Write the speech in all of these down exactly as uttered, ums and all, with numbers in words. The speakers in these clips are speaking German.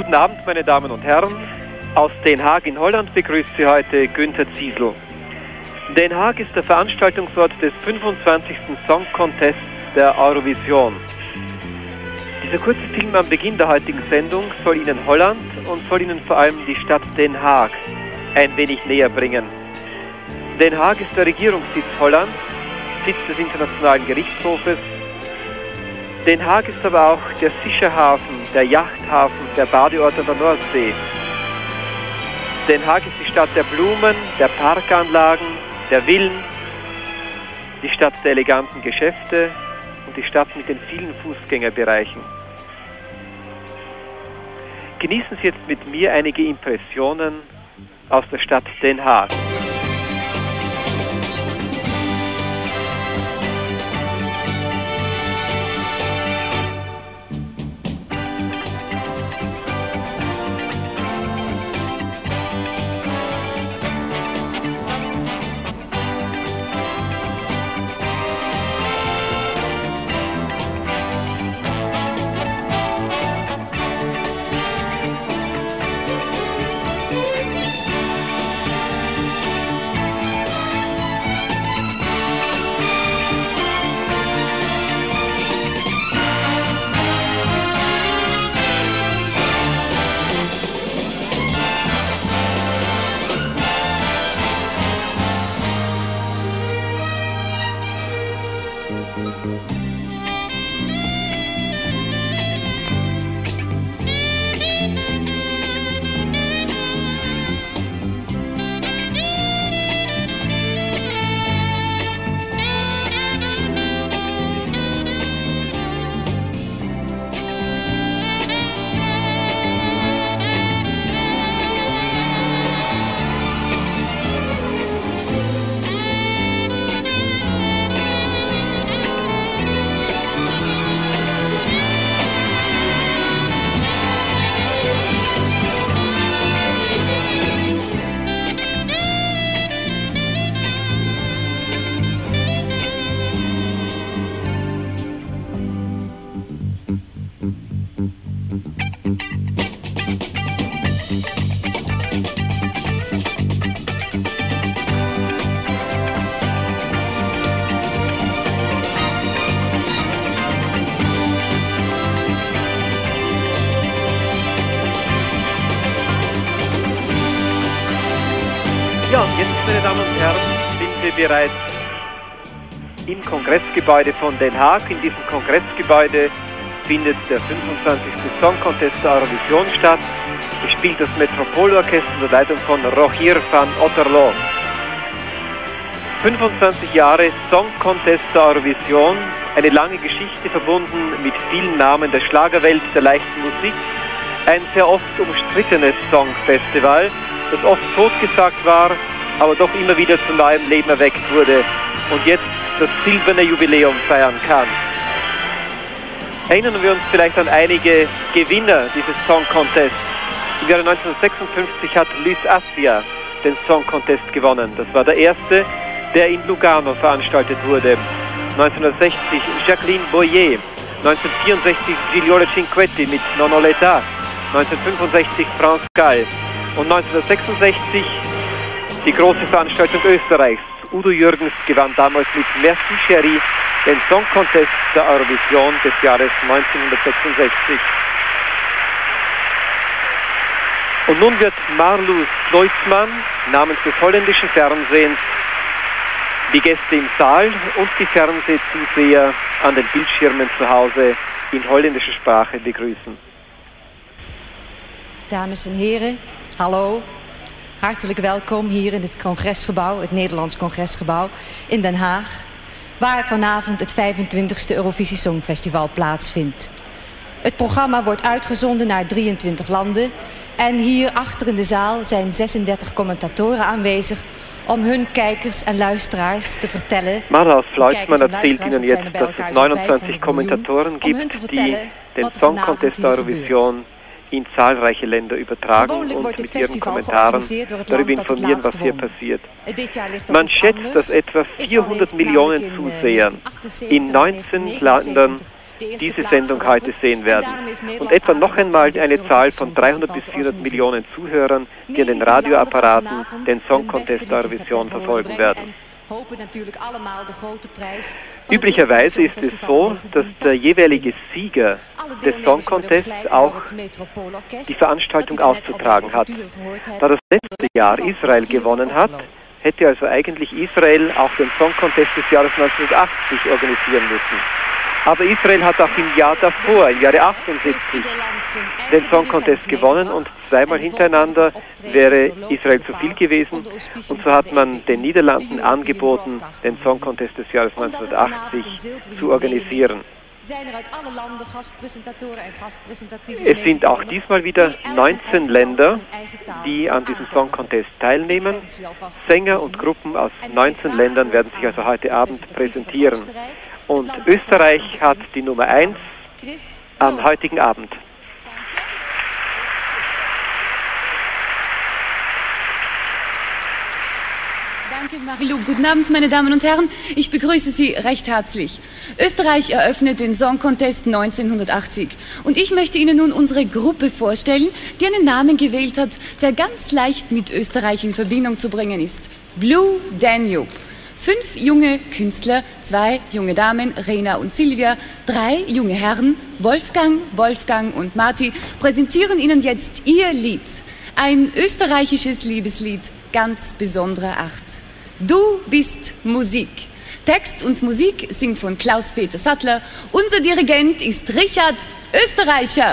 Guten Abend, meine Damen und Herren. Aus Den Haag in Holland begrüßt Sie heute Günther Ziesel. Den Haag ist der Veranstaltungsort des fünfundzwanzigsten Song Contests der Eurovision. Dieser kurze Film am Beginn der heutigen Sendung soll Ihnen Holland und soll Ihnen vor allem die Stadt Den Haag ein wenig näher bringen. Den Haag ist der Regierungssitz Hollands, Sitz des Internationalen Gerichtshofes. Den Haag ist aber auch der Fischerhafen, der Yachthafen, der Badeort an der Nordsee. Den Haag ist die Stadt der Blumen, der Parkanlagen, der Villen, die Stadt der eleganten Geschäfte und die Stadt mit den vielen Fußgängerbereichen. Genießen Sie jetzt mit mir einige Impressionen aus der Stadt Den Haag. Ja, und jetzt, meine Damen und Herren, sind wir bereits im Kongressgebäude von Den Haag. In diesem Kongressgebäude findet der fünfundzwanzigste Song Contest der Eurovision statt. Es spielt das Metropolorchester unter Leitung von Rogier van Otterlo. fünfundzwanzig Jahre Song Contest der Eurovision, eine lange Geschichte verbunden mit vielen Namen der Schlagerwelt, der leichten Musik. Ein sehr oft umstrittenes Songfestival, das oft totgesagt war, aber doch immer wieder zu neuem Leben erweckt wurde und jetzt das silberne Jubiläum feiern kann. Erinnern wir uns vielleicht an einige Gewinner dieses Song Contests. Im Jahre neunzehnhundertsechsundfünfzig hat Luis Assia den Song Contest gewonnen. Das war der erste, der in Lugano veranstaltet wurde. neunzehnhundertsechzig Jacqueline Boyer, neunzehnhundertvierundsechzig Gigliola Cinquetti mit Non ho l'età, neunzehnhundertfünfundsechzig France Gall. Und neunzehnhundertsechsundsechzig die große Veranstaltung Österreichs. Udo Jürgens gewann damals mit Merci Chérie den Song Contest der Eurovision des Jahres neunzehnhundertsechsundsechzig. Und nun wird Marlous Fluitsma namens des holländischen Fernsehens die Gäste im Saal und die Fernsehzuseher an den Bildschirmen zu Hause in holländischer Sprache begrüßen. Dames en heren, hallo. Hartelijk welkom hier in het Congresgebouw, het Nederlands Congresgebouw in Den Haag, waar vanavond het vijfentwintigste Eurovisie Songfestival plaatsvindt. Het programma wordt uitgezonden naar drieëntwintig landen en hier achter in de zaal zijn zesendertig commentatoren aanwezig om hun kijkers en luisteraars te vertellen. Marlous Fluitsma erzählt Ihnen jetzt, dass es neunundzwanzig Kommentatoren gibt, die den Song Contest der Eurovision in zahlreiche Länder übertragen und mit ihren Kommentaren darüber informieren, was hier passiert. Man schätzt, dass etwa vierhundert Millionen Zuseher in neunzehn Ländern diese Sendung heute sehen werden. Und etwa noch einmal eine Zahl von dreihundert bis vierhundert Millionen Zuhörern, die an den Radioapparaten den Song Contest der Eurovision verfolgen werden. Üblicherweise ist es so, dass der jeweilige Sieger des Song Contests auch die Veranstaltung auszutragen hat. Da das letzte Jahr Israel gewonnen hat, hätte also eigentlich Israel auch den Song Contest des Jahres neunzehnhundertachtzig organisieren müssen. Aber Israel hat auch im Jahr davor, im Jahre achtundsiebzig, den Song Contest gewonnen und zweimal hintereinander wäre Israel zu viel gewesen. Und so hat man den Niederlanden angeboten, den Song Contest des Jahres neunzehnhundertachtzig zu organisieren. Es sind auch diesmal wieder neunzehn Länder, die an diesem Song Contest teilnehmen. Sänger und Gruppen aus neunzehn Ländern werden sich also heute Abend präsentieren. Und Österreich hat die Nummer eins am heutigen Abend. Danke, Marilou. Guten Abend, meine Damen und Herren. Ich begrüße Sie recht herzlich. Österreich eröffnet den Song Contest neunzehnhundertachtzig. Und ich möchte Ihnen nun unsere Gruppe vorstellen, die einen Namen gewählt hat, der ganz leicht mit Österreich in Verbindung zu bringen ist. Blue Danube. Fünf junge Künstler, zwei junge Damen, Rena und Silvia, drei junge Herren, Wolfgang, Wolfgang und Marti, präsentieren Ihnen jetzt ihr Lied. Ein österreichisches Liebeslied ganz besonderer Art. Du bist Musik. Text und Musik singt von Klaus-Peter Sattler. Unser Dirigent ist Richard Österreicher.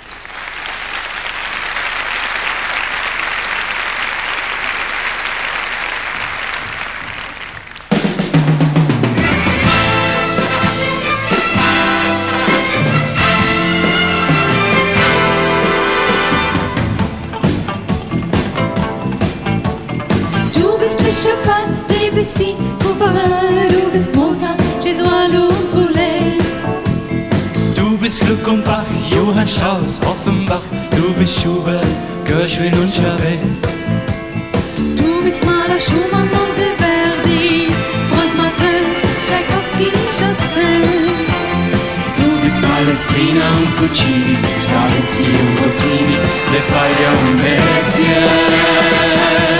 Chopin, Debussy, Couperin, du bist Mozart, Jesuan und Boulez. Du bist Gluck und Bach, Johann Strauss, Offenbach, du bist Schubert, Gershwin und Chavez. Du bist Mahler, Schumann, Monteverdi, Freund Martin, Tchaikovsky, Chopin. Du bist Palestrina und Puccini, Stravinsky und Rossini, De Falla und Messiaen.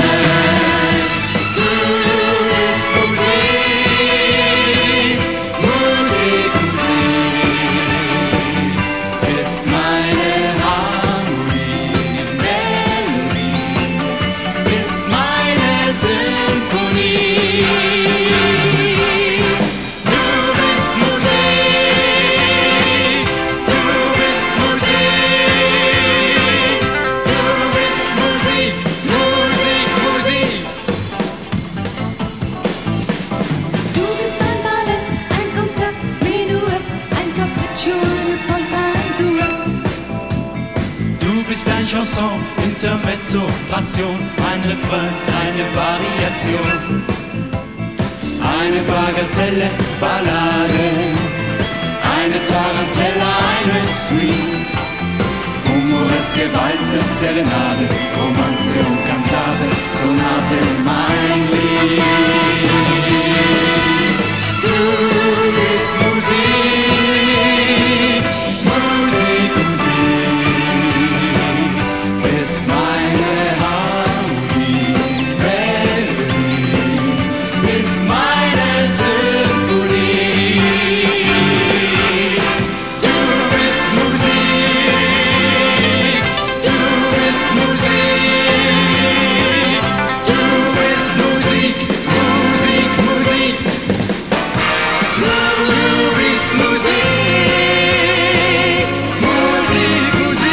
Chanson, Intermezzo, Passion, ein Refrain, eine Variation, eine Bagatelle, Ballade, eine Tarantella, eine Suite, humoreske Walze, Serenade, Romanze und Kantate, Sonate, mein Lied. Du bist Musik, Musik, Musik. Bist meine Harmonie, Melodie, bist meine Symphonie. Du bist Musik, du bist Musik, du bist Musik, Musik, Musik. Du bist Musik, Musik, Musik.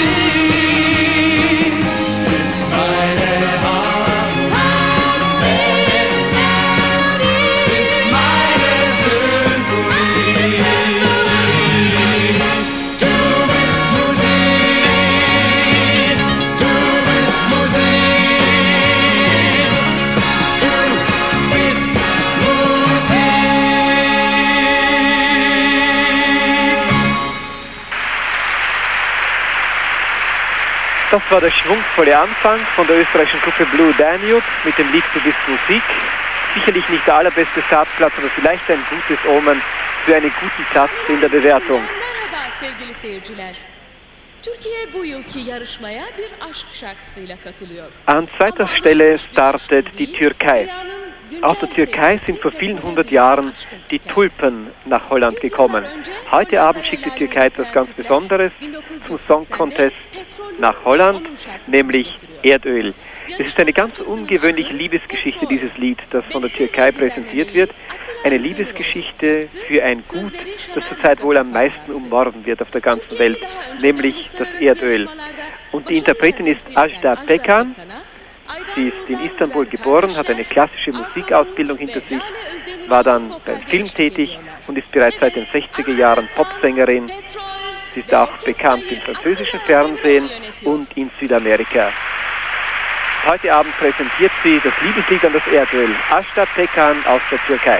Das war der schwungvolle Anfang von der österreichischen Gruppe Blue Danube mit dem Lied Du bist Musik. Sicherlich nicht der allerbeste Startplatz, aber vielleicht ein gutes Omen für einen guten Platz in der Bewertung. sevgili seyirciler. Türkiye bu yılki yarışmaya bir aşk şarkısıyla katılıyor. An zweiter Stelle startet die Türkei. Aus der Türkei sind vor vielen hundert Jahren die Tulpen nach Holland gekommen. Heute Abend schickt die Türkei etwas ganz Besonderes zum Song Contest nach Holland, nämlich Erdöl. Es ist eine ganz ungewöhnliche Liebesgeschichte, dieses Lied, das von der Türkei präsentiert wird. Eine Liebesgeschichte für ein Gut, das zurzeit wohl am meisten umworben wird auf der ganzen Welt, nämlich das Erdöl. Und die Interpretin ist Ajda Pekkan. Sie ist in Istanbul geboren, hat eine klassische Musikausbildung hinter sich, war dann beim Film tätig und ist bereits seit den sechziger Jahren Popsängerin. Sie ist auch bekannt im französischen Fernsehen und in Südamerika. Heute Abend präsentiert sie das Liebeslied an das Erdöl, Ajda Pekkan aus der Türkei.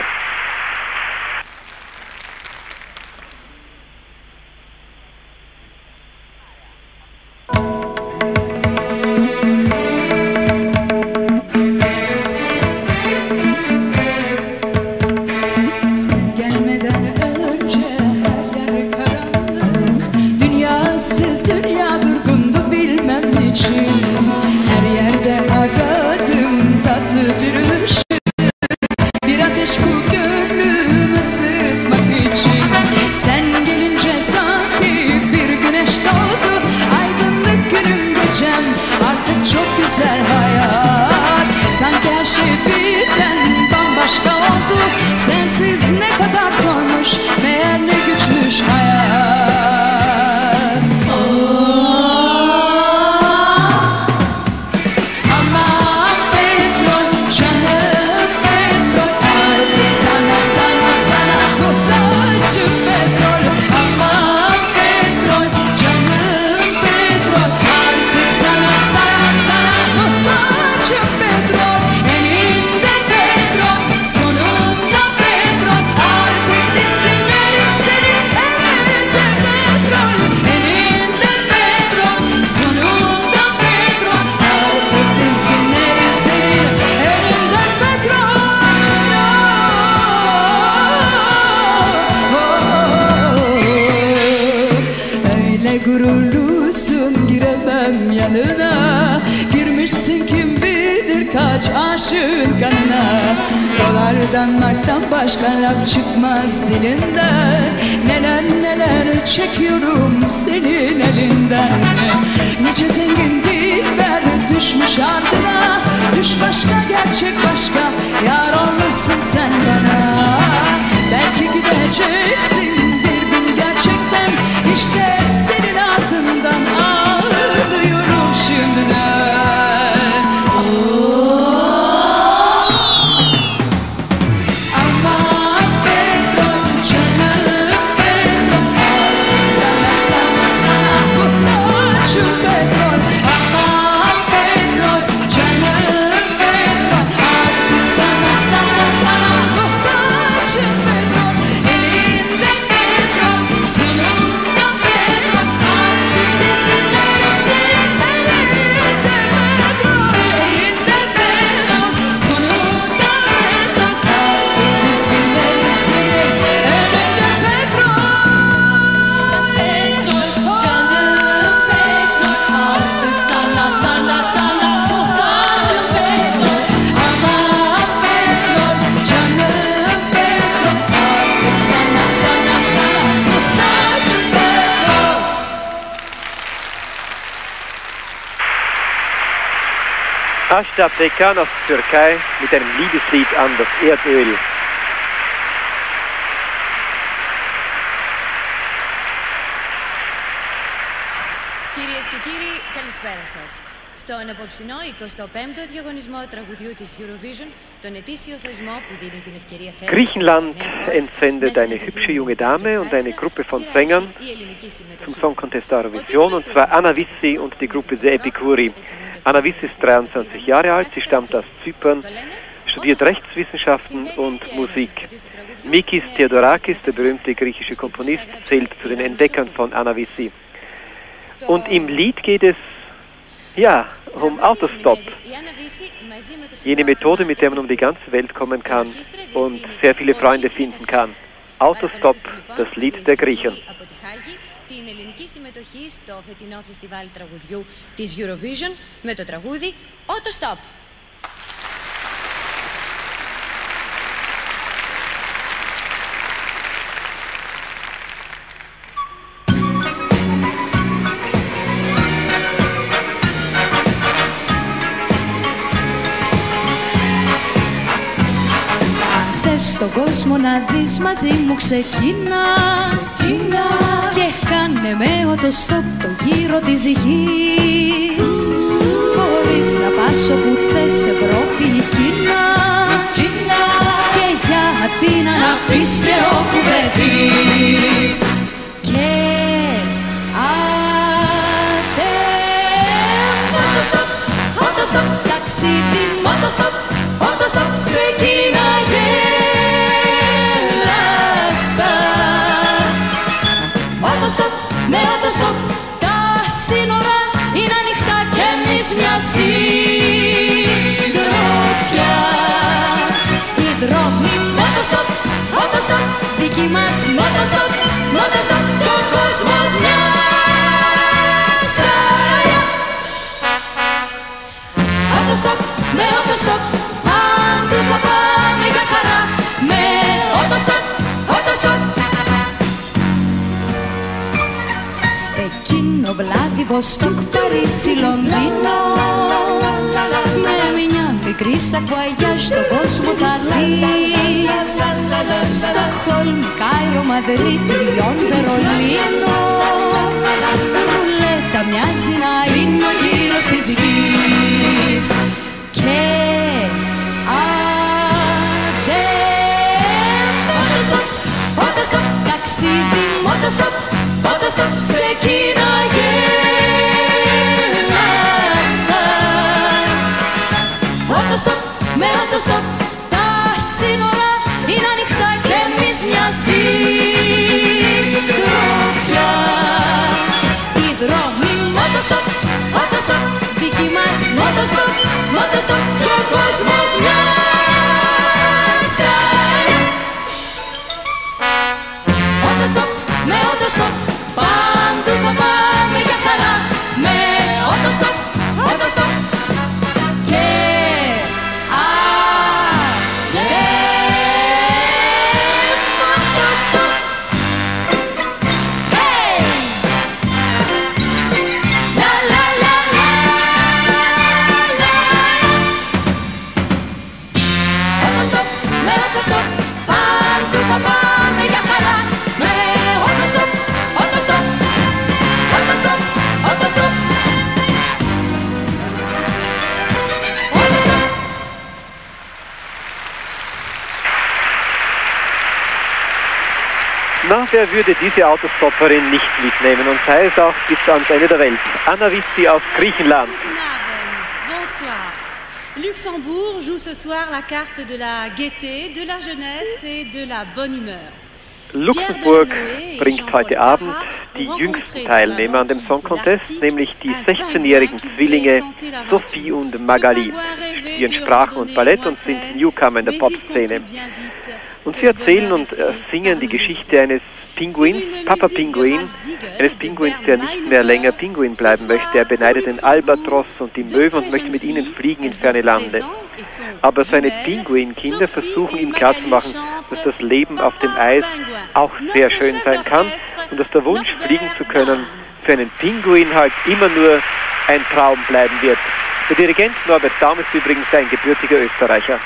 Gururlusun giremem yanına, girmişsin kim bilir kaç aşığın kanına. Dolardan marktan başka laf çıkmaz dilinden. Neler neler çekiyorum senin elinden. Nice zengin dilber düşmüş ardına. Düş başka gerçek başka, yar olmuşsun sen bana. Belki gideceksin bir gün gerçekten, İşte senin ardından ağlıyorum şimdiden. Aman petrol canım petrol, sana sana sana muhtacım petrol. Aman petrol canım petrol, artık sana sana sana muhtacım petrol. Elinde petrol sonunda petrol, artık dizilerim senin elinde petrol. Elinde petrol sonunda petrol, artık dizilerim senin elinde petrol. Petrol canım petrol, artık sana sana sana muhtacım petrol. Aman petrol canım petrol, artık sana sana sana muhtacım petrol. Ajda Pekkan aus der Türkei mit einem Liebeslied an das Erdöl. Κυρίες και κύριοι, καλησπέρα σας. Στον απόψινό εικοστό πέμπτο διαγωνισμό τραγουδιού της Eurovision, τον ετήσιο θεσμό που δίνει την ευκαιρία φέτος. Griechenland entsendet eine hübsche junge Dame und eine Gruppe von Sängern zum Song Contest der Eurovision, und zwar Anna Vissi und die Gruppe The Epikuri. Anna Vissi ist dreiundzwanzig Jahre alt, sie stammt aus Zypern, studiert Rechtswissenschaften und Musik. Mikis Theodorakis, der berühmte griechische Komponist, zählt zu den Entdeckern von Anna Vissi. Und im Lied geht es, ja, um Autostop. Jene Methode, mit der man um die ganze Welt kommen kann und sehr viele Freunde finden kann. Autostop, das Lied der Griechen. την ελληνική συμμετοχή στο φετινό φεστιβάλ τραγουδιού της Eurovision με το τραγούδι Autostop. Στον κόσμο να δεις μαζί μου ξεκίνα, ξεκίνα και κάνε με autostop το γύρο της γης. Χωρίς να πας όπου θες, Ευρώπη ή Κίνα, Κίνα και για Αθήνα να πεις και όπου βρεθείς. Και άντε autostop, autostop, ταξίδι autostop, autostop ξεκίναγε. Autostop, με autostop, τα σύνορα είναι ανοιχτά κι εμείς μια συντροφιά. Οι δρόμοι autostop, autostop, δική μας autostop, autostop κι ο κόσμος μια στάρια. Autostop, με autostop, παντού θα πάμε για χαρά. Με autostop, autostop. Εκείνο Βλάντιβοστοκ, Παρίσι, Λονδίνο, με μια μικρή σακουαγιά στον κόσμο θα δεις. Στοκχόλμη, Κάιρο, Μαδρίτη, Λιόν, Βερολίνο, ρουλέτα μοιάζει να είναι ο γύρος της γης. Και άντε autostop, autostop, ταξίδι autostop, autostop ξεκίναγε λάστα. Autostop, με autostop, τα σύνορα είναι ανοιχτά κι εμείς μια συντροφιά. Οι δρόμοι autostop, autostop, δική μας autostop, autostop κι ο κόσμος μια στάρια. Autostop, με autostop, παντού θα πάμε για χαρά. Με autostop, autostop και άντε autostop. Hey! La la la la la. Autostop, με autostop, παντού θα πάμε για χαρά. Με autostop, autostop, autostop, autostop. Na, wer würde diese Autostopperin nicht mitnehmen und sei es auch bis ans Ende der Welt? Anna Vissi aus Griechenland. Bonsoir. Luxembourg joue ce soir la carte de la gaieté, de la jeunesse et de la bonne humeur. Luxemburg bringt heute Abend die jüngsten Teilnehmer an dem Song Contest, nämlich die sechzehnjährigen Zwillinge Sophie und Magali. Sie studieren Sprachen und Ballett und sind Newcomer in der Popszene. Und sie erzählen und äh, singen die Geschichte eines Pinguins, Papa Pinguin, eines Pinguins, der nicht mehr länger Pinguin bleiben möchte. Er beneidet den Albatros und die Möwen und möchte mit ihnen fliegen in ferne Lande. Aber seine Pinguinkinder versuchen ihm klarzumachen, dass das Leben auf dem Eis auch sehr schön sein kann und dass der Wunsch, fliegen zu können, für einen Pinguin halt immer nur ein Traum bleiben wird. Der Dirigent Norbert Daum ist übrigens ein gebürtiger Österreicher.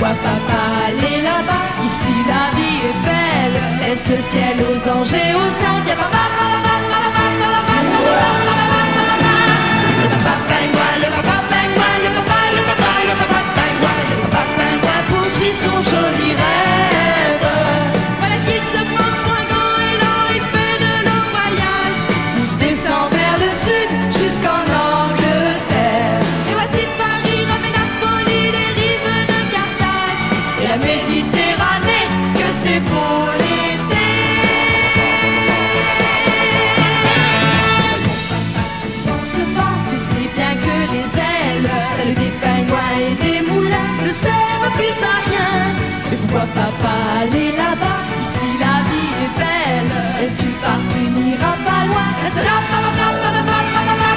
Pourquoi papa aller là-bas? Ici la vie est belle. Laisse le ciel aux anges et aux saints. Viens papa, papa, papa, papa, papa, le papa pingouin, le papa pingouin, le papa, le papa, le papa pingouin, le papa pingouin poursuit son joli rêve. Voilà qu'il se prend point grand et lent, il fait de longs voyages. Il descend vers le sud jusqu'en Angleterre. Et voici Paris, Rome et Napoli, les rives de Carthage et la Méditerranée, que c'est beau l'été. Tu penses pas, tu sais bien que les ailes, celles des pingouins et des moulins, ne servent plus à rien. Mais pourquoi papa aller là-bas? Ici la vie est belle. Si tu pars, tu n'iras pas loin. Reste là, papa, papa, papa, papa, papa,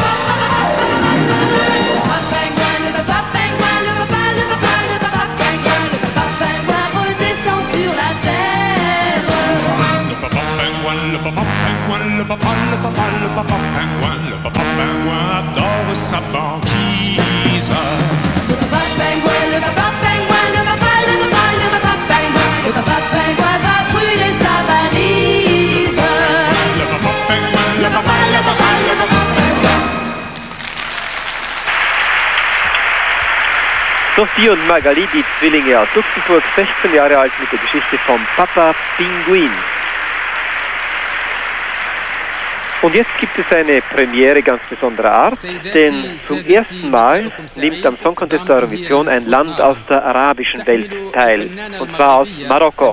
le papa pingouin, le papa pingouin, le papa, le papa, le papa pingouin, le papa pingouin redescend sur la terre. Le papa pingouin, le papa pingouin, le papa, le papa, le papa pingouin, le papa pingouin adore sa banquise. Le papa pingouin, le papa pingouin, le papa, le papa, le papa pingouin, le papa pingouin va brûler sa valise. Le papa pingouin, Le papa, le papa, le papa pingouin. Sophie und Magali, die Zwillinge aus Luxemburg, sechzehn Jahre alt, mit der Geschichte vom Papa Pinguin. Und jetzt gibt es eine Premiere ganz besonderer Art, denn zum ersten Mal nimmt am Song Contest der Eurovision ein Land aus der arabischen Welt teil, und zwar aus Marokko.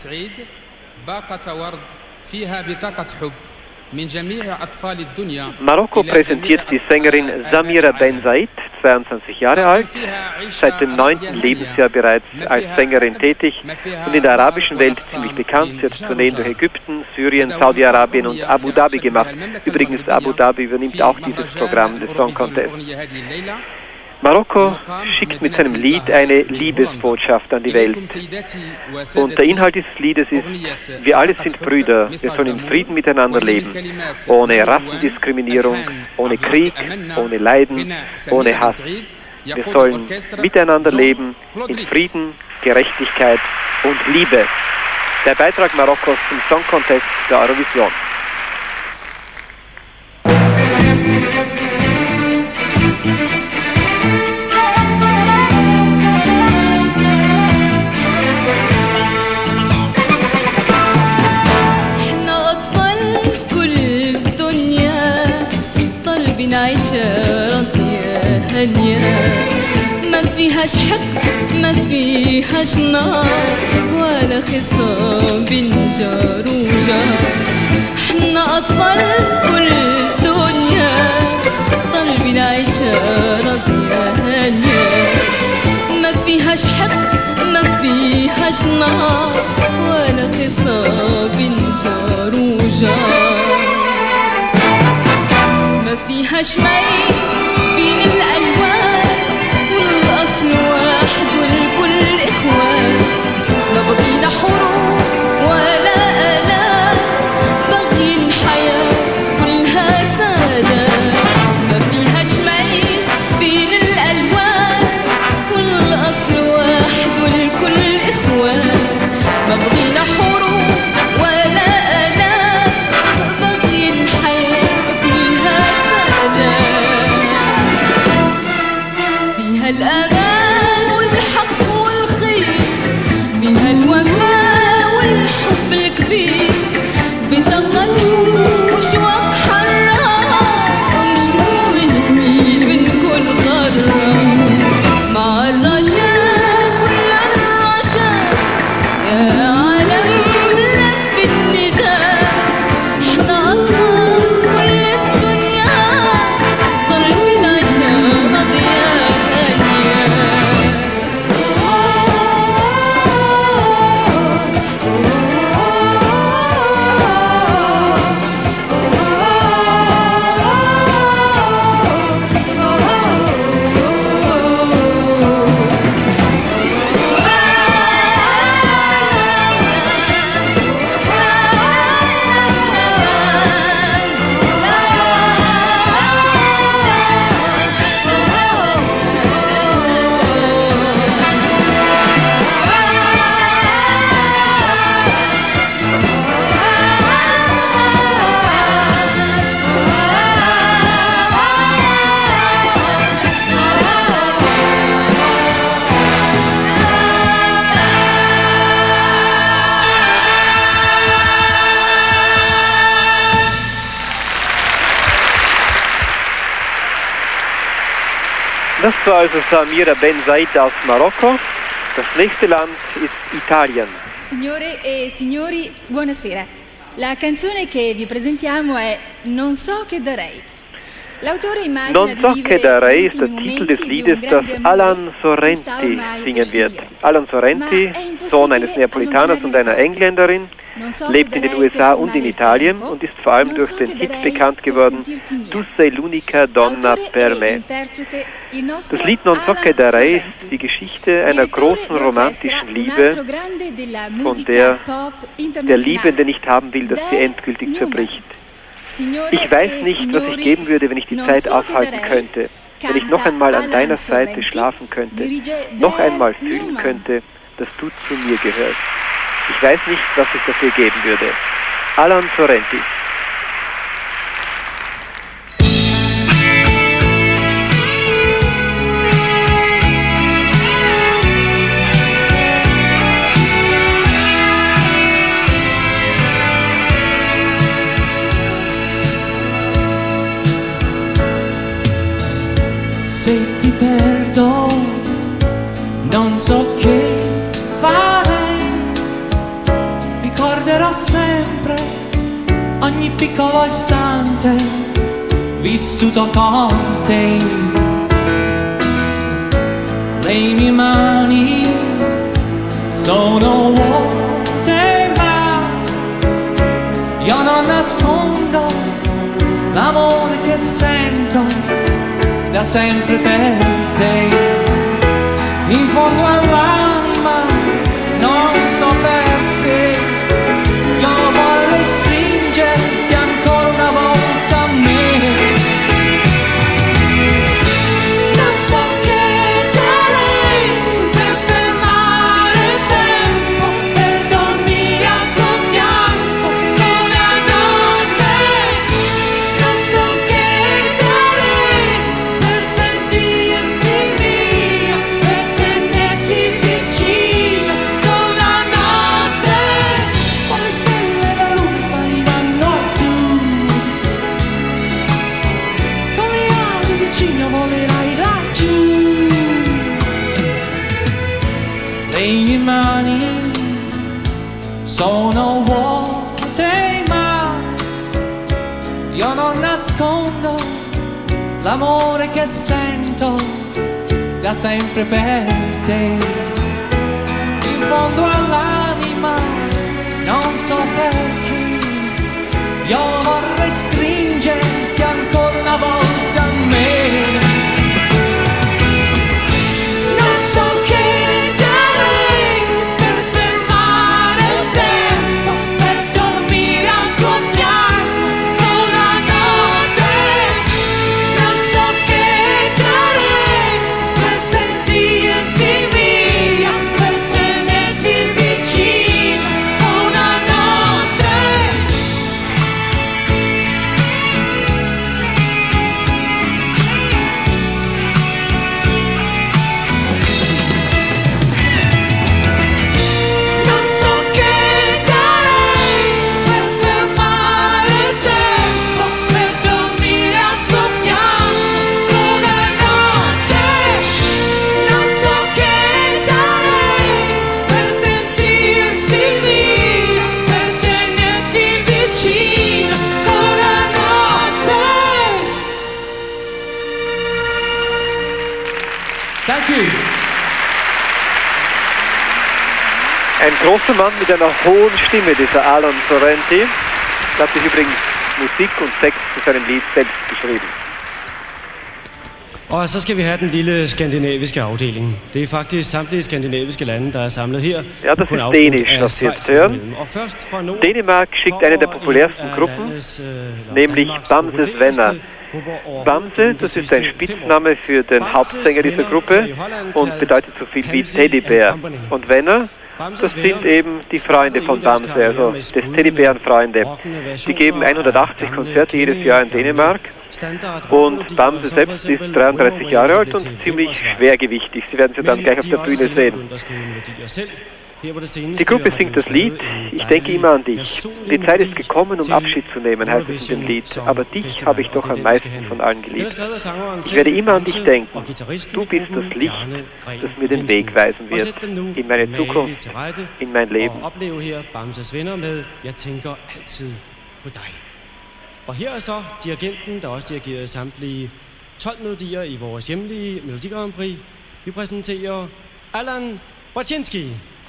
Marokko präsentiert die Sängerin Samira Ben Said, zweiundzwanzig Jahre alt, seit dem neunten Lebensjahr bereits als Sängerin tätig und in der arabischen Welt ziemlich bekannt. Sie hat Tourneen durch Ägypten, Syrien, Saudi-Arabien und Abu Dhabi gemacht. Übrigens, Abu Dhabi übernimmt auch dieses Programm des Song Contest. Marokko schickt mit seinem Lied eine Liebesbotschaft an die Welt. Und der Inhalt dieses Liedes ist: Wir alle sind Brüder, wir sollen in Frieden miteinander leben, ohne Rassendiskriminierung, ohne Krieg, ohne Leiden, ohne Hass. Wir sollen miteinander leben, in Frieden, Gerechtigkeit und Liebe. Der Beitrag Marokkos zum Song Contest der Eurovision. عيشة راضية هانية ما فيهاش حقد ما فيهاش نار ولا خصام بين جار وجار. حنا أطفال كل الدنيا طالبين عيشة راضية هانية ما فيهاش حقد ما فيهاش نار ولا خصام بين جار وجار. ما فيهاش ميز بين الألوان والأصل واحد والكل إخوان. ما بغينا حروب ولا آلام باغيين الحياة كلها سلام. ما فيهاش ميز بين الألوان والأصل واحد والكل إخوان. ما بغينا حروب ولا آلام باغيين الحياة فيها الأمان والحق والخير فيها الوفاء والحب الكبير بطاقة وشواق حرام شنو جميل من كل غرام. مع الرجاء كل الرجاء يا عالم لا war also Samira Ben Said aus Marokko. Das nächste Land ist Italien. Signore e signori, buonasera. La canzone che vi presentiamo è Non so che darei. Non so che darei ist der Titel des Liedes, das Alan Sorrenti singen wird. Alan Sorrenti, Sohn eines Neapolitaners und einer Engländerin, lebt in den U S A und in Italien und ist vor allem durch den Hit bekannt geworden, Tu sei l'unica donna per me. Das Lied Non so che darei ist die Geschichte einer großen romantischen Liebe, von der der Liebende nicht haben will, dass sie endgültig zerbricht. Ich weiß nicht, was ich geben würde, wenn ich die Zeit aufhalten könnte, wenn ich noch einmal an deiner Seite schlafen könnte, noch einmal fühlen könnte, dass du zu mir gehörst. Ich weiß nicht, was ich dafür geben würde. Alan Sorrenti. Se ti perdo, non so che fare, ricorderò sempre ogni piccolo istante vissuto con te. Le mie mani sono vuote, ma io non nascondo l'amore che sento da sempre per te. In fondo all'anima non so perché io vorrei stringerti ancora una volta a me. Non so che darei per fermare il tempo, per dormire al tuo fianco su una notte. Non so che darei per sentirti mia, per tenerti vicino su una notte. Come stelle e la luna svanivano tu, come ali vicino volerai laggiù. Le mie mani sono vuote, ma io non nascondo l'amore che sento da sempre per te. In fondo all'anima non so perché io vorrei stringerti ancora una volta a me. Non so che darei per fermare il tempo, per dormire al tuo fianco su una notte. Non so che darei per sentirti mia, per tenerti vicino su una notte. Non so che darei per fermare il tempo, per dormire al tuo fianco una notte. Non so che darei per sentirti mia, per tenerti vicino su una notte. Thank you. Ein großer Mann mit einer hohen Stimme, dieser Alan Sorrenti. Er hat sich übrigens Musik und Text zu seinem Lied selbst geschrieben. Og så skal vi have den lille skandinaviske afdeling. Det er faktisk samtlige skandinaviske lande, der er samlet her. Ja, das Kun ist afbrudt Dänisch, af das Sie jetzt Schweiz hören. imellem. Og først fra nord Dänemark schickt eine der populärsten Gruppen, nämlich Bamses Venner. Bamse, das ist ein Spitzname für den Hauptsänger dieser Gruppe und bedeutet so viel wie Teddybär. Und Venner, das sind eben die Freunde von Bamse, also des Teddybärenfreunde. Die geben hundertachtzig Konzerte jedes Jahr in Dänemark Und Bamse selbst ist dreiunddreißig Jahre alt und ziemlich schwergewichtig. Sie werden sie dann gleich auf der Bühne sehen. Die Gruppe singt das Lied Ich denke immer an dich. Die Zeit ist gekommen, um Abschied zu nehmen, heißt es in dem Lied. Aber dich habe ich doch am meisten von allen geliebt. Ich werde immer an dich denken. Du bist das Licht, das mir den Weg weisen wird. In meine Zukunft, in mein Leben. Og her er så dirigenten, der også dirigerede samtlige tolv melodier i vores hjemlige Melodi Grand Prix. Vi præsenterer Allan Baczynski.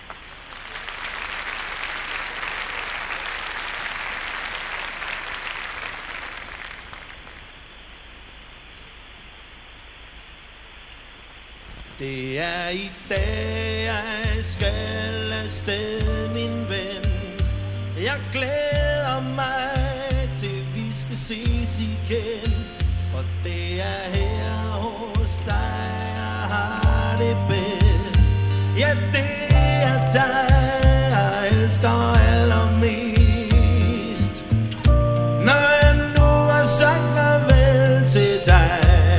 Det er i dag, jeg skal afsted, min ven. Jeg glæder mig til vi skal ses igen. For det er her hos dig, jeg har det bedst. Ja, det er dig, jeg elsker allermest. Når jeg nu har sagt farvel til dig,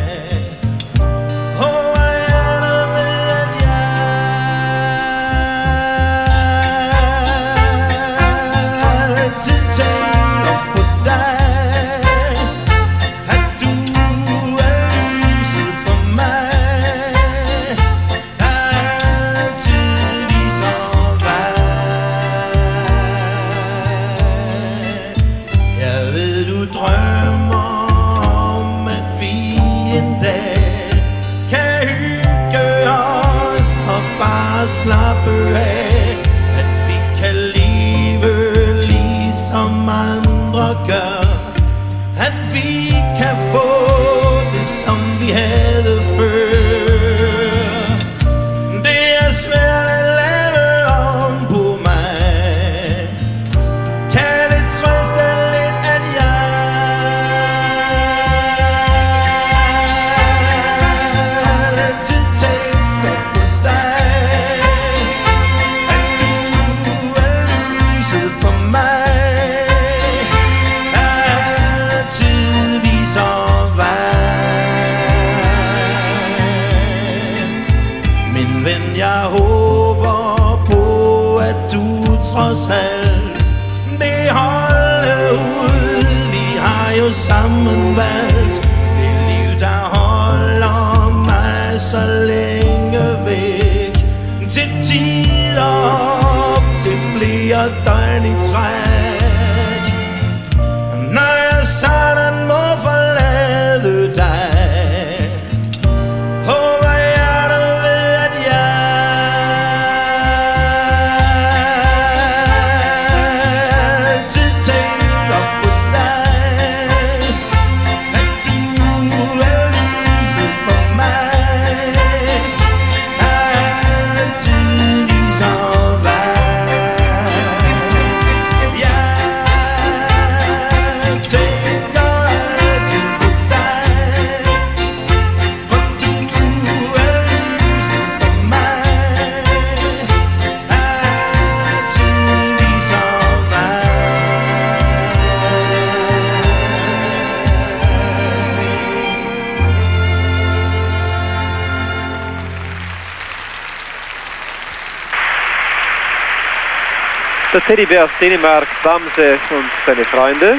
slappe af, at vi kan leve ligesom andre gør, at vi kan få det som vi havde før. Det er svært at lave om på mig. Kan det trøste lidt, at jeg altid tænker på dig. Jeg håber på, at du trods alt vil holde ud. Vi har jo sammen valgt det liv, der holder mig så længe væk. Til tider op til flere døgn i træk. Når jeg sådan må forlade dig, Der Teddybär aus Dänemark, Bamse und seine Freunde.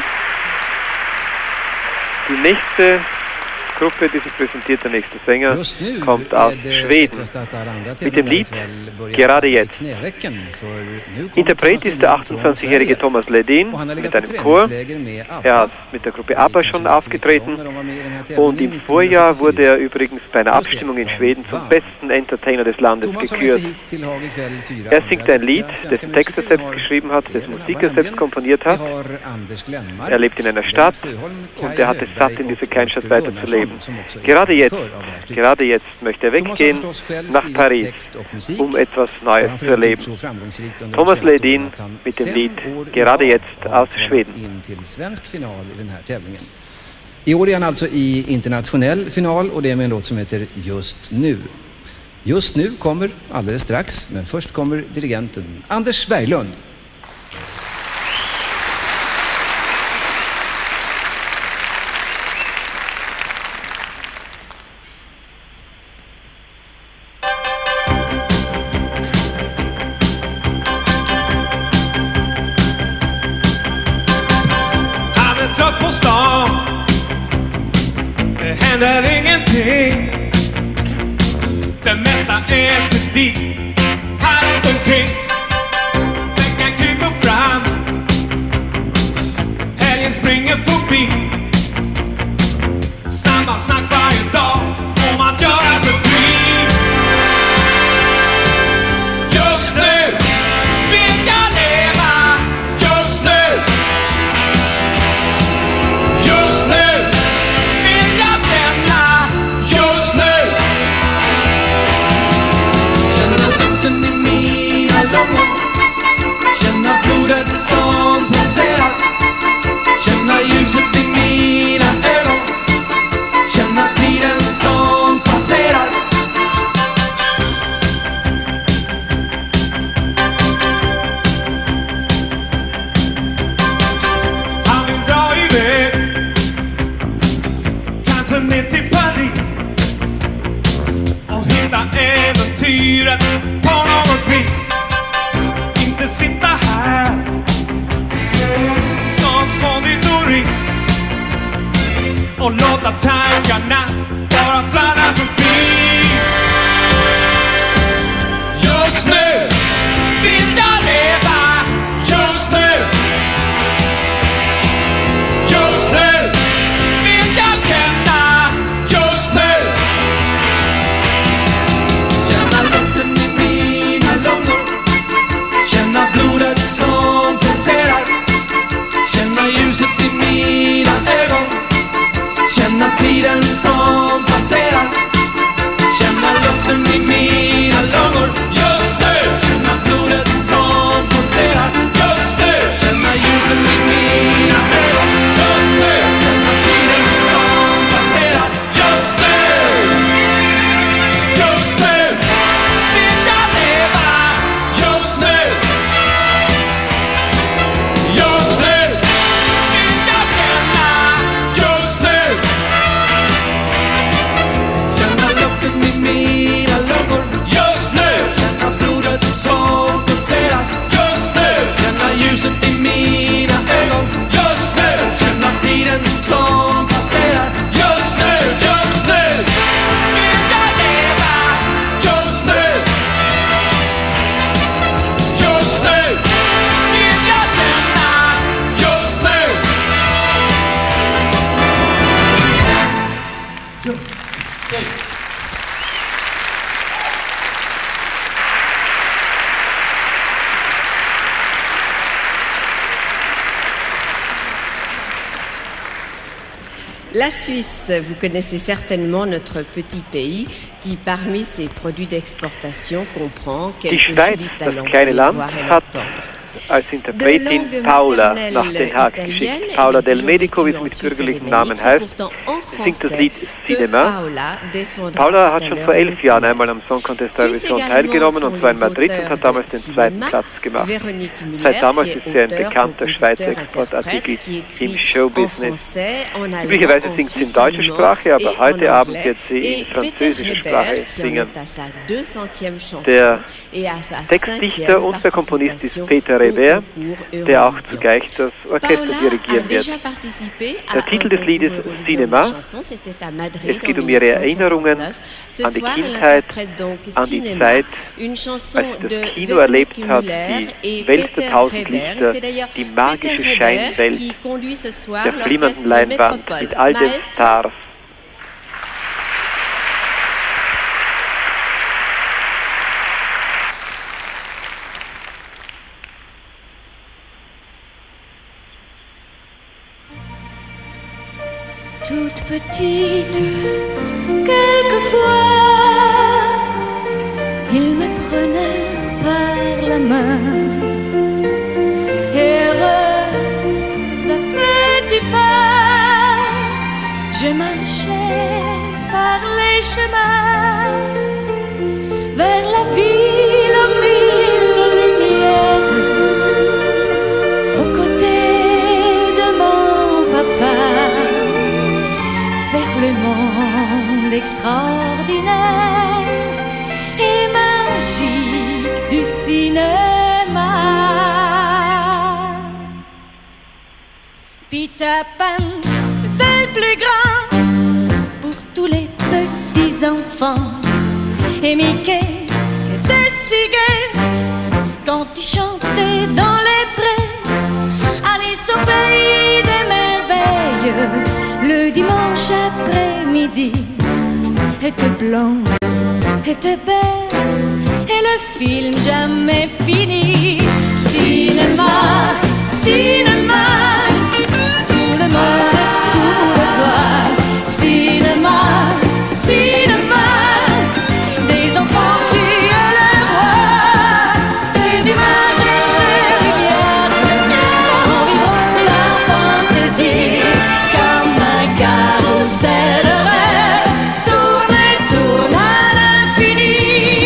Die nächste Gruppe, die sich präsentiert, der nächste Sänger, kommt aus Schweden mit dem Lied Gerade jetzt. Interpret ist der achtundzwanzigjährige Thomas Ledin mit einem Chor. Er hat mit der Gruppe ABBA schon aufgetreten und im Vorjahr wurde er übrigens bei einer Abstimmung in Schweden zum besten Entertainer des Landes gekürt. Er singt ein Lied, dessen Text er selbst geschrieben hat, dessen Musik er selbst komponiert hat. Er lebt in einer Stadt und er hat es satt, in dieser Kleinstadt weiterzuleben. Gerade jetzt, gerade jetzt möchte er weggehen nach Paris, um etwas Neues zu erleben. Thomas Ledin mit dem Lied Gerade jetzt aus Schweden. I år är han alltså i internationell final och det är med en låt som heter Just nu. Just nu kommer alldeles strax, men först kommer dirigenten Anders Berglund. händer ingenting. Det mesta är sig dit. Här runt omkring. Veckan kryper fram. Helgen springer förbi. Samma snack varje dag om att göra sig fri. Just nu vill jag leva. Just nu. Just nu vill jag känna. Just nu. Känna luften i mina lungor. Känna blodet som pulserar. Känna ljuset i mina ögon. Känna tiden som passerar. Han vill dra iväg. Kanske ner till Paris. Och hitta äventyret på något vis. Inte sitta här som skonditori och låta tankarna bara fladda förbi. Just nu vill jag leva. Just nu. Just nu vill jag känna. Just nu. Känna luften i mina lungor. Känna blodet som pulserar. Känna ljuset i mina ögon. Känna tiden som passerar. Känna luften i mina lungor. Just nu. Känna blodet som pulserar. Just nu. Känna ljuset i mina ögon. Just nu. Känna tiden som passerar. Just nu. Just nu vill jag leva. Just nu. Just nu vill jag känna. Just nu. Känna luften i mina lungor. Just nu. Känna blodet som pulserar. Just nu. Känna ljuset i mina ögon. Just nu. Känna tiden som passerar. Just nu. Just nu vill jag leva. Just nu. Just nu vill jag känna. Just nu. Just nu. La Suisse, vous connaissez certainement notre petit pays qui, parmi ses produits d'exportation, comprend Die quelques Schweiz, jolis das talents kleine à Land, voir et hat l'entendre. als Interpretin Paula nach Den Haag geschickt. Paula del Medico, wie sie mit bürgerlichen Namen heißt, sie singt das Lied Cinema. Paula hat schon vor elf Jahren einmal am Song Contest Eurovision teilgenommen, und zwar in Madrid, und hat damals den zweiten Platz gemacht. Seit damals ist sie ein bekannter Schweizer Exportartikel im Showbusiness. Üblicherweise singt sie in deutscher Sprache, aber heute Abend wird sie in französischer Sprache singen. Der Textdichter und der Komponist ist Peter Reber, der auch zugleich das Orchester dirigieren wird. Der Titel des Liedes Cinema. Es geht um ihre Erinnerungen an die Kindheit, an die Zeit, als sie das Kino erlebt hat, die Welt der tausend Lichter, die magische Scheinwelt der flimmernden Leinwand mit all den Stars. Toute petite, quelquefois, il me prenait par la main. Heureuse à petits pas, je marchais par les chemins vers la ville aux mille lumières, aux côtés de mon papa. Vers le monde extraordinaire et magique du cinéma. Peter Pan, c'était le plus grand. Pour enfants. Et Mickey était si gai quand il chantait dans les prés. Alice au pays des merveilles, le dimanche après-midi, était blanc, était belle, et le film jamais fini. Cinéma, cinéma, tout le monde est fou de toi. Cinéma, cinéma, des enfants tu es le roi. Tes images et tes lumières font vivre leur fantaisie comme un carrousel de rêve. Tourne et tourne à l'infini.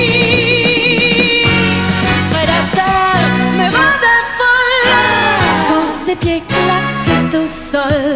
Fred Astaire me rendait folle quand ses pieds claquaient au sol.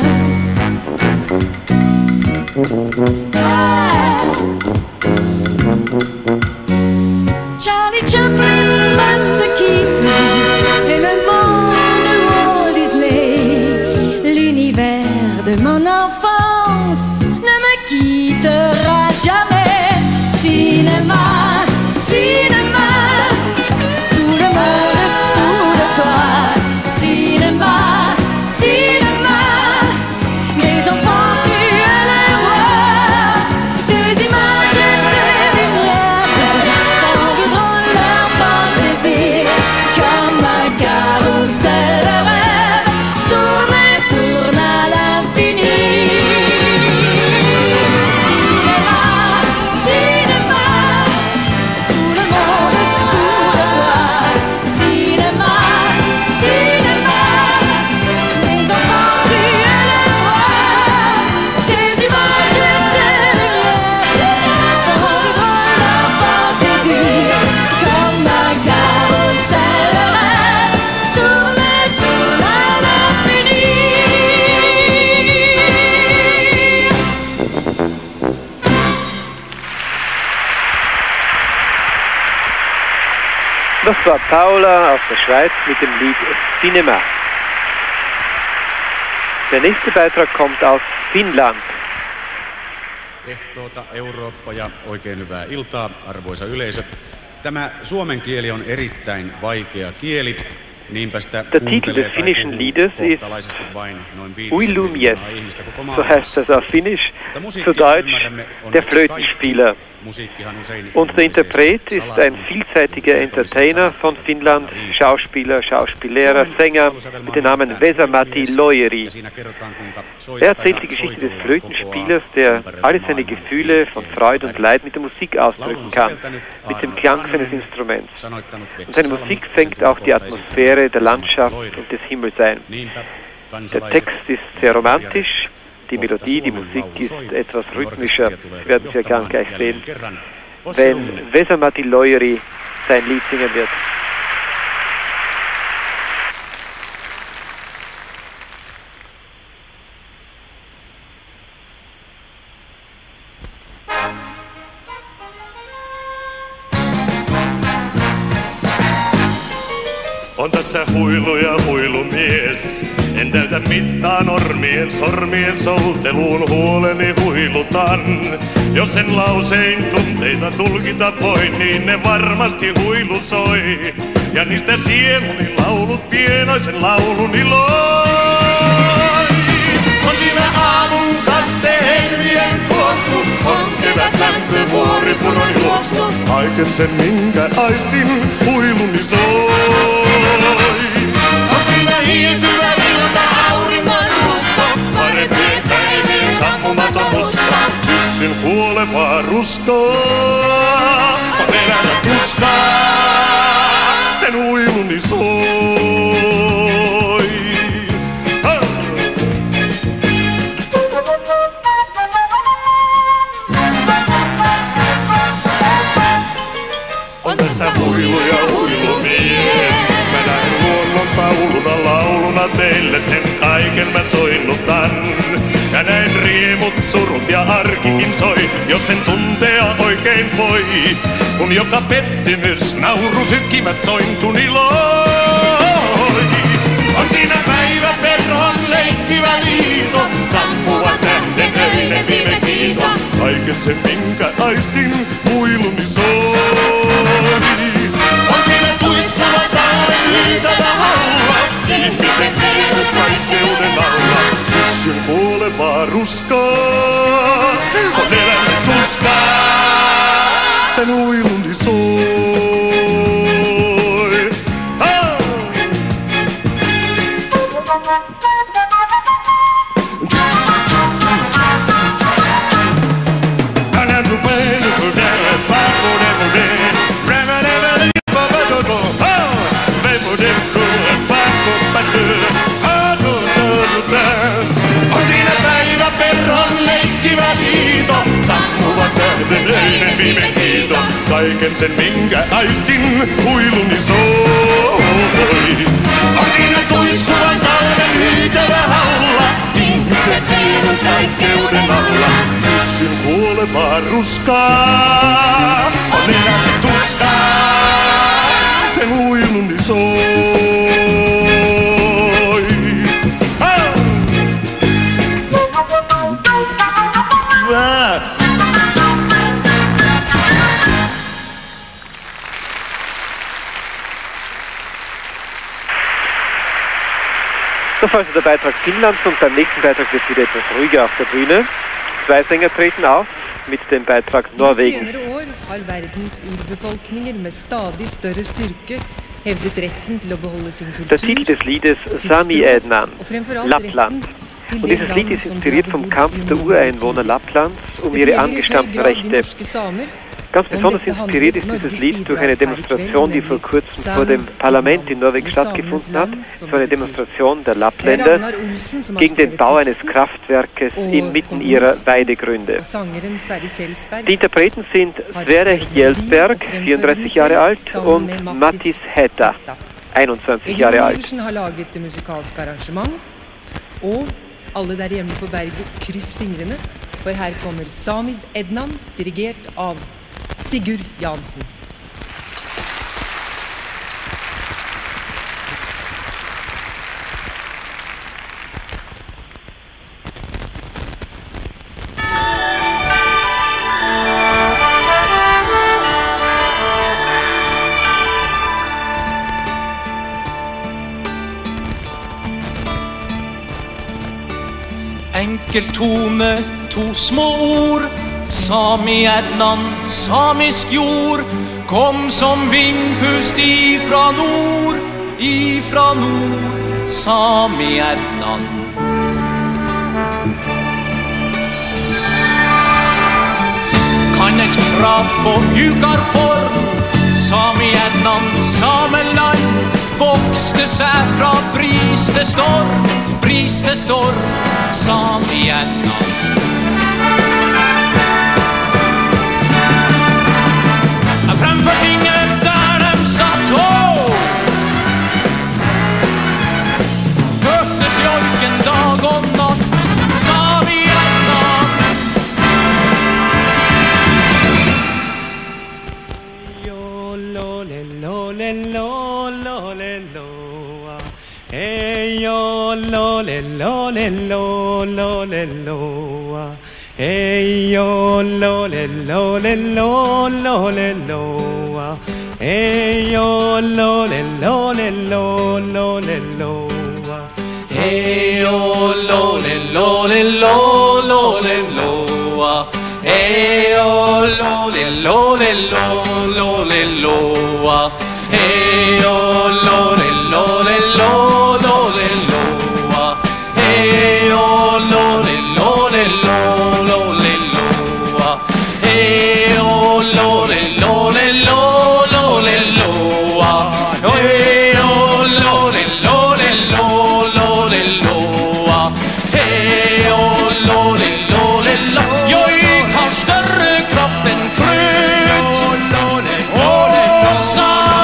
Charlie Chaplin, Buster Keaton et le monde de Walt Disney. L'univers de mon enfance ne me quittera jamais. Cinéma, cinéma, tout le monde est fou de toi. Cinéma, cinéma, des enfants tu es le roi. Tes images et tes lumières font vivre leur fantaisie comme un carrousel de rêve. Tourne et tourne à l'infini. Cinéma, cinéma, tout le monde est fou de toi. Cinéma, cinéma, les enfants tu es le roi. Tes images et tes lumières font vivre leur fantaisie comme un carrousel de rêve. Tourne et tourne à l'infini. Das war Paula aus der Schweiz mit dem Lied Cinema. Der nächste Beitrag kommt aus Finnland. Ehtoota Eurooppa ja oikein hyvää iltaa, arvoisa yleisö. Tämä suomen kieli on erittäin vaikea kieli. Niinpä sitä Der Titel des finnischen Liedes ist Uilumies, so heißt das auf Finnisch, zu Deutsch der Flötenspieler. Und der Interpret ist ein vielseitiger Entertainer von Finnland, Schauspieler, Schauspiellehrer, Sänger mit dem Namen Vesa-Matti Loiri. Er erzählt die Geschichte des Flötenspielers, der alle seine Gefühle von Freude und Leid mit der Musik ausdrücken kann, mit dem Klang seines Instruments. Und seine Musik fängt auch die Atmosphäre der Landschaft und des Himmels ein. Der Text ist sehr romantisch. Die Melodie, die Musik ist etwas rhythmischer, das werden Sie ja ganz gleich sehen, wenn Vesa-Matti Loiri sein Lied singen wird. On tässä huilu ja huilumies. En täytä mittaa normien, sormien solteluun huoleni huilutan. Jos en lausein tunteita tulkita voi, niin ne varmasti huilu soi. Ja niistä sieluni laulut pienoisen lauluni loi. On siinä aamun kaste helmien tuoksu, on kevät lämpö vuoripuron juoksu. Kaiken sen minkä aistin huiluni soi. On siinä hiityvä ilta, auringon rusko, parempien päivien sammumaton musta. Syksyn kuolevaa ruskaa, on elämä tuskaa, sen huiluni soi. On tässä huilu ja huilumies. Mä näen luonnon tauluna lauluna teille, sen kaiken mä soinnutan. Ja näin riemut, surut ja arkikin soi, jos sen tuntea oikein voi. Kun joka pettymys, nauru sykkivät sointuni loi. On siinä päivä perhon leikkivä liito, sammuvat tähden öinen viime kiito. liito. Kaiken sen minkä aistin muiluni soi. On siinä tuiskava talven hyytävä halla, ihmisen Venus kaikkeuden alla. Syksyn kuolevaa ruskaa on elämän tuskaa. Sen huilundi soi. On siinä päivä perron leikkivä liito, sammuva tähdenöinen viime kiito. Kaiken sen minkä aistin huiluni soi. On siinä tuiskuvan talven hyytävä halla, ihmiset Venus kaikkeuden alla. Syksyn kuolevaa ruskaa on elämän tuskaa. Sen huiluni soi. Das war also der Beitrag Finnlands und beim nächsten Beitrag wird es wieder etwas ruhiger auf der Bühne. Zwei Sänger treten auf mit dem Beitrag Norwegen. I senere år har verdens urbefolkninger med stadig større styrke hevdet retten til å beholde sin kultur. Der Titel des Liedes Sami Ednan, Lappland. Und dieses Lied ist inspiriert vom Kampf der Ureinwohner Lapplands um ihre angestammten Rechte. Ganz besonders inspiriert ist dieses Lied durch eine Demonstration, die vor kurzem vor dem Parlament in Norwegen stattgefunden hat. So eine Demonstration der Lappländer gegen den Bau eines Kraftwerkes inmitten ihrer Weidegründe. Die Interpreten sind Sverre Hjeltberg, vierunddreißig Jahre alt, und Mattis Hetta, einundzwanzig Jahre alt. Eurovision har laget det musikalske arrangement, og alle der hjemme på berget, kryss fingrene, for her kommer Sami Ednan, dirigert av Sigurd Jansen. Enkel tone, to små ord. Sami Ednan, samisk jord, kom som vindpust ifra nord, ifra nord, Sami Ednan. Kan et krav få hukar form, Sami Ednan, sameland, vokste seg fra briste storm, briste storm, Sami Ednan. Framfor tinget der dem satt hå, hørtes jolken dag og natt, Sami Ednan. Yo lo le lo le lo lo le lo, hey yo lo le lo le lo lo le lo. Hey yo lo le lo le lo lo le lo. Hey yo lo le lo le lo lo le lo. Hey yo lo le lo le lo lo le lo. Hey yo lo le lo le lo lo le lo. Hey yo lo le lo le lo lo le lo. Hey yo lo le lo le lo. Større kraft enn klut. Åh, Sami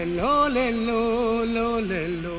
lo, le, lo, lo, le, lo.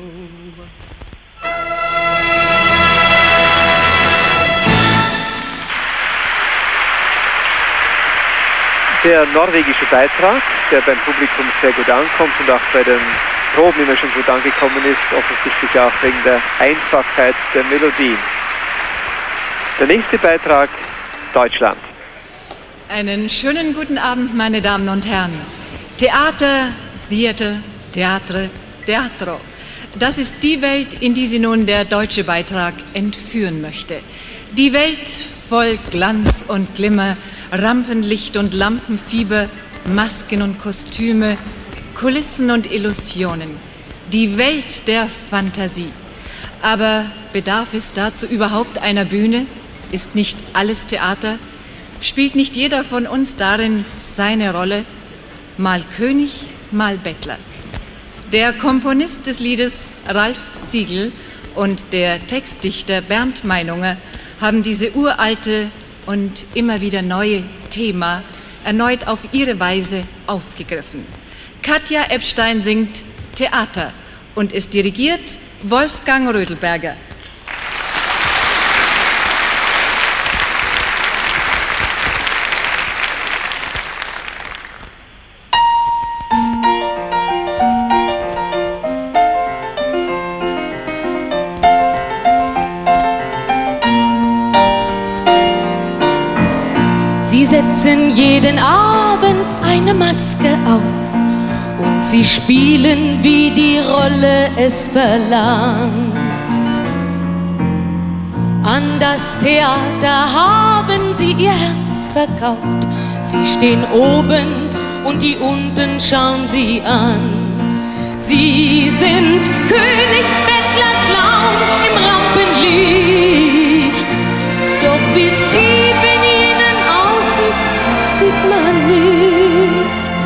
Der norwegische Beitrag, der beim Publikum sehr gut ankommt und auch bei den Proben immer schon gut angekommen ist, offensichtlich auch wegen der Einfachheit der Melodie. Der nächste Beitrag, Deutschland. Einen schönen guten Abend, meine Damen und Herren. Theater, Theater, Theatre, Teatro. Das ist die Welt, in die Sie nun der deutsche Beitrag entführen möchte. Die Welt voll Glanz und Glimmer, Rampenlicht und Lampenfieber, Masken und Kostüme, Kulissen und Illusionen. Die Welt der Fantasie. Aber bedarf es dazu überhaupt einer Bühne? Ist nicht alles Theater? Spielt nicht jeder von uns darin seine Rolle? Mal König, mal Bettler. Der Komponist des Liedes Ralf Siegel und der Textdichter Bernd Meinunger haben diese uralte und immer wieder neue Thema erneut auf ihre Weise aufgegriffen. Katja Epstein singt Theater und es dirigiert Wolfgang Rödelberger. Sie setzen jeden Abend eine Maske auf und sie spielen, wie die Rolle es verlangt. An das Theater haben sie ihr Herz verkauft. Sie stehen oben und die unten schauen sie an. Sie sind König, Bettler, Clown im Rampenlicht. Doch wie's tief in ihnen aussieht, sieht man nicht.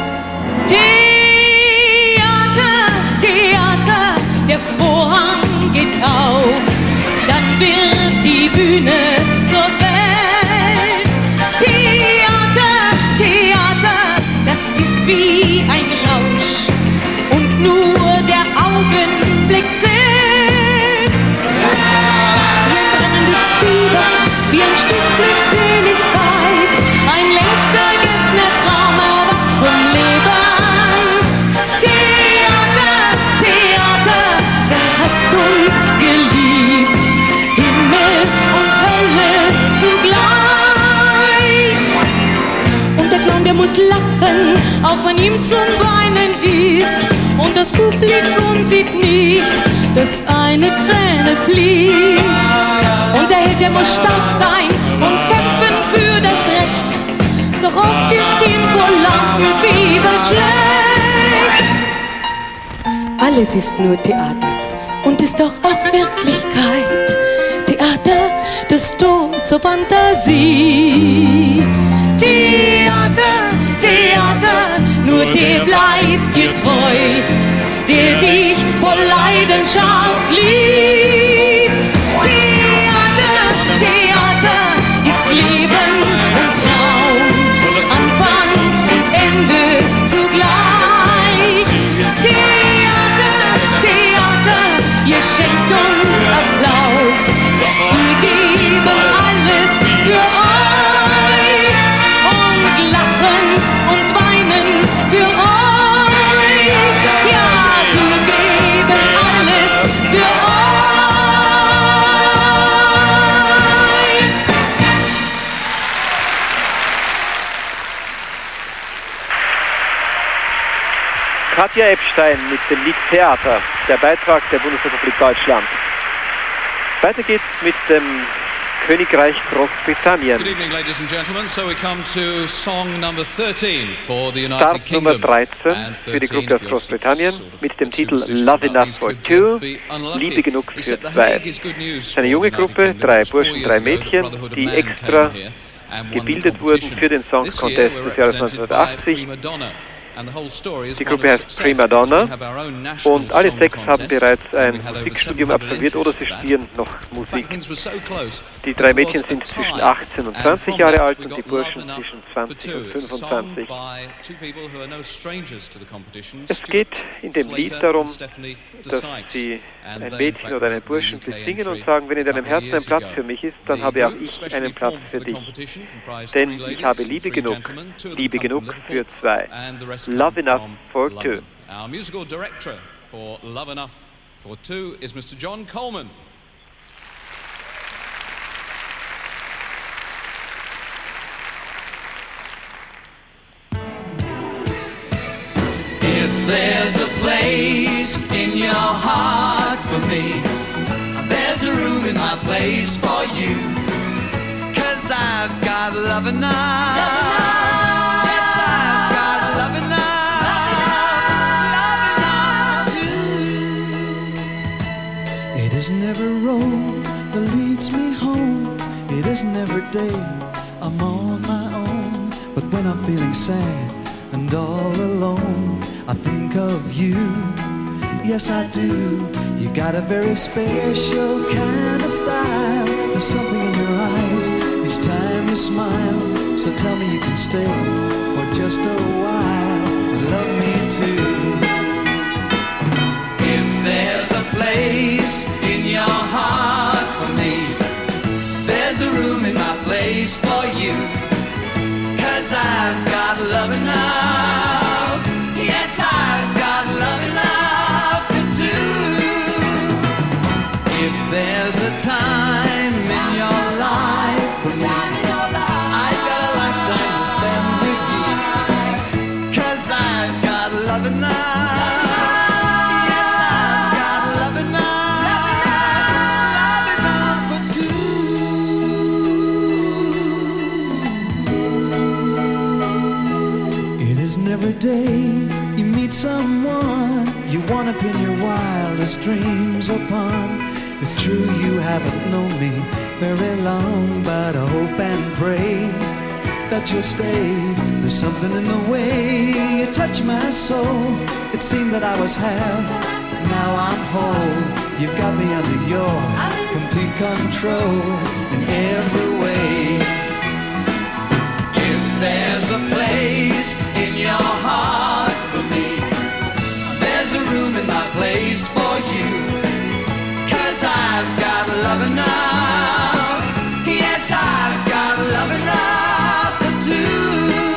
Theater, Theater, der Vorhang geht auf, dann wird die Bühne zur Welt. Theater, Theater, das ist wie ein Rausch und nur der Augenblick zählt. Wie ein brennendes Fieber, wie ein Stück Glückseligkeit, ein längst vergessener Traum erwacht zum Leben. Theater, Theater, gehasst und geliebt, Himmel und Hölle zugleich. Und der Clown, der muss lachen, auch wenn ihm zum Weinen ist. Und das Publikum sieht nicht, dass eine Träne fließt. Und der Held, der muss stark sein und kämpfen für das Recht. Doch oft ist ihm vor Lampenfieber schlecht. Alles ist nur Theater und ist doch auch Wirklichkeit. Theater, das Tor zur Fantasie. Theater, Theater, nur der bleibt dir treu, der dich voll Leidenschaft liebt. Theater, Theater ist Leben und Traum, Anfang und Ende zugleich. Theater, Theater, ihr schenkt uns Applaus, wir geben alles für euch und lachen und weinen für euch. Ja, wir geben alles für euch. Katja Epstein mit dem Lied Theater, der Beitrag der Bundesrepublik Deutschland. Weiter geht's mit dem Königreich Großbritannien. Good evening, ladies and gentlemen. So we come to song number thirteen for the United Start Kingdom. Nummer dreizehn für die Gruppe aus Großbritannien mit dem Titel Love Enough for Two, Liebe genug für zwei. Es ist eine junge Gruppe, drei Burschen, drei Mädchen, die extra gebildet wurden für den Song Contest des Jahres neunzehnhundertachtzig. Die Gruppe heißt Prima Donna und alle sechs haben bereits ein Musikstudium absolviert oder sie studieren noch Musik. Die drei Mädchen sind zwischen achtzehn und zwanzig Jahre alt und die Burschen zwischen zwanzig und fünfundzwanzig. Es geht in dem Lied darum, dass sie ein Mädchen oder einen Burschen besingen und sagen, wenn in deinem Herzen ein Platz für mich ist, dann habe auch ich einen Platz für dich. Denn ich habe Liebe genug, Liebe genug für zwei. Love enough for two. Our musical director for Love Enough for Two is Mister John Coleman. If there's a place in your heart for me, there's a room in my place for you. 'Cause I've got love enough. Love enough. Yes, I've got love enough. Love enough too. It is never road that leads me home. It is never day I'm on my own. But when I'm feeling sad and all alone, I think of you. Yes, I do. You got a very special kind of style. There's something in your eyes each time you smile. So tell me you can stay for just a while and love me too. If there's a place in your heart for me, there's a room in my place for you. 'Cause I've got love enough. Yes, I've got love enough for two. If there's a time in your life for me, I've got a lifetime to spend with you. 'Cause I've got love enough. Yes, I've got love enough. Love enough for two. It is never day you meet someone you want to pin your wildest dreams upon. It's true you haven't known me very long, but I hope and pray that you'll stay. There's something in the way you touch my soul. It seemed that I was half, but now I'm whole. You've got me under your complete control in every way. If there's a place in your heart for me, there's a room in my place for you. 'Cause I've got love enough. Yes, I've got love enough for two.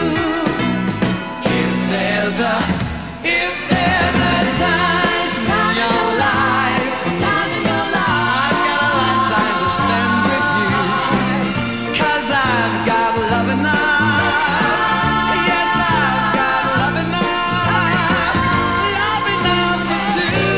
If there's a, if there's a time in your life, time in your life, I've got a lifetime to spend with you. 'Cause I've got love enough. Yes, I've got love enough. Love enough for two.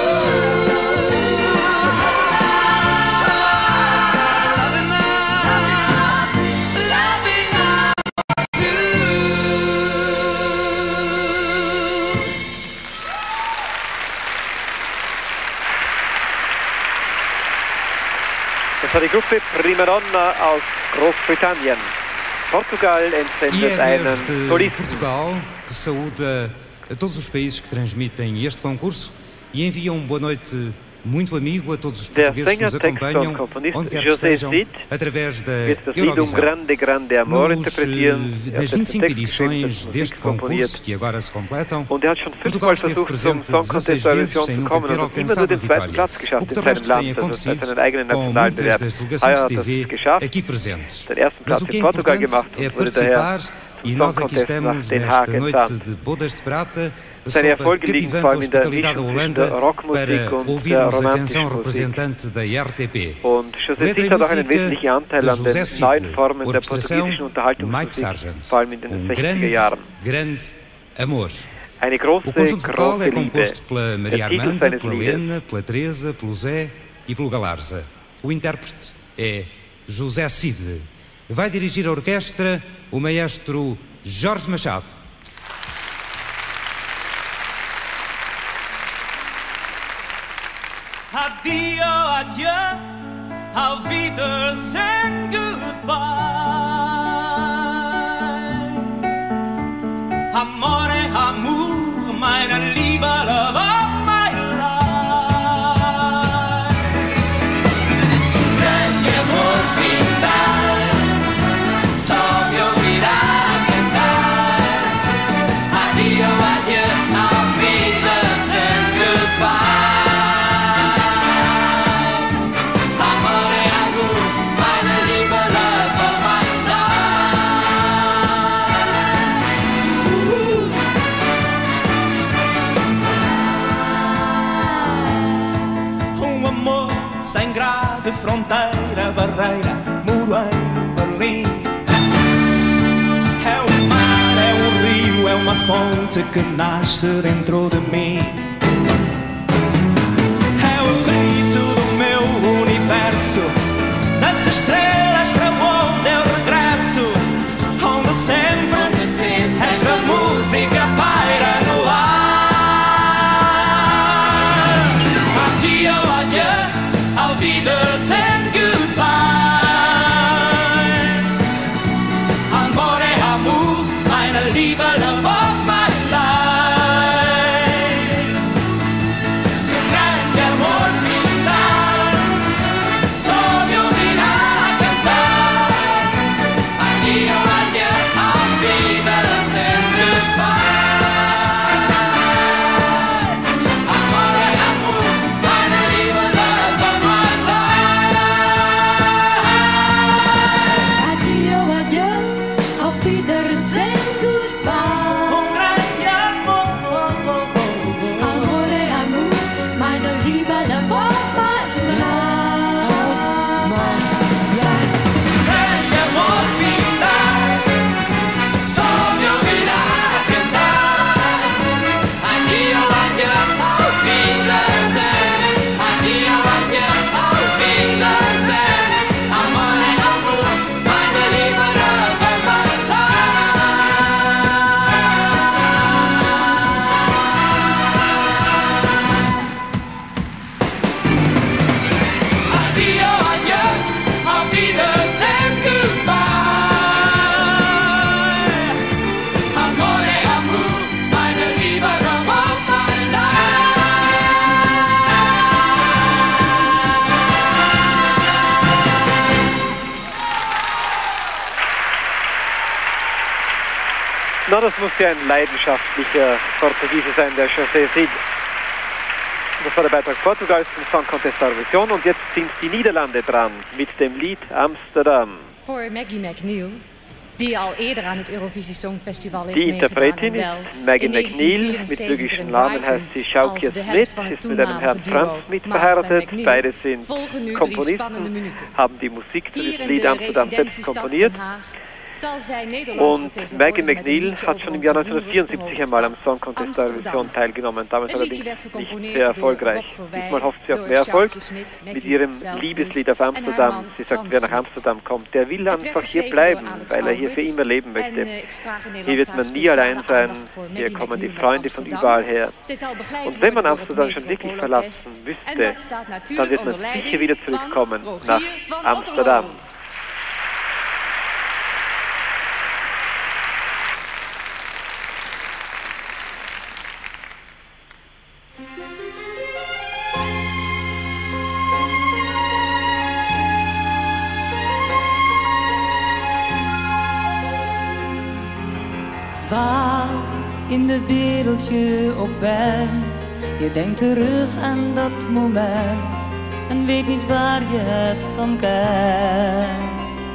Das war die Gruppe Prima Donna aus Großbritannien. Portugal entsendet einen de Solisten. Portugal, que saúda a todos os países que transmitem este concurso e envia um boa noite muito amigo a todos os portugueses que nos acompanham, onde quer que estejam, através da Eurovisão. Grande, grande amor, Nos, nas vinte e cinco edições deste concurso, que agora se completam, Portugal esteve presente dezasseis vezes sem nunca ter alcançado a vitória, o que de resto tem acontecido com muitas das delegações de T V aqui presentes. Mas o que é importante é participar e nós aqui estamos nesta noite de bodas de prata, Seine Erfolge liegen vor allem in der Mischung der Rockmusik und der romantischen Musik. Und José Cid hat auch einen wesentlichen Anteil an den neuen Formen der portugiesischen Unterhaltungsmusik, vor allem in den sechziger Jahren. Eine große, große Liebe. Der Titel seines Liedes. Pela Teresa, pelo Zé e pelo Galarza. O intérprete é José Cid. Vai dirigir a orquestra o maestro Jorge Machado. Addio, adieu, auf Wiedersehen, goodbye. Amore, amore. meine liebe Love of my life. Grande amor final, só me ouvirá cantar. Adio, adieu, auf Wiedersehen, goodbye. Amore, amor, meine liebe Love of my life. Um amor sem grade, fronteira, barreira, muro em Berlim. É um mar, é um rio, é uma fonte que nasce dentro de mim. É o grito do meu universo, das estrelas para onde eu regresso, onde sempre, onde sempre esta música paira no ar. Adio, adieu, auf Wiedersehen, goodbye. Amore, amor, meine liebe Love of my life. Su grande amor final, só me ouvirá cantar. Adio, adieu, auf Wiedersehen, goodbye. Amore, amor, meine liebe Love of my life. Adio, adieu, auf Wiedersehen, goodbye. Un grande amor. Amore, amor, meine liebe Love of my life. Su grande amor final, só me ouvirá cantar. Adio, adieu, auf Wiedersehen. Adio, adieu, auf Wiedersehen. Amore, amor, meine liebe Love of my life. Adio, adieu, auf Wiedersehen, goodbye. Amore, amor, meine liebe Love of my Na, das muss ja ein leidenschaftlicher Portugiese sein, der José Cid. Das war der Beitrag Portugals zum Song Contest Eurovision und jetzt sind die Niederlande dran mit dem Lied Amsterdam. Voor Maggie McNeil, die al eerder aan het Eurovisie Songfestival heeft Die meegedaan Interpretin en ist wel Maggie in McNeil, mit negentien bürgerlichen vierenzeventig Namen in heißt Brighton sie Sjoukje als de Smit, helft van het ist mit einem Herrn toenmalige Franz duo Smit Martha verheiratet. McNeil. Beide sind Volgen nu drie spannende Komponisten, minuten. haben die Musik zu Hier diesem in Lied de Amsterdam selbst residentiestad komponiert. Den Haag zal zij Nederland Und Maggie vertegenwoordigen met een McNeil liedje hat over schon im onze Jahr beroemde neunzehnhundertvierundsiebzig einmal am Song Contest Amsterdam. Eurovision teilgenommen, damals Het liedje allerdings werd nicht gecomponeerd sehr door erfolgreich. Rob Verwij, Diesmal hofft sie auf door mehr Erfolg Sjoukje Smit, mit Maggie ihrem zelf Liebeslied dus, auf en haar Amsterdam. man Sie sagt, Frans wer nach Smit. Amsterdam kommt, der will Het werd einfach hier geschreven door bleiben, Alex weil er hier für Albrecht. immer leben möchte. En, uh, ik vraag in Nederland Hier wird graag man nie allein speciale sein, aandacht voor hier Maggie kommen die McNeil Freunde met von Amsterdam. überall her. Zij zal begeleid Und wenn man worden door het Amsterdam schon wirklich Metropoolorkest. verlassen En wüsste, dat staat dann natuurlijk wird man onder leiding sicher wieder van zurückkommen Rogier nach van Amsterdam. Otterlo. Waar in de wereld je ook bent, je denkt terug aan dat moment en weet niet waar je het van kent.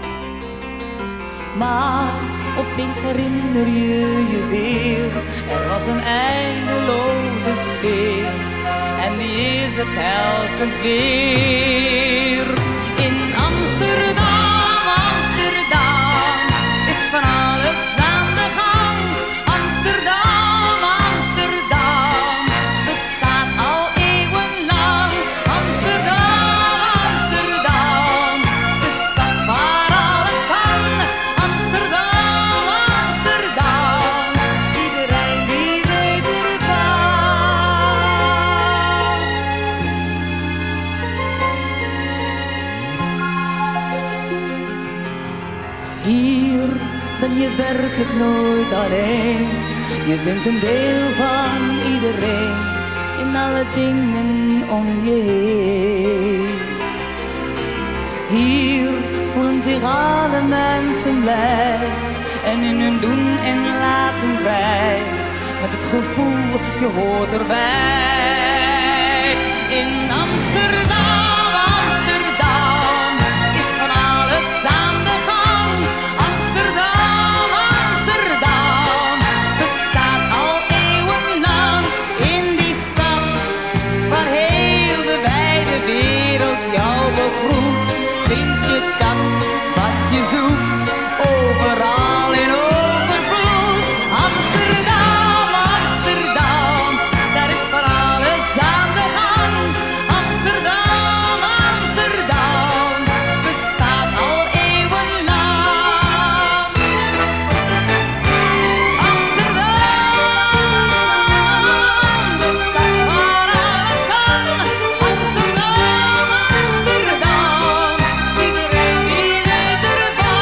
Maar opeens herinner je je weer, er was een eindeloze sfeer en die is er telkens weer. In Amsterdam, Amsterdam, is van alles aan de gang. Amsterdam, Amsterdam, bestaat al eeuwenlang. Amsterdam, Amsterdam, de stad waar alles kan. Amsterdam, Amsterdam, iedereen die weet ervan. Hier ben je werkelijk nooit alleen. Je vindt een deel van iedereen in alle dingen om je heen. Hier voelen zich alle mensen blij en in hun doen en laten vrij. Met het gevoel, je hoort erbij. In Amsterdam, Amsterdam, is van alles aan de gang. Amsterdam, Amsterdam, bestaat al eeuwenlang. In die stad, waar heel de wijde wereld jou begroet, vind je dat wat je zoekt, overal in overvloed. Amsterdam, Amsterdam, daar is van alles aan de gang. Amsterdam, Amsterdam, bestaat al eeuwenlang. Amsterdam, de stad waar alles kan. Amsterdam, Amsterdam, iedereen die weet ervan.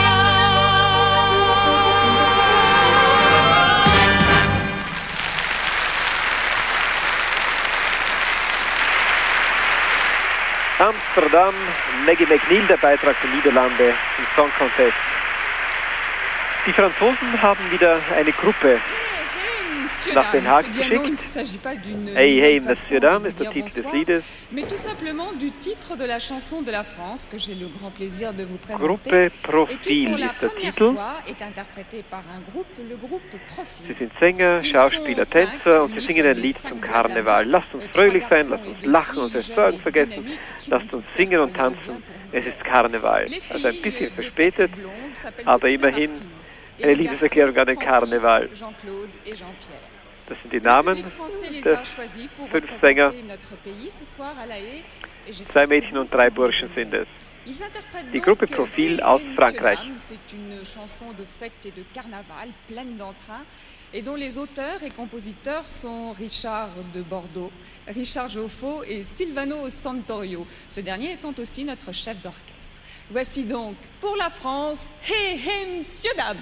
Amsterdam, Maggie McNeil, der Beitrag der Niederlande im Song Contest. Die Franzosen haben wieder eine Gruppe nach Den Haag geschickt. Hey, hey, Monsieur Dame ist der Titel des Liedes. Mais tout simplement du titre de la chanson de la France que j'ai le grand plaisir de vous présenter. Gruppe Et qui pour Profil la ist der première Titel. fois est interprété par un groupe, le groupe Profil. Sie sind Sänger, Schauspieler, Tänzer und sie singen ein Lied zum Karneval. Lasst uns fröhlich sein, lasst uns lachen, unsere Sorgen vergessen, lasst uns singen und tanzen. Es ist Karneval. Also ein bisschen verspätet, aber immerhin eine Liebeserklärung an den Karneval. Jean-Claude et Jean-Pierre. Das sind die Namen Les Français les des a choisis pour fünf représenter Sänger. notre pays ce soir à La Haye. Et j'espère Zwei que Mädchen und vous drei aussi Burschen vous sind es. Ils interprètent Die donc Gruppe Hey, Profil hey, aus Monsieur Frankreich. Dame. C'est une chanson de fête et de carnaval pleine d'entrain et dont les auteurs et compositeurs sont Richard de Bordeaux, Richard Joffo et Silvano Santorio, ce dernier étant aussi notre chef d'orchestre. Voici donc pour la France, Hey Hey Monsieur Dame.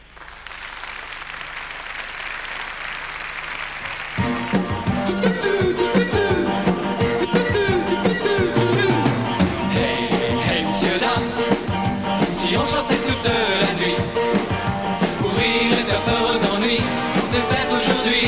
Hey, hey, monsieur, dame, si on chantait toute la nuit, pour rire et faire peur aux ennuis, c'est fête aujourd'hui.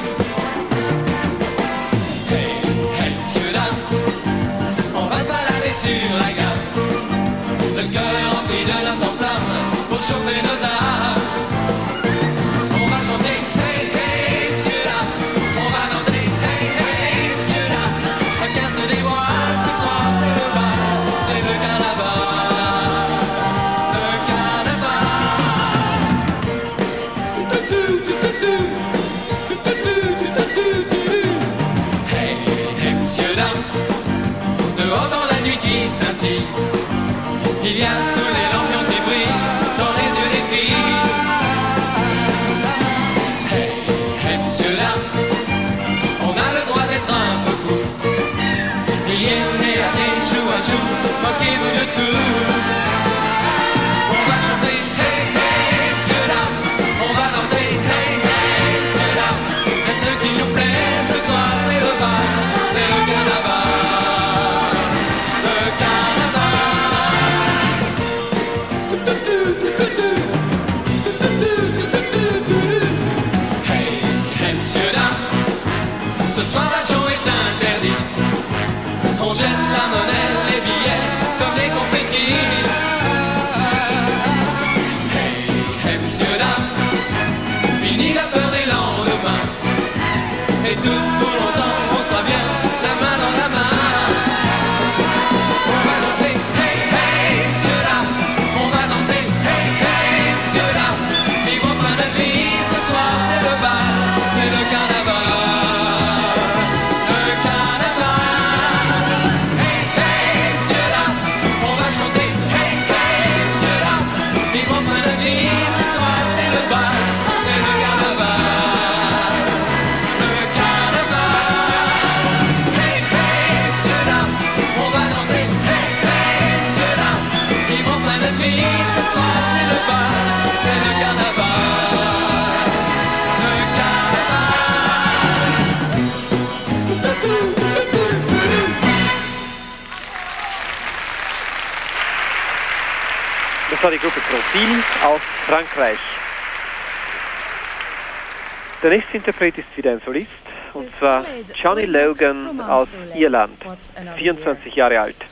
Hey, hey, monsieur, dame, on va se balader sur la gamme, le cœur rempli de notre flamme, pour chauffer nos âmes. On va chanter, hey, hey, monsieur, dame, on va danser, hey, hey, monsieur, dame, chacun se dévoile, ce soir c'est le bal, c'est le carnaval, le carnaval. Hey, hey, monsieur, dame, dehors dans la nuit qui scintille, il y a tous les lampions qui brillent dans les yeux des filles. Hey, hey, monsieur, dame, on a le droit d'être un peu fou. Riez, allez, joue à joue, moquez-vous de tout. On va chanter, hey, hey, monsieur, dame, on va danser, hey, hey, monsieur, dame. Mais ce qui nous plaît ce soir, c'est le bal, c'est le carnaval, le carnaval. Hey, hey, monsieur, dame, ce soir l'argent est interdit. On jette la monnaie, les billets, comme des confettis. Hey, hey, monsieur, dame, fini la peur des lendemains. Et tous pour longtemps, on sera bien, la main dans la main. On va chanter, hey, hey, monsieur, dame, on va danser, hey, hey, monsieur, dame. Vivons plein de vie, ce soir c'est le bal, c'est le carnaval, le carnaval. Hey, hey, monsieur, dame, on va chanter, hey, hey, monsieur, dame. Vivons plein de vie, ce soir c'est le bal, c'est le carnaval, le carnaval. Hey, hey, monsieur, dame, on va danser, hey, hey, monsieur, dame. Vivons plein de vie, ce soir c'est le bal, c'est le carnaval, le Das war die Gruppe Profil aus Frankreich. Der nächste Interpret ist wieder ein Solist, und zwar Johnny Logan aus Irland, vierundzwanzig Jahre alt.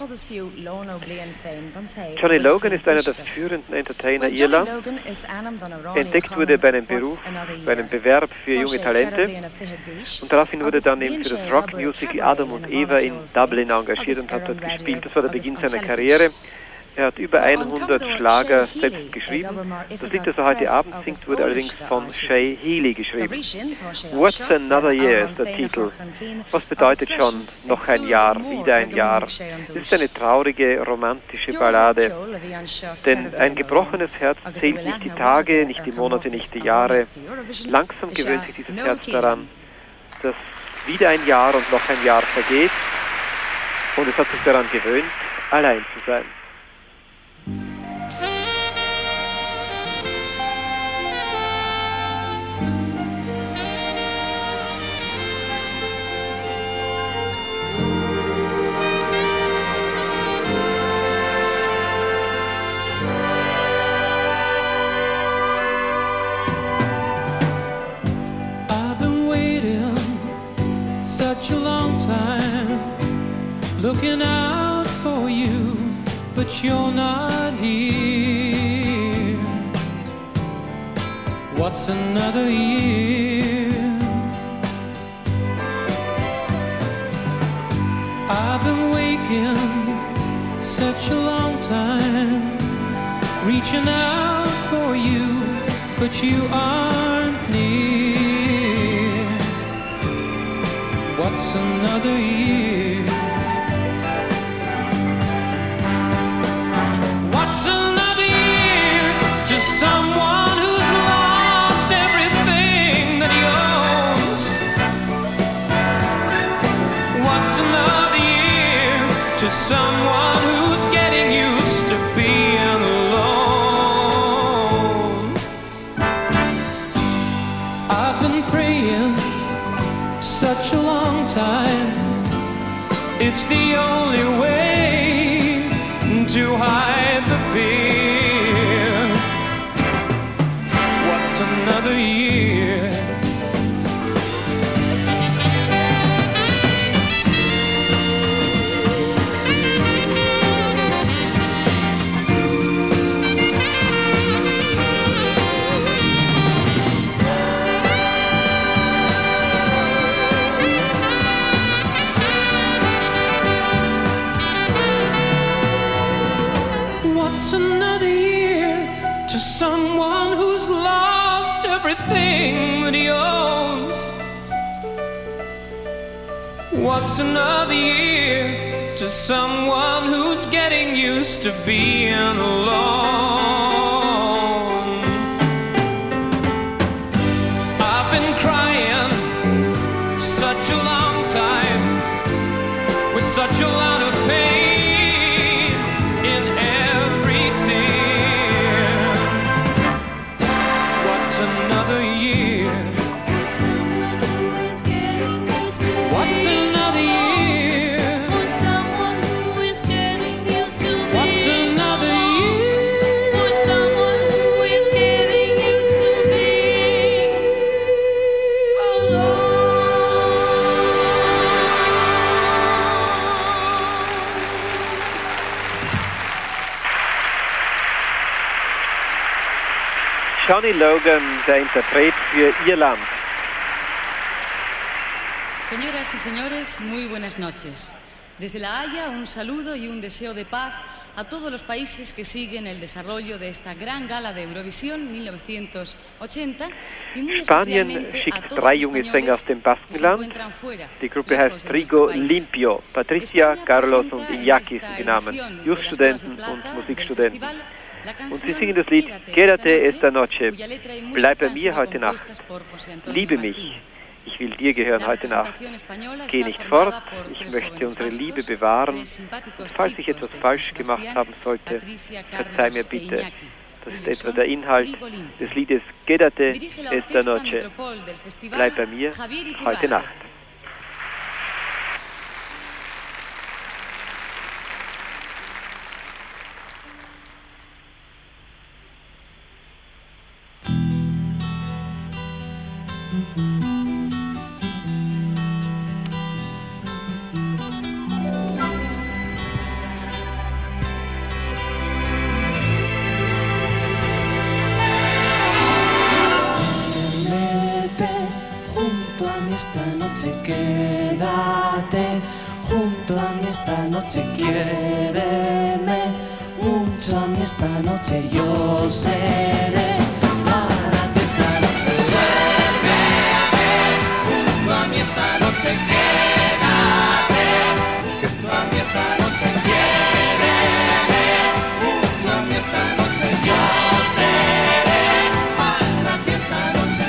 Johnny Logan ist einer der führenden Entertainer Irlands. Entdeckt wurde er bei einem Beruf, bei einem Bewerb für junge Talente, und daraufhin wurde er dann eben für das Rockmusical Adam und Eva in Dublin engagiert und hat dort gespielt. Das war der Beginn seiner Karriere. Er hat über hundert Schlager selbst geschrieben. Das Lied, das er heute Abend singt, wurde allerdings von Shay Healy geschrieben. What's Another Year ist der Titel. Was bedeutet schon noch ein Jahr, wieder ein Jahr? Es ist eine traurige, romantische Ballade. Denn ein gebrochenes Herz zählt nicht die Tage, nicht die Monate, nicht die Jahre. Langsam gewöhnt sich dieses Herz daran, dass wieder ein Jahr und noch ein Jahr vergeht. Und es hat sich daran gewöhnt, allein zu sein. Such a long time looking out for you, but you're not here. What's another year? I've been waking such a long time, reaching out for you, but you aren't near. What's another year? What's another year to someone who's lost everything that he owns? What's another year to someone who's getting used to being alone? I've been praying such a long time, it's the only way to hide the fear. What's another year? What's another year to someone who's lost everything that he owns? What's another year to someone who's getting used to being alone? I've been crying such a long time with such a lot of pain. Another year. What's another year? For someone who is getting used to being. What's another year? For someone who is getting used to being alone. Johnny Logan, der Interpret für Irland. Señoras y señores, muy buenas noches. Desde La Haya, un saludo y un deseo de paz a todos los países que siguen el desarrollo de esta gran gala de Eurovisión mil novecientos ochenta y muy Spanien especialmente a schickt todos drei los junge Sänger españoles aus dem que se Baskenland. encuentran fuera, Die Gruppe lejos heißt de Trigo nuestro país. Limpio. Patricia, España Carlos presenta und en Iñaki esta sind die Namen. edición de las Just-Studenten Bodas de und Plata Musikstudenten. del festival, la Und sie canción singen das Lied Quédate esta noche. Bleib bei mir heute Nacht. Liebe mich. Ich will dir gehören heute Nacht. Geh nicht fort, ich möchte unsere Liebe bewahren. Und falls ich etwas falsch gemacht haben sollte, verzeih mir bitte. Das ist etwa der Inhalt des Liedes Quédate esta noche. Bleib bei mir heute Nacht. Esta noche quédate junto a mí, esta noche quiéreme mucho a mí, esta noche yo seré para ti, esta noche duérmete junto a mí, esta noche quédate junto a mí, esta noche quiéreme mucho a mí, esta noche yo seré para ti, esta noche.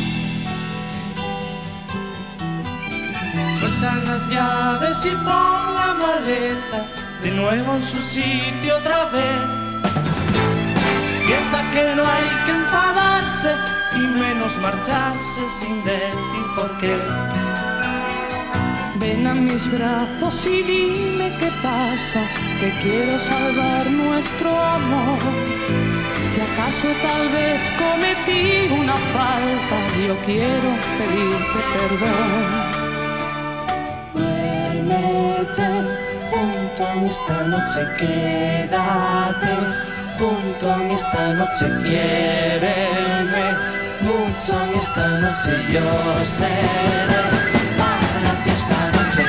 Suelta las llaves y pon la maleta de nuevo en su sitio otra vez. Piensa que no hay que enfadarse y menos marcharse sin decir por qué. Ven a mis brazos y dime qué pasa, que quiero salvar nuestro amor. Si acaso tal vez cometí una falta, yo quiero pedirte perdón. Duérmete junto a mí, esta noche quédate junto a mí, esta noche quiéreme mucho a mí, esta noche yo seré para ti, esta noche.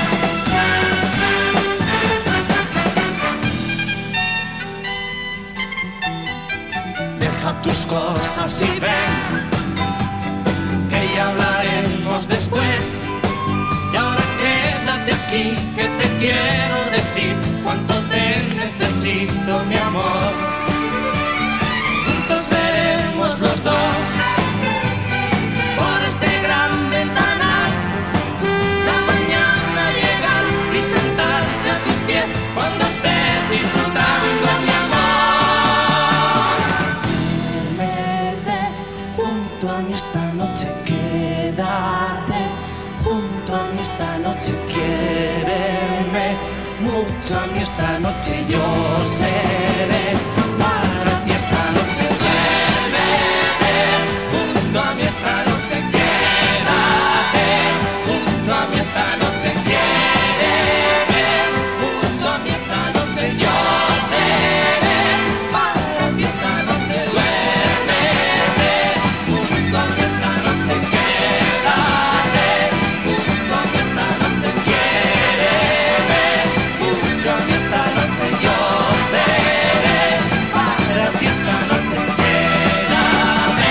Deja tus cosas y ven, que ya hablaremos después. Y ahora quédate aquí, que te quiero decir cuánto te necesito, mi amor. Juntos veremos los dos por este gran ventanal la mañana llegar y sentarse a tus pies cuando estés disfrutando, mi amor. Duérmete junto a mí, esta noche quédate junto a mí, esta noche quiéreme mucho a mí, esta noche yo seré para ti, esta noche duérmete junto a mí, esta noche quédate junto a mí, esta noche quiéreme mucho a mí, esta noche yo seré para ti, esta noche duérmete junto a mí, esta noche quédate junto a mí, esta noche quiéreme mucho a mí, esta noche yo seré para ti, esta noche quédame.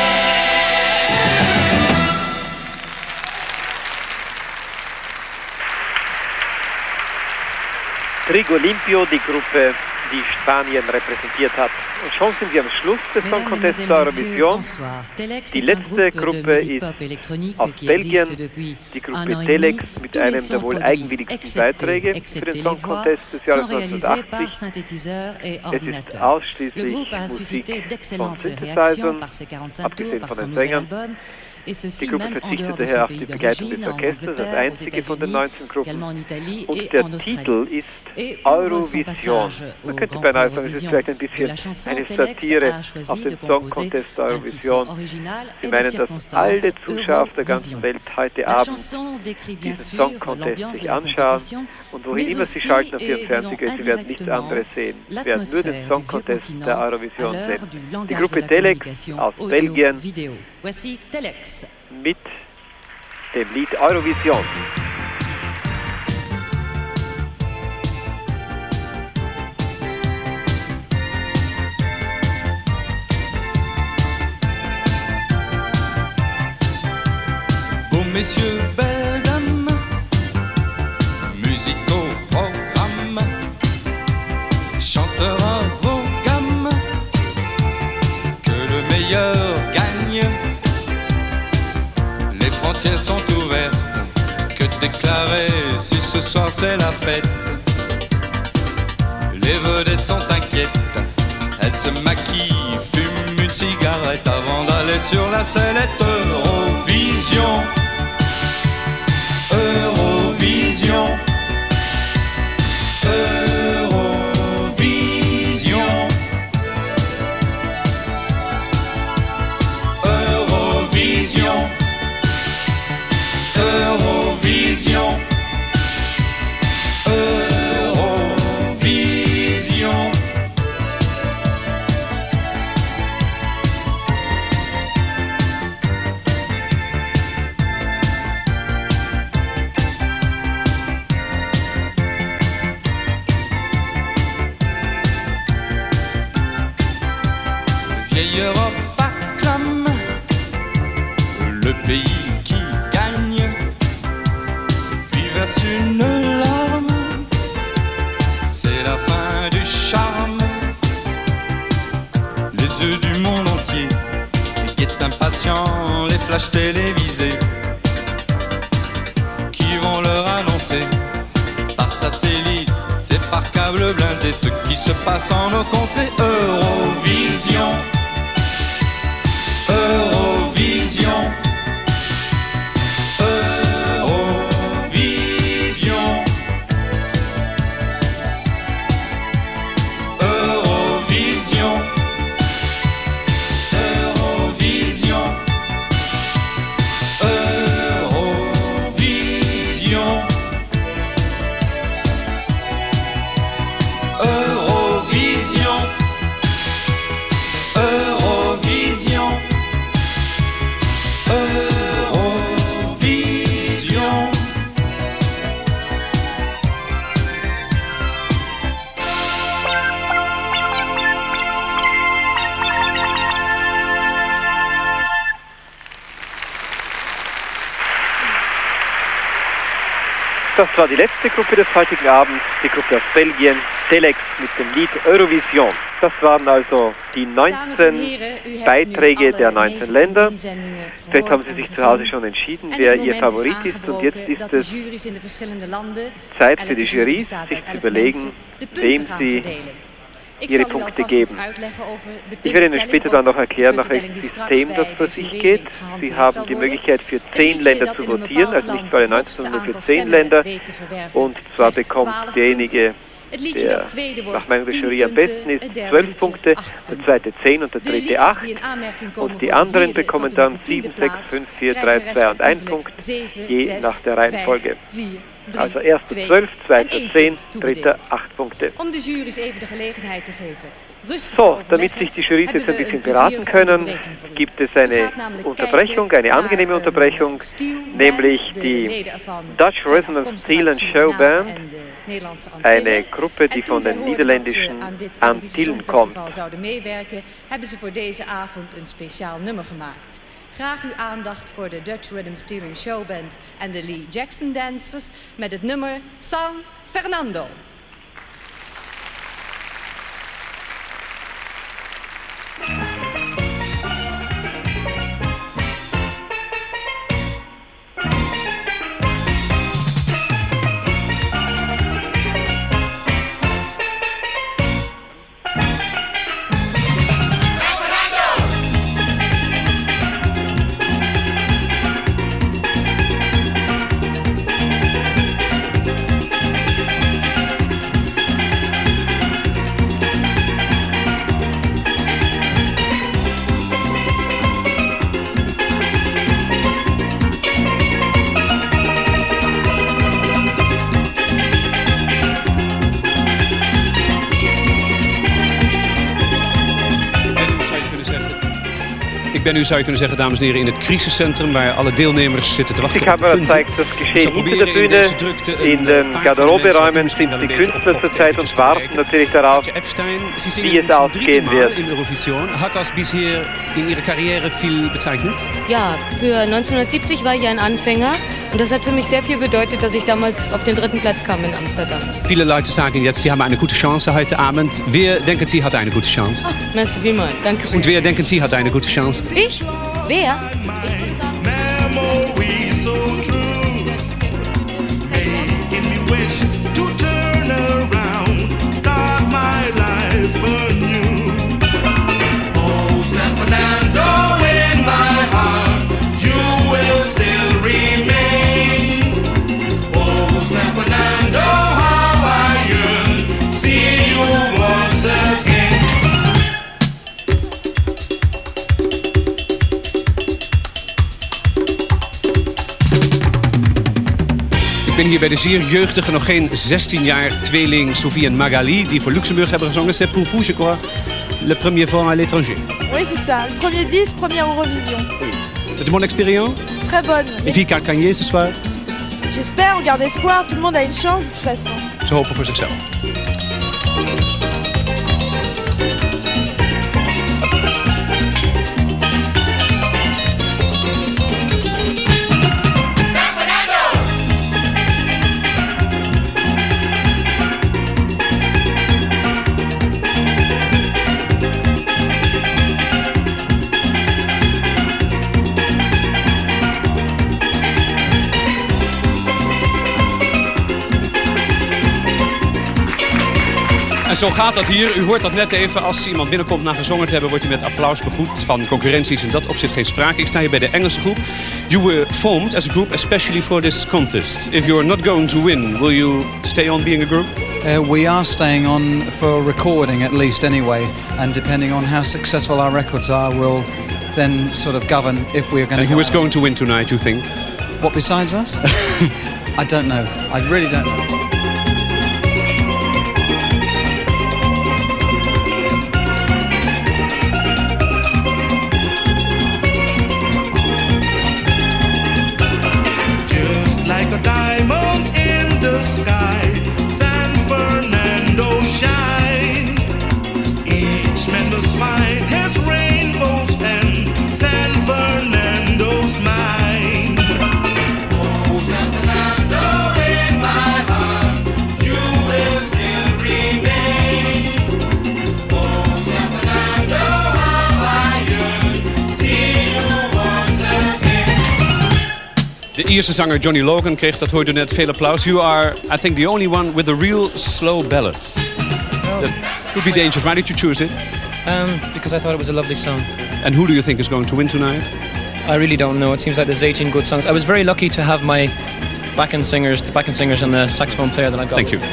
Trigo Limpio, die Gruppe, die Spanien repräsentiert hat. Und schon sind wir am Schluss des Song Contest zur Eurovision. Die letzte Gruppe ist aus Belgien, die Gruppe Telex mit einem der wohl eigenwilligsten Beiträge für den Song Contest des Jahres neunzehnhundertachtzig. Es ist ausschließlich Musik von Synthesizern, abgesehen von den Sängern. Die Gruppe verzichtet daher auf die Begleitung des Orchesters als einzige von den neunzehn Gruppen. Und der Titel ist Eurovision. Man könnte beinahe sagen, es ist vielleicht ein bisschen eine Satire auf den Song Contest Eurovision. Sie meinen, dass alle Zuschauer auf der ganzen Welt heute Abend diesen Song Contest sich anschauen und wohin immer sie schalten auf ihren Fernseher, sie werden nichts anderes sehen. Sie werden nur den Song Contest der Eurovision sehen. Die Gruppe Telex aus Belgien mit dem Lied Eurovision. Beaux messieurs, belles dames, musique au programme, chanteur à vos gammes, que le meilleur gagne. Les frontières sont ouvertes, que déclarer si ce soir c'est la fête. Les vedettes sont inquiètes, elles se maquillent, fument une cigarette avant d'aller sur la sellette. Eurovision, Eurovision, Eurovision, Eurovision. vieille Europe acclame le pays qui gagne, puis verse une larme. C'est la fin du charme. Les yeux du monde entier guettent impatients les flashs télévisés qui vont leur annoncer par satellite et par câble blindé ce qui se passe en nos contrées. Eurovision, Eurovision, Eurovision, Eurovision, Eurovision, Eurovision, Eurovision, Eurovision, Eurovision. Das war die letzte Gruppe des heutigen Abends, die Gruppe aus Belgien, Telex mit dem Lied Eurovision. Das waren also die neunzehn Beiträge der neunzehn Länder. Vielleicht haben Sie sich zu Hause schon entschieden, wer Ihr Favorit ist. Und jetzt ist es Zeit für die Jurys, sich zu überlegen, wem sie ihre Punkte geben. Ich werde Ihnen später dann noch erklären, nach welchem System das für sich geht. Sie haben die Möglichkeit, für zehn Länder zu votieren, also nicht für alle neunzehn, sondern nur für zehn Länder. Und zwar bekommt derjenige, der nach Meinung der Jury am besten ist, zwölf Punkte, der zweite zehn und der dritte acht. Und die anderen bekommen dann sieben, sechs, fünf, vier, drei, zwei und ein Punkt, je nach der Reihenfolge. Also erster zwölf, zweiter zehn, dritter acht Punkte. Um de jury's even de gelegenheid te geven. So, damit sich die Jurys jetzt ein bisschen beraten können, gibt es eine Unterbrechung, eine angenehme Unterbrechung, nämlich die Dutch Resonance Steel and Show Band, eine Gruppe, die von den niederländischen Antillen kommt. Hebben ze voor deze avond een speciaal nummer gemaakt. Graag uw aandacht voor de Dutch Rhythm Steering Showband en de Lee Jackson Dancers met het nummer San Fernando. Ik ben nu, zou je kunnen zeggen, dames en heren, in het crisiscentrum waar alle deelnemers zitten te wachten. Ich habe mir gezeigt, das Geschehen hinter der Bühne. In den Garderoberäumen sind die Künstler zurzeit und warten natürlich darauf, wie es ausgehen wird. In Eurovision. Hat das bisher in Ihrer Karriere viel bezeichnet? Ja, für neunzehnhundertsiebzig war ich ein Anfänger und das hat für mich sehr viel bedeutet, dass ich damals auf den dritten Platz kam in Amsterdam. Viele Leute sagen jetzt, Sie haben eine gute Chance heute Abend. Wer denken Sie hat eine gute Chance? Ach, merci vielmals, danke schön. Und wer denken Sie hat eine gute Chance? Ich? Wer? Ik ben hier bij de zeer jeugdige, nog geen zestien jaar tweeling Sophie en Magali, die voor Luxemburg hebben gezongen. C'est pour vous, je crois, le premier fois à l'étranger. Oui, c'est ça. Le premier disque, première Eurovision. Oui. C'est une bonne expérience? Très bonne. Et qui a gagné ce soir? J'espère, on garde espoir. Tout le monde a une chance de toute façon. Ze hopen voor zichzelf. zo gaat dat hier. U hoort dat net even. Als iemand binnenkomt na gezongen te hebben, wordt hij met applaus begroet. Van concurrenties in dat opzicht geen sprake. Ik sta hier bij de Engelse groep. You were formed as a group especially for this contest. If you're not going to win, will you stay on being a group? Uh, we are staying on for recording at least anyway, and depending on how successful our records are, we'll then sort of govern if we're going to. And who is going to win tonight, you think? What besides us? I don't know. I really don't know. Just like a diamond in the sky, San Fernando shines. Each men's fight has rainbows and San Fernando's mine. Oh, San Fernando, in my heart, you will still remain. Oh, San Fernando, how I yearn, see you once again. De Ierse zanger Johnny Logan kreeg, dat hoorde u net, veel applaus. You are, I think, the only one with a real slow ballad. That would be dangerous. Why did you choose it? Um, because I thought it was a lovely song. And who do you think is going to win tonight? I really don't know. It seems like there's eighteen good songs. I was very lucky to have my backing singers, the backing singers and the saxophone player that I got. Thank you.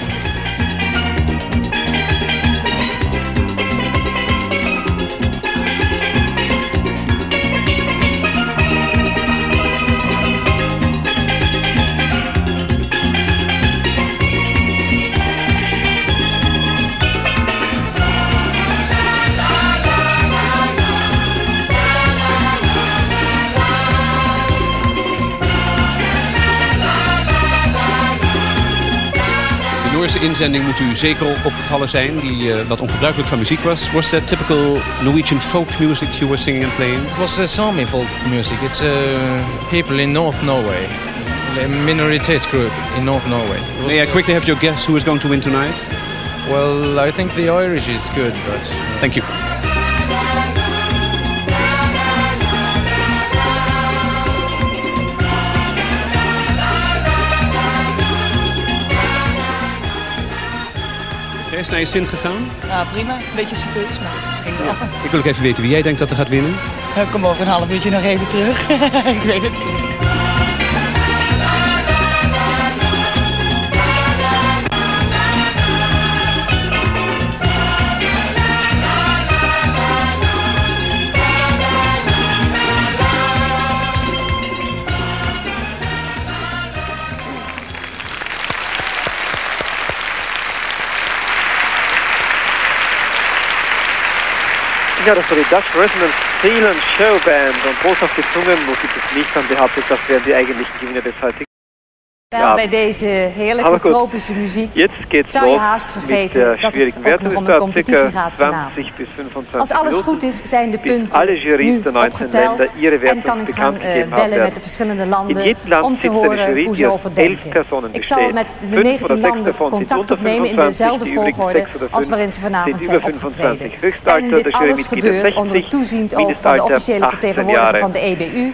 De Noorse inzending moet u zeker opgevallen zijn, die uh, wat ongebruikelijk van muziek was. Was that typical Norwegian folk music you were singing and playing? It was uh, Sami folk music. It's uh, people in North Norway, a minoritets group in North Norway. May I quickly have your guess who is going to win tonight? Well, I think the Irish is good, but... Thank you. Is naar je zin gegaan? Ja, prima. Een beetje serieus, maar ging wel. Ik wil ook even weten wie jij denkt dat er gaat winnen. Ik kom over een half uurtje nog even terug. Ik weet het niet. Ja, das war die Dutch Resonance Zealand Showband und boshaft gezwungen, wo gibt es nicht dann behauptet, das wären die eigentlichen Gewinner des heutigen. Ja, bij deze heerlijke tropische muziek zou je haast vergeten dat het ook nog om een competitie gaat vanavond. Als alles goed is, zijn de punten nu opgeteld en kan ik gaan uh, bellen met de verschillende landen om te horen hoe ze over denken. Ik zal met de negentien landen contact opnemen in dezelfde volgorde als waarin ze vanavond zijn opgetreden. En dit alles gebeurt onder het toeziend oog van de officiële vertegenwoordiger van de E B U,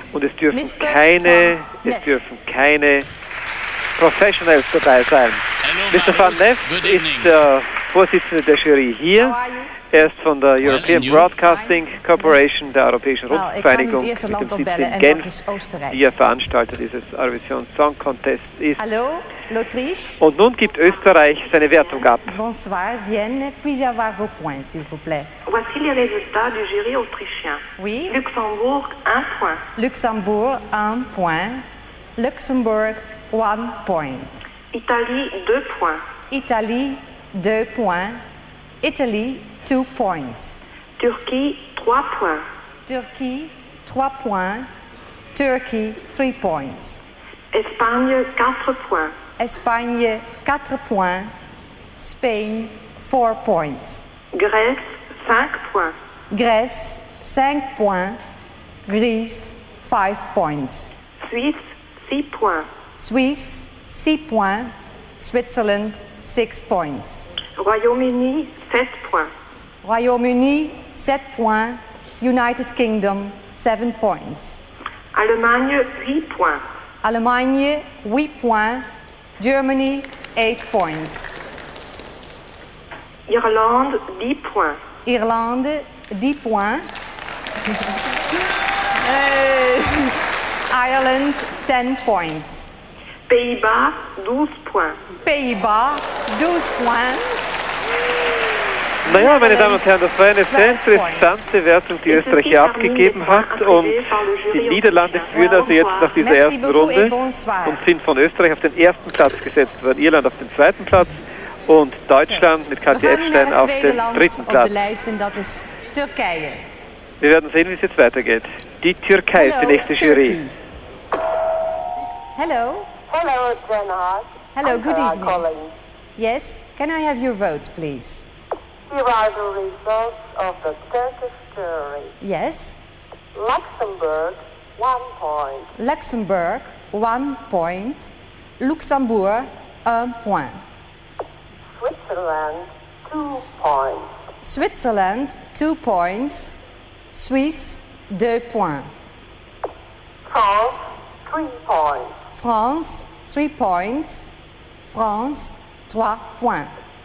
mister Es dürfen keine Professionals dabei sein. mister Van Ness ist der Vorsitzende der Jury hier. Er ist von der European Broadcasting Corporation, der Europäischen Rundfunkvereinigung, mit dem Sitz in Genf, die er Veranstalter dieses Eurovision Song Contest ist. Hallo, l'Autriche. Und nun gibt Österreich seine Wertung ab. Bonsoir, Vienne. Puis-je avoir vos points, s'il vous plaît? Voici les résultats du jury autrichien. Oui. Luxembourg, un point. Luxembourg, un point. Luxembourg, one point. Italie, deux points. Italie, deux points. Italy, two points. Turquie, trois points. Turquie, trois points. Turkey, three points. Espagne, quatre points. Espagne, quatre points. Spain, four points. Grèce, cinq points. Grèce, cinq points. Greece, five points. Suisse, six points. Suisse, six points. Switzerland, six points. Royaume-Uni, sept points. Royaume-Uni, sept points. United Kingdom, seven points. Allemagne, huit points. Allemagne, huit points. Germany, eight points. Irlande, dix points. Irlande, dix points. uh, Ireland, ten points. Pays-Bas, douze points. Pays-Bas, douze points. Naja, meine Damen und Herren, das war eine sehr interessante Wertung, die Österreich hier abgegeben hat. Und die Niederlande führen also jetzt nach dieser ersten Runde und sind von Österreich auf den ersten Platz gesetzt worden, Irland auf den zweiten Platz und Deutschland mit Katja Epstein auf den dritten Platz. Wir werden sehen, wie es jetzt weitergeht. Die Türkei ist die nächste Jury. Hello. Hello, Jenna. Hello, good Ankara evening. calling. Yes, can I have your votes, please? Here are the results of the Turkish jury. Yes. Luxembourg, one point. Luxembourg, one point. Luxembourg, un point. Switzerland, two points. Switzerland, two points. Suisse, deux points. France, three points. France, three points. France, trois points.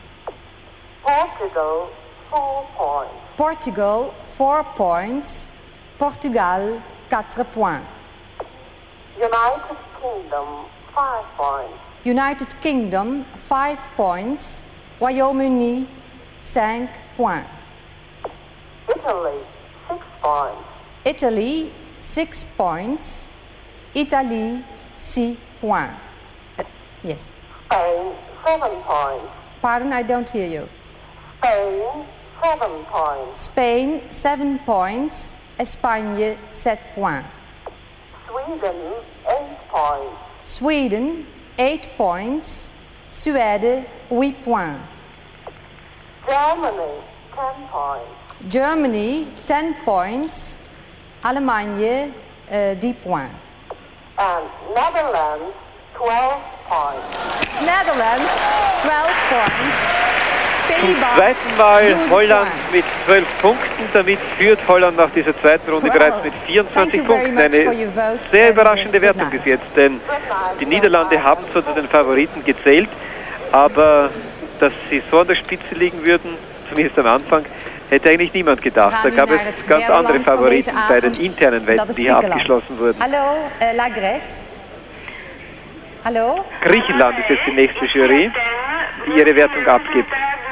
Portugal, four points. Portugal, four points. Portugal, quatre points. United Kingdom, five points. United Kingdom, five points. Royaume-Uni, cinq points. Italy, six points. Italy, six points. Italy, six points. Uh, yes. Spain, seven points. Pardon, I don't hear you. Spain, seven points. Spain, seven points. Espagne, sept points. Sweden, eight points. Sweden, eight points. Suède, huit points. Germany, ten points. Germany, ten points. Allemagne, uh, dix points. And Netherlands, twelve points. Netherlands, twelve points. Zum Pays-Bas, zweiten Mal douze Holland points. mit zwölf Punkten. Damit führt Holland nach dieser zweiten Runde Well, bereits mit vierundzwanzig thank you very Punkten. much for Eine your votes sehr and überraschende good Wertung night. bis jetzt, denn die Niederlande haben zwar zu den Favoriten gezählt, aber dass sie so an der Spitze liegen würden, zumindest am Anfang, hätte eigentlich niemand gedacht. Da gab es ganz andere Favoriten bei den internen Wetten, die hier abgeschlossen wurden. Hallo, uh, la Grèce. Hallo? Griechenland ist jetzt die nächste Jury, die ihre Wertung abgibt.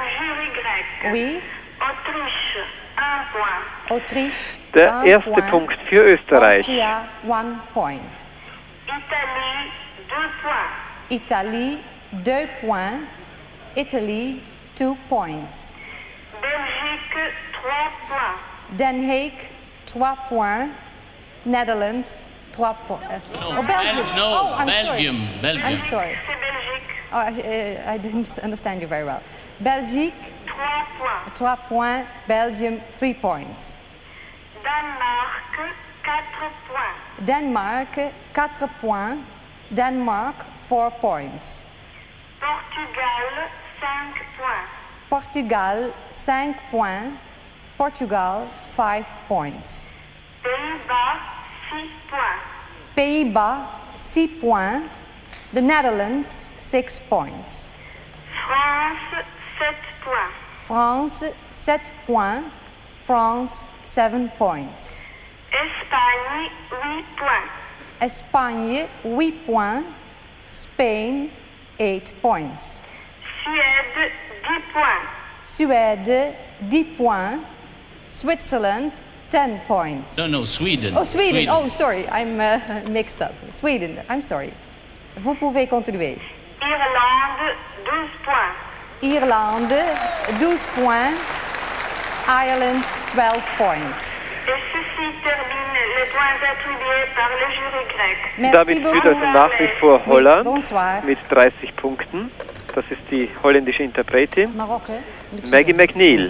Oui. Autriche, un point. Autriche, Der un erste point. Punkt für Österreich. Austria, one point. Italie, deux points. Italie, deux points. Italy, two points. Belgique, trois points. Den Hague, trois points. Netherlands, trois points. Uh, No, oh, Belgium. Bel- no, oh, I'm Belgium, sorry. Belgium. I'm sorry. Oh, I, uh, I didn't understand you very well. Belgique, Trois points. trois points. Belgium, three points. Danemark, quatre points. Danemark, quatre points. Denmark, four points. Portugal, cinq points. Portugal, cinq points. Portugal, five points. Pays-Bas, six points. Pays-Bas, six points. The Netherlands, six points. France, sept points. France, sept points. France, seven points. Espagne, huit points. Espagne, huit points. Spain, eight points. Suède, dix points. Suède, dix points. Switzerland, ten points. No, no, Sweden. Oh, Sweden. Oh, sorry, I'm uh, mixed up. Sweden, I'm sorry. Vous pouvez continuer. Irlande, douze points. Irlande, douze points. Ireland, twelve points. Et ceci termine les points attribués par le jury grec. Merci Damit führt also nach wie vor Oui, Holland bonsoir. mit dreißig Punkten. Das ist die holländische Interpretin. Maroc, Maggie McNeil.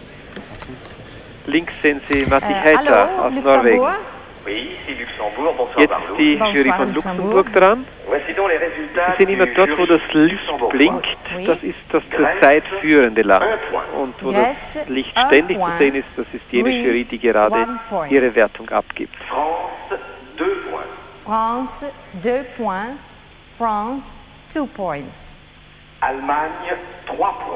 Links sehen Sie Matti Äh, Heiter hallo, aus Luxembourg. Norwegen. Oui, ici Luxembourg. Bonsoir, Jetzt Marlous. die Bonsoir, Jury von Luxembourg. Luxemburg dran. Voici donc les résultats Sie sehen immer du dort, wo jury das Licht luxembourgeois. blinkt, Oui. das ist das zurzeit führende Land. Und wo Yes, das Licht un ständig zu point. sehen ist, das ist jene Greece, Jury, die gerade one point. ihre Wertung abgibt. France, deux points. France, deux points. France, two points. Allemagne, trois points.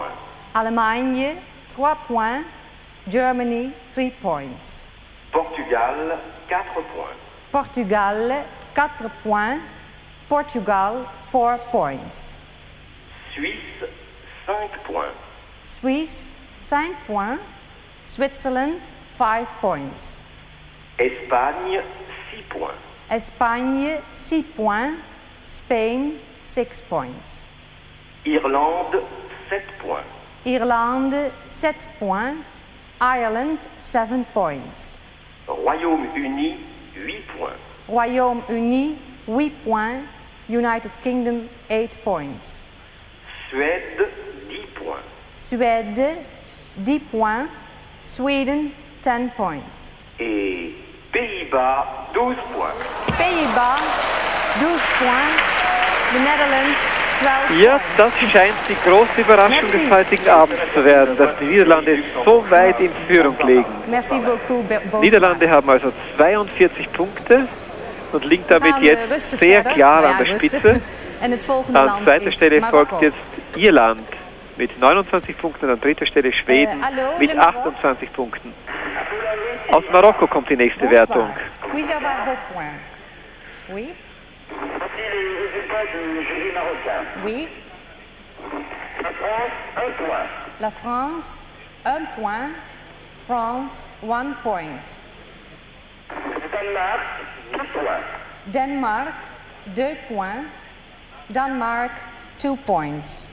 Allemagne, trois points. Germany, three points. Portugal, quatre points. Portugal, quatre points. Portugal, four points. Suisse, cinq points. Suisse, cinq points. Switzerland, five points. Espagne, six points. Espagne, six points. Spain, six points. Irlande, sept points. Irlande, sept points. Ireland, seven points. Royaume-Uni, huit points. Royaume-Uni, huit points. United Kingdom, eight points. Suède, dix points. Suède, dix points. Sweden, ten points. Et Pays-Bas, douze points. Pays-Bas, douze points. The Netherlands, twelve points. Ja, das scheint die große Überraschung Merci. des heutigen Abends zu werden, dass die Niederlande so weit in Führung liegen. Merci beaucoup, bonsoir. Niederlande haben also zweiundvierzig Punkte und liegen damit gaan, jetzt uh, rustig sehr verder. klar Nou an ja, der rustig. Spitze. En het volgende An land zweiter is Stelle Marokko. folgt jetzt Irland mit neunundzwanzig Punkten, an dritter Stelle Schweden Äh, hallo, mit le Maroc? achtundzwanzig Punkten. Aus Marokko kommt die nächste Bonsoir. Wertung. Puis-je avoir vos points? Oui. Voici les résultats du jury marocain. Oui. La France, un point. La France, un point. France, one point. Danemark, deux points. Denmark, deux points. Danemark, two points.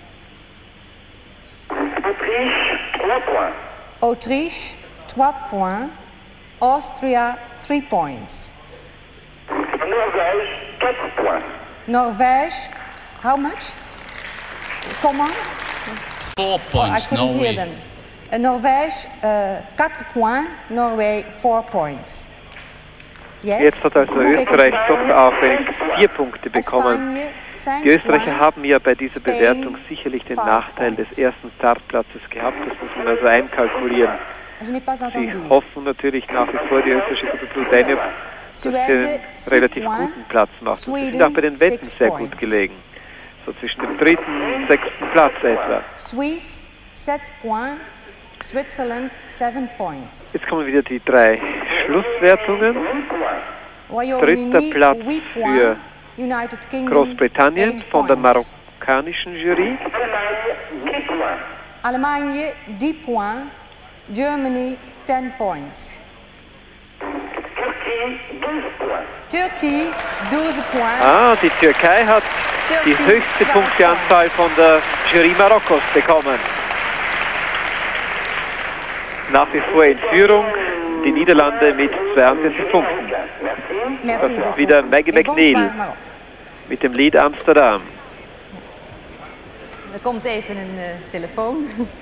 Autriche, trois points. Autriche, trois points. Austria, three points. Norvège, quatre points. Norvège, how much? Comment? Four Oh, I points, couldn't hear Norway. them. Uh, Norvège, uh, quatre points. Norway, four points. Yes? Jetzt hat also Österreich doch auch wenigstens vier Punkte bekommen. Espagne, cinq Die Österreicher points. haben ja bei dieser Spain, Bewertung sicherlich den five Nachteil points. des ersten Startplatzes gehabt. Das muss man also einkalkulieren. Je n'ai pas Sie entendu. hoffen natürlich nach wie vor, die österreichische Gruppe Plus eine, dass sie einen relativ guten Platz macht. Und sie sind auch bei den Wetten sehr gut gelegen. So zwischen dem dritten und sechsten Platz etwa. Suisse, sept points. Switzerland, seven points. Jetzt kommen wieder die drei Schlusswertungen. Royaume-Uni, Dritter Platz huit für points. United Kingdom, Großbritannien eight von der points. marokkanischen Jury. Allemagne, dix points. Germany, ten points. Turkey, douze points. Ah, die Türkei hat die Turkey, höchste twelve Punkteanzahl points. von der Jury Marokkos bekommen. Nach wie vor in Führung die Niederlande mit zweiundvierzig Punkten. Das Merci ist beaucoup. wieder Maggie Et McNeil bonsoir, Maroc. mit dem Lied Amsterdam. Er komt even een uh, telefoon.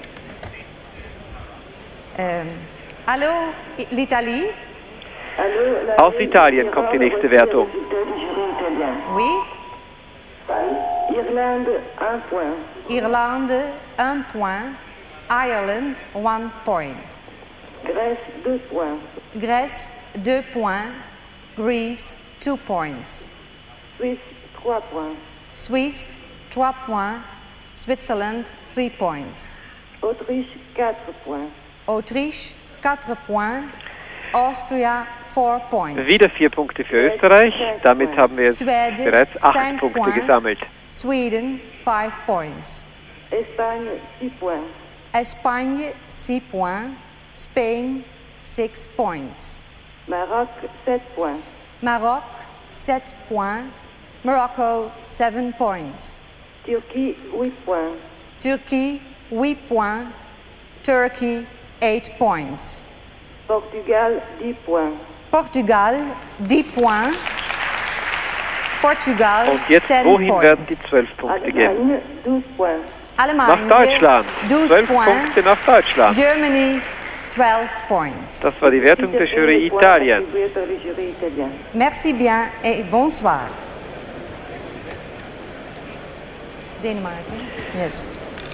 um, hallo, I- l'Italie? Aus Italien kommt die nächste Wertung. Oui. Irlande, un point. Irlande, un point. Ireland, one point. Grèce, deux points. Grèce, deux points. Greece, two points. Suisse, trois points. Suisse, trois points. Switzerland, three points. Autriche, quatre points. Autriche, quatre points. Austria, four points. Wieder vier Punkte für Österreich. Damit haben wir jetzt Schweden, bereits acht cinq Punkte points. gesammelt. Sweden, five points. Espagne, six points. Espagne, six points. Spain, six points. Maroc, sept points. Maroc, sept points. Morocco, seven points. Turquie, huit points. Turkey, huit points. Turkey, eight points. Portugal, dix points. Portugal, dix points. Portugal, Und jetzt, ten wohin points. werden die zwölf Punkte gehen? Allemagne, douze points. Allemagne, Nach Deutschland. douze zwölf points. Punkte nach Deutschland. Germany, twelve points. Das war die Wertung der Jury Italien. Attribué par le jury italien. Merci bien et bonsoir. Denemarken. Yes.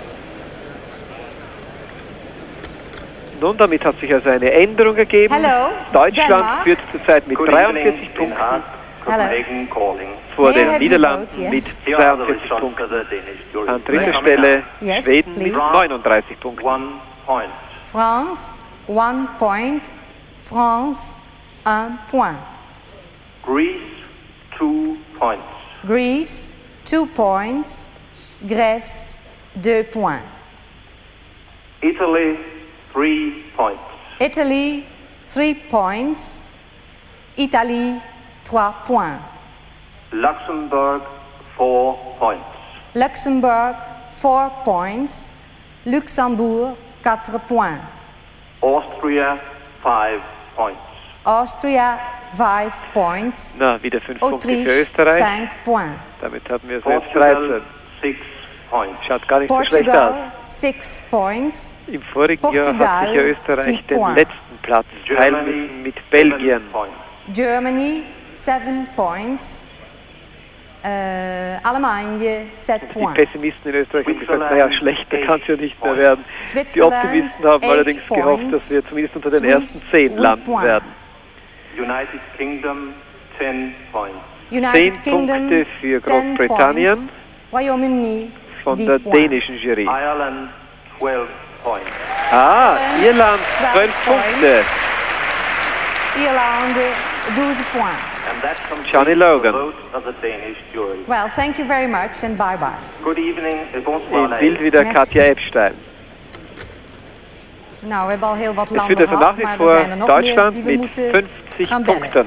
Nun, damit hat sich also eine Änderung ergeben. Hello, Deutschland Denmark. führt zurzeit mit Good dreiundvierzig evening, Punkten. Den Haag, Hello. Copenhagen calling. vor den Niederlanden mit zweiundvierzig Punkten. An dritter Stelle Yes, Schweden mit please. neununddreißig Punkten. France, one point. France, un point. Greece, two points. Greece, two points. Grèce, deux points. Italy, three points. Italy, three points. Italie, trois points. Luxembourg, four points. Luxembourg, four points. Luxembourg, quatre points. Austria, five points. Austria, five points. Na, wieder fünf Punkte für Autriche, Österreich. cinq points. Damit haben wir es jetzt Portugal, dreizehn. six points. Schaut gar nicht so schlecht aus. Portugal, six points. Im vorigen Jahr hat Portugal, sich ja Österreich six den points. letzten Platz teilen müssen mit Belgien. Germany, seven points. Äh, Allemagne, sept Die points. Pessimisten in Österreich haben gesagt, naja, schlechter kann es ja nicht mehr werden. Die Switzerland, Optimisten haben eight allerdings gehofft, points. dass wir zumindest unter den Swiss, ersten zehn one landen point. werden. United Kingdom, ten points. United Zehn Kingdom, Punkte für ten Großbritannien points. Royaume-Uni, von dix der points. dänischen Jury. Ireland, twelve points. Ah, Irland, zwölf twelve Punkte. Irlande, douze points. And that completes Johnny Logan. the vote of the Danish jury. Well, thank you very much and bye-bye. Good evening et bonsoir. Im Bild wieder Merci. Katja Epstein. Nou, we hebben al heel wat Es landen führt also gehad, nach wie maar er vor zijn er nog meer Deutschland die we mit moeten fünfzig gaan bellen. Punkten.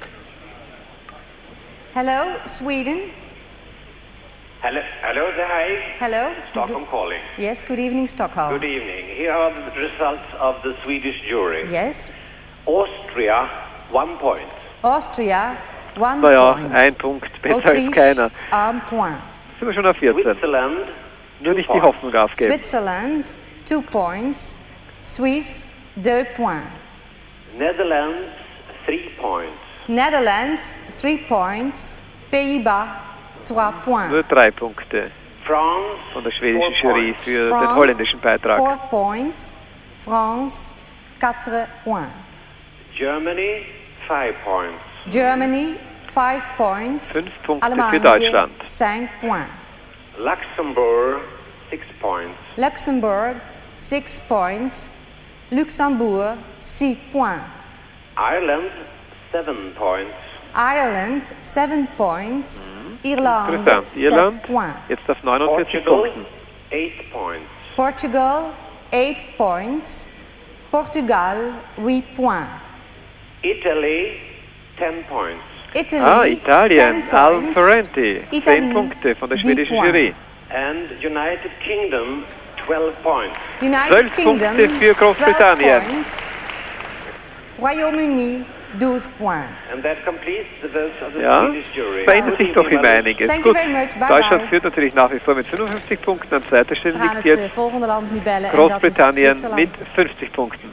Hello, Sweden. Hello, hello, The Hague. Hello. Stockholm calling. Yes, good evening, Stockholm. Good evening. Here are the results of the Swedish jury. Yes. Austria, one point. Austria, one Naja, point. ein Punkt, besser als Autriche, keiner. un point. Sind wir schon auf vierzehn. Switzerland, Nur nicht die Hoffnung aufgeben. Switzerland, two points. Suisse, deux points. Netherlands, three points. Netherlands, three points. Pays-Bas, trois points. Nur drei Punkte France, von der schwedischen four Jury points. für France, den holländischen Beitrag. four points. France, quatre points. Germany, five points. Germany, five points. Fünf Punkte für Allemagne, Deutschland. cinq points. Luxembourg, six points. Luxembourg, six points. Luxembourg, six points. Ireland, seven points. Ireland, seven points. Irlande, Interessant. Irland sept points. jetzt auf neunundvierzig Portugal, Punkten. eight points. Portugal, eight points. Portugal, huit points. Italy, ten points. Italy, Ah, Italien, ten Al points. Ferrenti, Italy, zehn Punkte von der dix schwedischen points. Jury. And United Kingdom, twelve points. United Zwölf Kingdom, Punkte für Großbritannien. twelve points. Royaume-Uni, douze points. And that completes the votes of the Ja, Swedish jury. verändert sich doch immer einiges. Thank you Gut, very much. Bye Deutschland bye. führt natürlich nach wie vor mit fünfundfünfzig Punkten. An zweiter Stelle We gaan liegt het eh, jetzt volgende land nu bellen en dat is Großbritannien Zwitserland. mit fünfzig Punkten.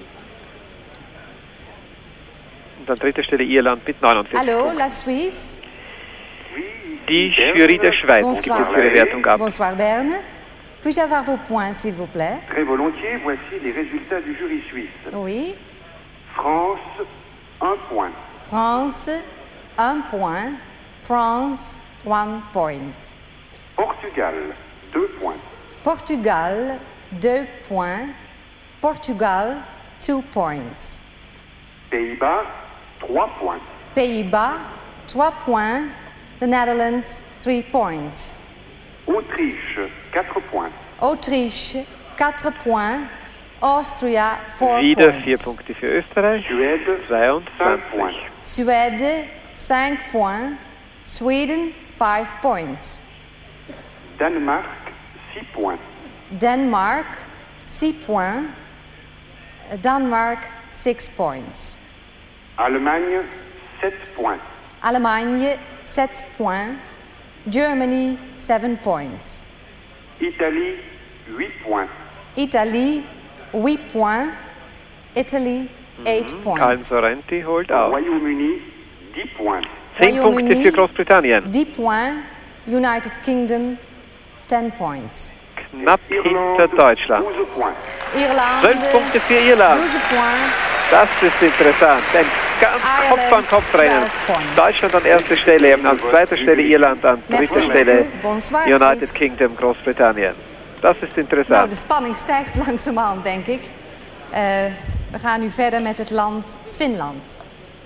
Und an dritter Stelle Irland mit neunundvierzig Hallo, Punkten. la Suisse. Die Jury der Schweiz gibt Bonsoir. uns ihre Wertung ab. Bonsoir Berne. Puis-je avoir vos points, s'il vous plaît? Très volontiers, voici les résultats du jury suisse. Oui. France, un point. France, un point. France, one point. Portugal, deux points. Portugal, deux points. Portugal, two points. Pays-Bas, trois points. Pays-Bas, trois points. The Netherlands, three points. Autriche, quatre points. Autriche, quatre points. Austria, four Wieder points. vier Punkte für Österreich. Suède, zweiundzwanzig. Suède, cinq points. Sweden, five points. Danemark, six points. Denmark, six points. Denmark, six points. Allemagne, sept points. Allemagne, sept points. Germany, seven points. Italie, huit points. Italie, huit points. Italy, eight Al points. Ferrenti holt auf. Royaume-Uni, dix points. Zehn Punkte für Großbritannien. dix points. United Kingdom, ten points. Knapp hinter Deutschland. douze points. Irlande, Zwölf Punkte für Irland. douze points. Das ist interessant. Ein ganz Kopf an Kopf rennen. Deutschland an erster Stelle, eben an zweiter Stelle Irland, an dritter Stelle United Kingdom, Großbritannien. Dat is interessant. Nou, de spanning stijgt langzaamaan, denk ik. Uh, we gaan nu verder met het land Finland.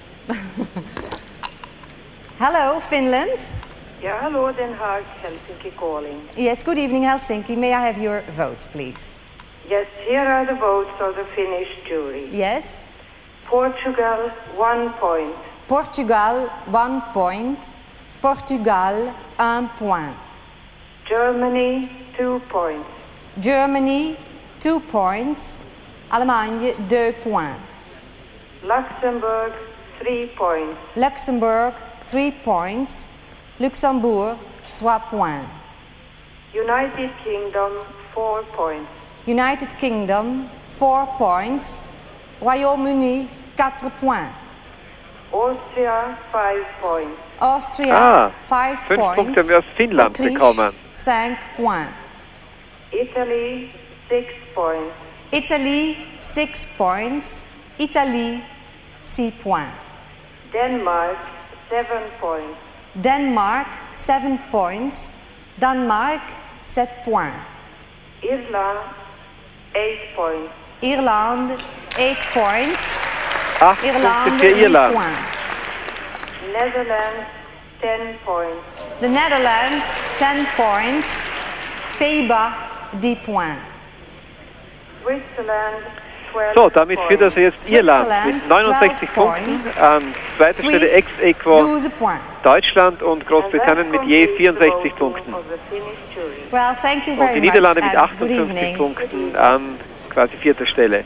Hello, Finland. Yeah, hello, Den Haag, Helsinki calling. Yes, good evening, Helsinki. May I have your votes, please? Yes, here are the votes of the Finnish jury. Yes. Portugal, one point. Portugal, one point. Portugal, un point. Germany, two points. Germany, two points. Allemagne, deux points. Luxembourg, three points. Luxembourg, three points. Luxembourg, trois points. United Kingdom, four points. United Kingdom, four points. Royaume-Uni, quatre points. Austria, five points. Austria, ah, five fünf points. Punkte haben wir aus Finnland bekommen. Cinq points. Italy, six points. Italy, six points. Italy, six points. Denmark, seven points. Denmark, seven points. Denmark, sept points. Irland, eight points. Irland, eight points. Acht Irland, Punkte für Irland. Points. Netherlands, ten points. The Netherlands, ten points. Pays-Bas, dix points. Switzerland, twelve So, damit führt also jetzt Irland Switzerland, mit neunundsechzig Punkten. An zweiter Stelle Swiss, ex-aequo douze points. Deutschland und Großbritannien mit je vierundsechzig Punkten. Well, thank you Und very die Niederlande much mit and good achtundfünfzig evening. Punkten an quasi vierter Stelle.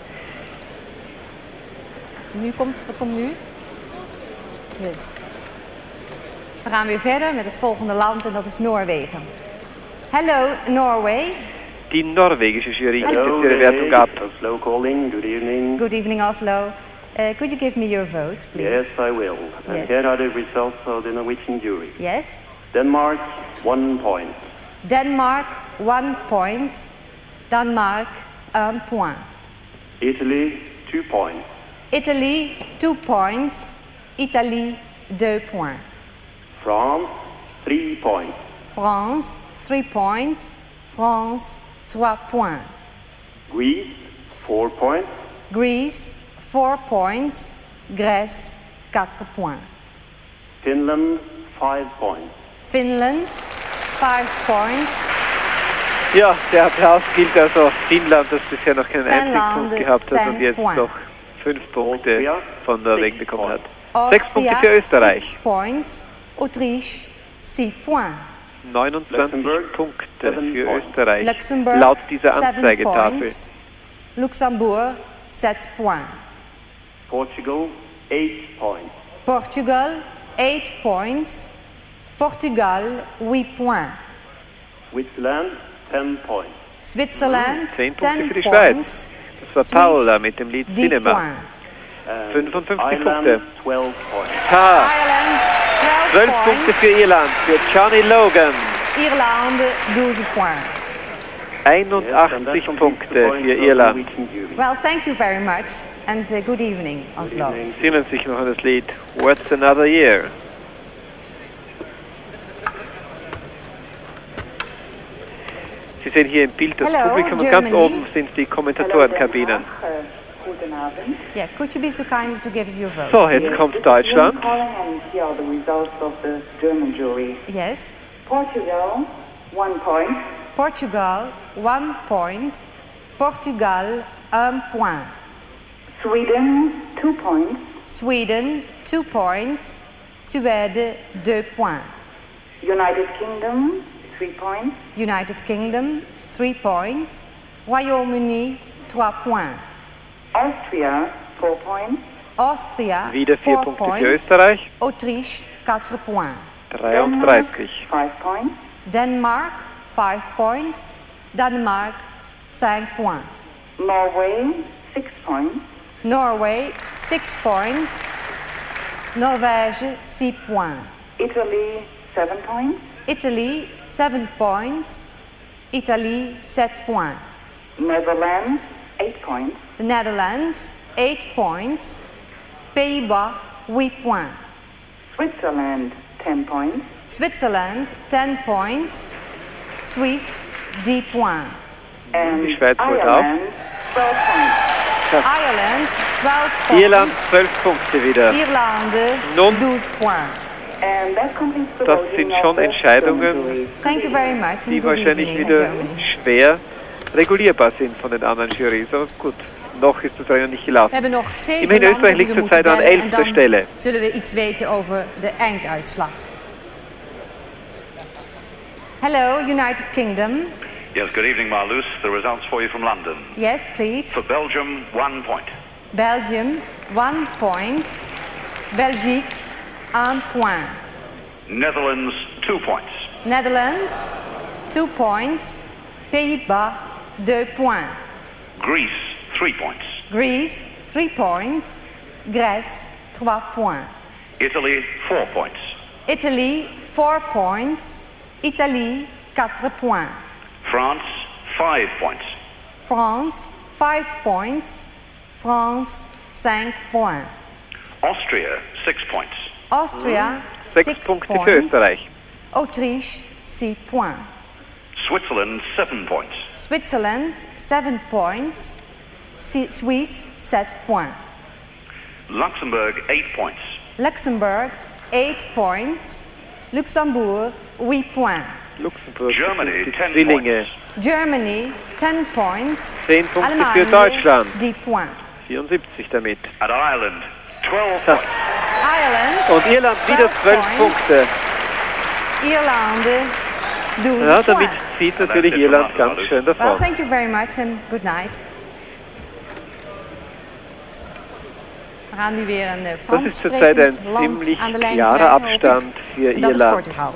Nu komt, wat komt nu? Yes. We gaan weer verder met het volgende land en dat is Noorwegen. Hello, Norway. Die norwegische Jury gibt Hello, jetzt ihre Wertung ab. Oslo calling. Good evening. Good evening, Oslo. Uh, could you give me your votes, please? Yes, I will. And Yes. here are the results of the Norwegian jury. Yes. Denmark, one point. Denmark, one point. Denmark, un point. Italy, two points. Italy, two points. Italy, deux points. France, three points. France, three points. France, trois points. Greece, four points. Greece, four points. Grèce, quatre points. Finland, five points. Finland, five points. Ja, der Applaus gilt also Finnland, das bisher noch keinen Finland, Einzelpunkt gehabt hat und jetzt point. noch fünf Punkte Austria, von Norwegen six bekommen hat. points. Sechs Punkte für Österreich. Six points. Autriche, six points. neunundzwanzig Luxemburg, Punkte seven für points. Österreich, Luxembourg, laut dieser seven Anzeigetafel. points. Luxembourg, sept points. Portugal, eight points. Portugal, eight points. Portugal, huit points. Switzerland, ten points. Switzerland, Zehn Punkte ten für die points. Schweiz. Das war Paula mit dem Lied dix Cinema. points. And fünfundfünfzig Ireland, Punkte. twelve points. Ha, Ireland, twelve zwölf Punkte points. für Irland, für Johnny Logan. Irlande, douze points. einundachtzig Punkte für Irland. Well, thank you very much and uh, good evening, Oslo. Sie erinnern sich noch an das Lied What's Another Year? Sie sehen hier im Bild das Hello, Publikum und Germany. ganz oben sind die Kommentatorenkabinen. Guten Abend. Yeah, could you be so kind as to give us your vote? So, jetzt kommt Deutschland. Calling and here are the results of the German jury. Yes. Portugal, one point. Portugal, one point. Portugal, un point. Sweden, two points. Sweden, two points. Suède, deux points. United Kingdom, three points. United Kingdom, three points. Royaume-Uni, trois points. Austria, four points. Austria, Wieder vier four Punkte points. für Österreich. Autriche, quatre points. dreiunddreißig. Five points. Denmark, five points. Denmark, cinq points. Norway, six points. Norway, six points. Norvège, six points. Italy, seven points. Italy, seven points. Italy, sept points. Netherlands, eight points. The Netherlands, eight points. Pays-Bas, huit points. Switzerland, ten points. Switzerland, ten points. Suisse, dix points. And Die Schweiz holt auf. Ireland, twelve points. Ireland, twelve points. Irland, zwölf Punkte wieder. Irlande, Nun, douze points. And that completes the das voting sind of schon the Entscheidungen, Thank you very much. die and good wahrscheinlich evening, wieder Germany. schwer regulierbar sind von den anderen Jurys. Aber gut, noch ist das Rennen nicht We gelaufen. hebben nog zeven Immerhin landen Österreich die liegt we moeten zurzeit aan bellen en elfde dan Stelle. zullen we iets weten over de einduitslag. Hello, United Kingdom. Yes, good evening, Marlous. The results for you from London. Yes, please. For Belgium, one point. Belgium, one point. Belgique, un point. Netherlands, two points. Netherlands, two points. Pays-Bas, deux points. Greece, three points. Greece, three points. Grèce, trois points. Italy, four points. Italy, four points. Italie, quatre points. France, five points. France, five points. France, cinq points. Austria, six points. Austria, Sechs six Punkte für points. Österreich. Autriche, six points. Switzerland, seven points. Switzerland, seven points. Si- Suisse, sept points. Luxembourg, eight points. Luxembourg, eight points. Luxembourg, huit points. Luxemburg, Germany, die ten Zwillinge. Germany, ten points. Zehn Punkte für Allemagne, Deutschland. dix points. vierundsiebzig damit. And Ireland, twelve Ja. points. Ireland, Und Irland wieder zwölf points. Punkte. Irlande, douze Ja, damit points. zieht natürlich Irland ganz schön Well, davon. thank you very much and good night. We gaan nu weer een uh, Das Frans ist zurzeit ein sprekend land ziemlich aan de lijn klarer krijgen, hoop ik. Abstand für En dat is Irland. Portugal.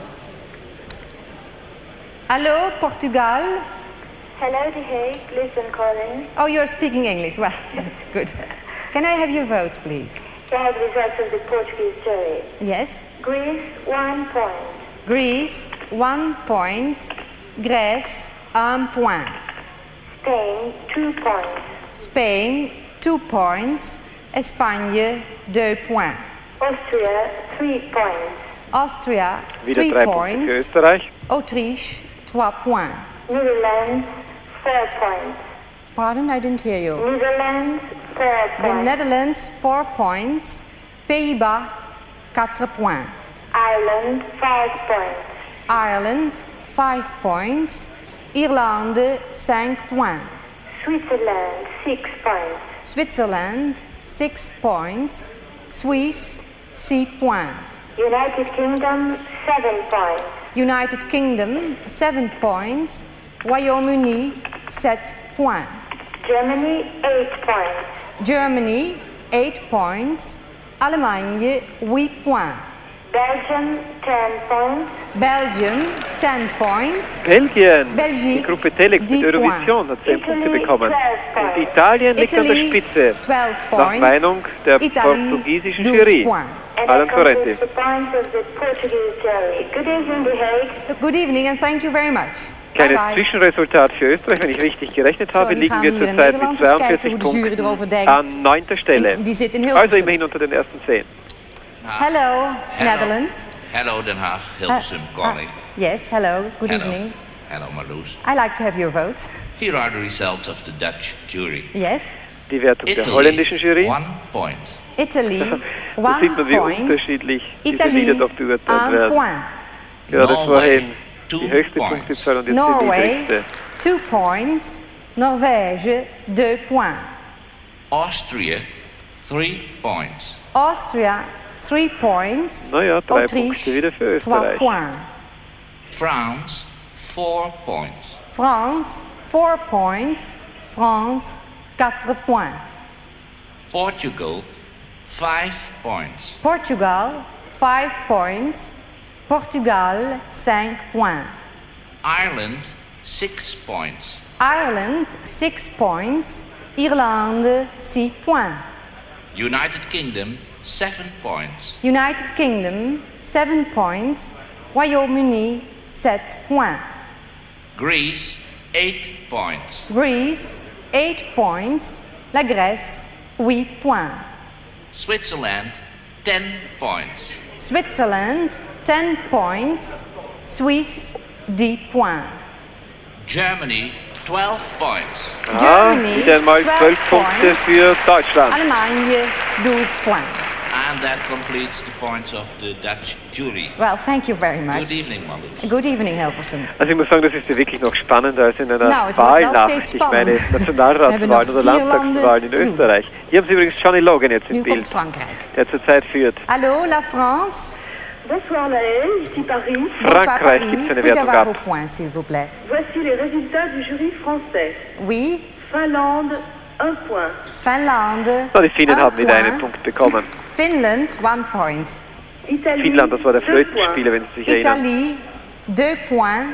Hallo, Portugal. Hello, The Hague. Listen, calling. Oh, you're speaking English. Well, that's good. Can I have your votes, please? We have the results of the Portuguese jury. Yes. Greece, one point. Greece, one point. Grèce, un point. Spain, two points. Spain, two points. Espagne, deux points. Austria, three points. Austria, Wieder three drei Punkte für points. Österreich. Autriche, trois points. Netherlands, four points. Pardon, I didn't hear you. Netherlands, four The points. Netherlands, four points. Pays-Bas, quatre points. Ireland, five points. Ireland, five points. Irlande, cinq points. Switzerland, six points. Switzerland, six points. Suisse, six points. United Kingdom, seven points. United Kingdom, seven points. Royaume-Uni, sept points. Germany, eight points. Germany, eight points. Allemagne, huit points. Belgium, ten points. Belgium, ten points. Belgien, die Belgique, Gruppe Telex dix mit Eurovision hat zehn Punkte Italy, bekommen. twelve Und Italien liegt an der Italy, Spitze. twelve Nach points. Meinung der Italie, portugiesischen douze Jury. points. And Alan that completes Sorrenti. the points of the Portuguese jury. Good evening, The Hague. Good evening and thank you very much. Kleines Bye bye. Zwischenresultat für Österreich, wenn ich richtig gerechnet Zo, habe, nu liegen gaan wir we hier in zurzeit mit Nederland eens kijken zweiundvierzig hoe de jury Punkten erover denkt. an neunter Stelle. Die zit in Also Hilversum. immerhin unter den ersten zehn. Hello, Netherlands. Hello, Den Haag, Hilversum Uh, calling. Yes, hello, good Hello. evening. Hello, Marlous. I like to have your votes. Here are the results of the Dutch jury. Yes. Die Wertung der Italy, holländischen Jury. one point. Italy, Da one sieht man, wie point. unterschiedlich diese Italy, Lieder doch beurteilt un werden. point. Ja, das Norway, vorhin two die höchste points. Punktezahl und jetzt die Norway, niedrigste. two points. Norvège, deux points. Austria, three points. Austria, three points. Naja, drei Autriche, Punkte wieder für trois Österreich. points. France, four points. France, four points. France, quatre points. Portugal, five points. Portugal, five points. Portugal, cinq points. Ireland, six points. Ireland, six points. Irlande, six points. United Kingdom, seven points. United Kingdom, seven points. Royaume-Uni, sept points. Greece, eight points. Greece, eight points. La Grèce, huit points. Switzerland, ten points. Switzerland, ten points. Suisse, dix points. Germany, twelve points. Ah, wieder einmal zwölf Punkte für Deutschland. Allemagne, douze points. And that completes the points of the Dutch jury. Well, thank you very much. Good evening, Marlous. Good evening, Hilversum. Also ich muss sagen, das ist ja wirklich noch spannender als in einer Nou, het wordt wel Wahlnacht. steeds Ich meine spannend. We Nationalratswahlen hebben oder nog vier Landtagswahlen in landen te Österreich. Hier haben Sie übrigens Johnny Logan jetzt im Nu Bild, komt Frankrijk. der zurzeit führt. Allô, la France? Bonsoir Naël, ici Paris. Frankreich gibt es eine Puis Wertung avoir ab. vos points, s'il vous plaît. Voici les résultats du jury français. Oui. Finlande, un point. Finlande. Na, die Finnen un haben wieder point. einen Punkt bekommen. Finland, one point. Italie, Finnland, das war der deux Flötenspieler, wenn Sie sich erinnern. Italie, deux points.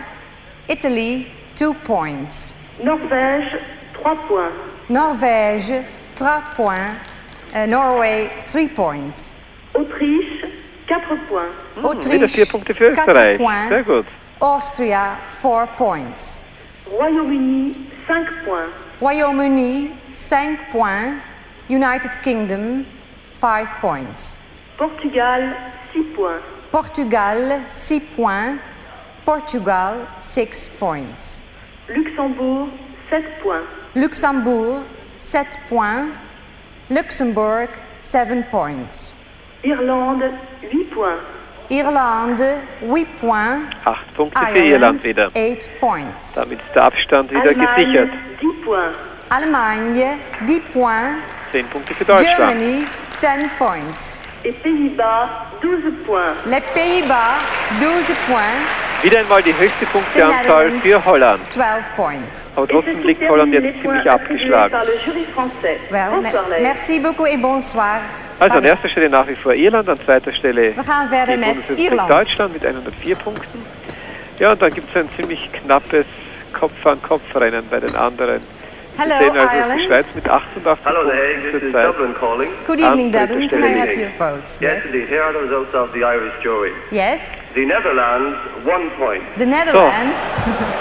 Italy, two points. points. Norvège, trois points. Norvège, trois points. Uh, Norway, three points. Autriche, quatre points. Hm, Autriche, wieder vier Punkte für quatre Österreich. points. Sehr gut. Austria, four points. Royaume-Uni, cinq points. Royaume-Uni, cinq points. United Kingdom, five points. Portugal, six points. Portugal, six points. Portugal, six points. Luxembourg, sept points. Luxembourg, sept points. Luxembourg, seven points. Irlande, huit points. Irlande, huit points. Acht Punkte für Irland wieder. eight points. Damit ist der Abstand wieder Allemagne, gesichert. dix points. Allemagne, dix points. Zehn Punkte für Deutschland. Germany, ten points. Et Pays-Bas, douze points. Les Pays-Bas, douze points. Wieder einmal die höchste Punkteanzahl für Holland. twelve points. Aber trotzdem liegt Holland jetzt ziemlich abgeschlagen. Par le jury français. Well, Bonsoir, me- Naël. merci beaucoup et bonsoir. Also an erster Stelle nach wie vor Irland, an zweiter Stelle Wir gaan verder die met Bundesrepublik Ierland. Deutschland mit hundertvier Punkten. Ja, und dann gibt es ein ziemlich knappes Kopf-an-Kopf-Rennen bei den anderen. Hello, Wir sehen also Ireland. die Schweiz mit achtundachtzig Hello Punkten there, this is zurzeit. Dublin calling. Good evening, An dritter Dublin. Can I Stelle have liegt. your votes? Yes, indeed. Here are the results of the Irish jury. Yes. The Netherlands, one point. The Netherlands,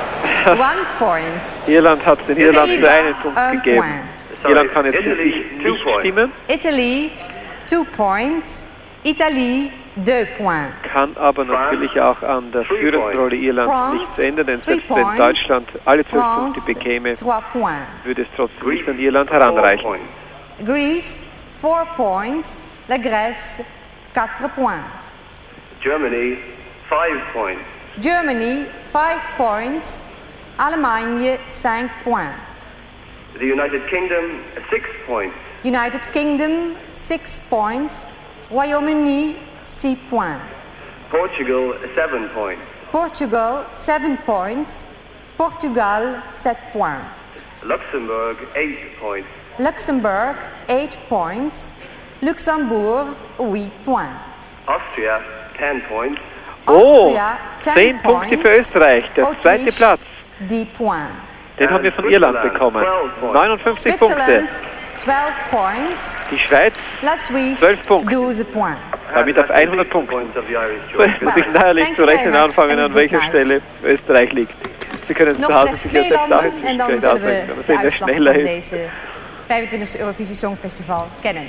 one point. Irland hat den Niederlanden nur einen Punkt un gegeben. point. Irland kann jetzt Italy, nicht two points. stimmen, Italy, two points. Italie, deux points. kann aber natürlich auch an der Führungsrolle Irlands France, nichts ändern, denn three selbst wenn points. Deutschland alle zwölf France, Punkte bekäme, trois points. würde es trotzdem nicht an Irland heranreichen. Four points. Greece, four points. La Grèce, quatre points. Germany, five points. Germany, five points. Allemagne, cinq points. The United Kingdom, six points. United Kingdom, six points. Royaume-Uni, six points. Portugal, seven points. Portugal, seven points. Portugal, sept points. Luxembourg, eight points. Luxembourg, eight points. Luxembourg, huit points. Austria, ten points. Oh, Austria, ten zehn Punkte für points. Österreich, der zweite Autriche, Platz. dix points. Den haben wir von Irland bekommen. neunundfünfzig Punkte. Switzerland, twelve points. Die Schweiz, La Suisse, zwölf Punkte. douze points. Damit auf hundert Punkte. Points of the Irish So jury. ist natürlich naheliegend zu rechnen anfangen, an welcher Stelle Österreich liegt. Sie können zu Nog Hause slechts sich twee jetzt landen en dan gleich zullen we ausrechnen. de Dat het uitslag schneller van ist. deze vijfentwintigste Eurovisie Songfestival kennen.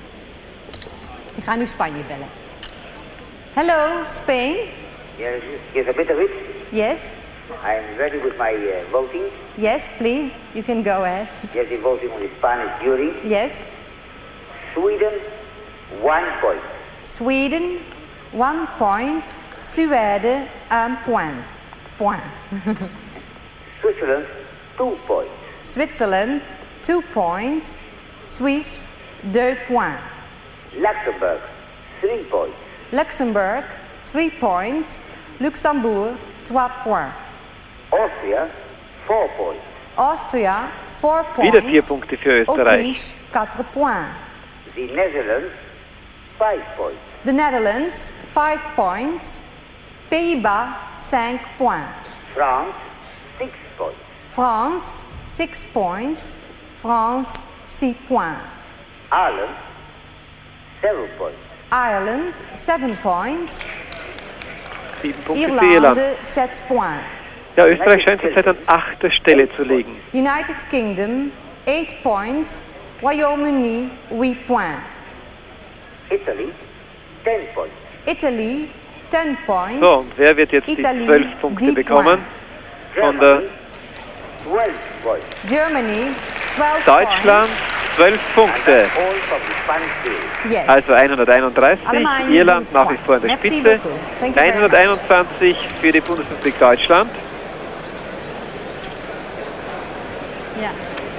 Ik ga nu Spanje bellen. Hello, Spain. Yes, yes, a bit of it. Yes, I'm ready with my uh, voting. yes, please, you can go ahead. Yes, the voting on the Spanish jury. Yes, Sweden, one point. Sweden, one point. Suède, un point. Point. Switzerland, two points. Switzerland, two points. Suisse, deux points. Luxembourg, three points. Luxembourg, three points. Luxembourg, trois points. Austria, four points. Austria, four points. Wieder vier Punkte für Österreich. Autriche, quatre points. The Netherlands, five points. The Netherlands, five points. Pays-Bas, cinq points. France, six points. France, six points. France, six points. Ireland, seven points. Ireland, seven points. Sieben Punkte für Irland. Irlande, sept points. Ja, Österreich scheint zurzeit an achter Stelle zu liegen. United Kingdom, eight points. Royaume-Uni, huit points. Italy, ten points. Italy, ten points. So, und wer wird jetzt Italy, die zwölf Punkte bekommen? Von der twelve points. Germany, twelve Deutschland, zwölf Punkte. All from the Spanish field. Yes. Also hunderteinunddreißig, Allemagne Irland lose nach wie point. vor an der Merci Spitze. beaucoup. Thank you very much. hunderteinundzwanzig für die Bundesrepublik Deutschland. Ja.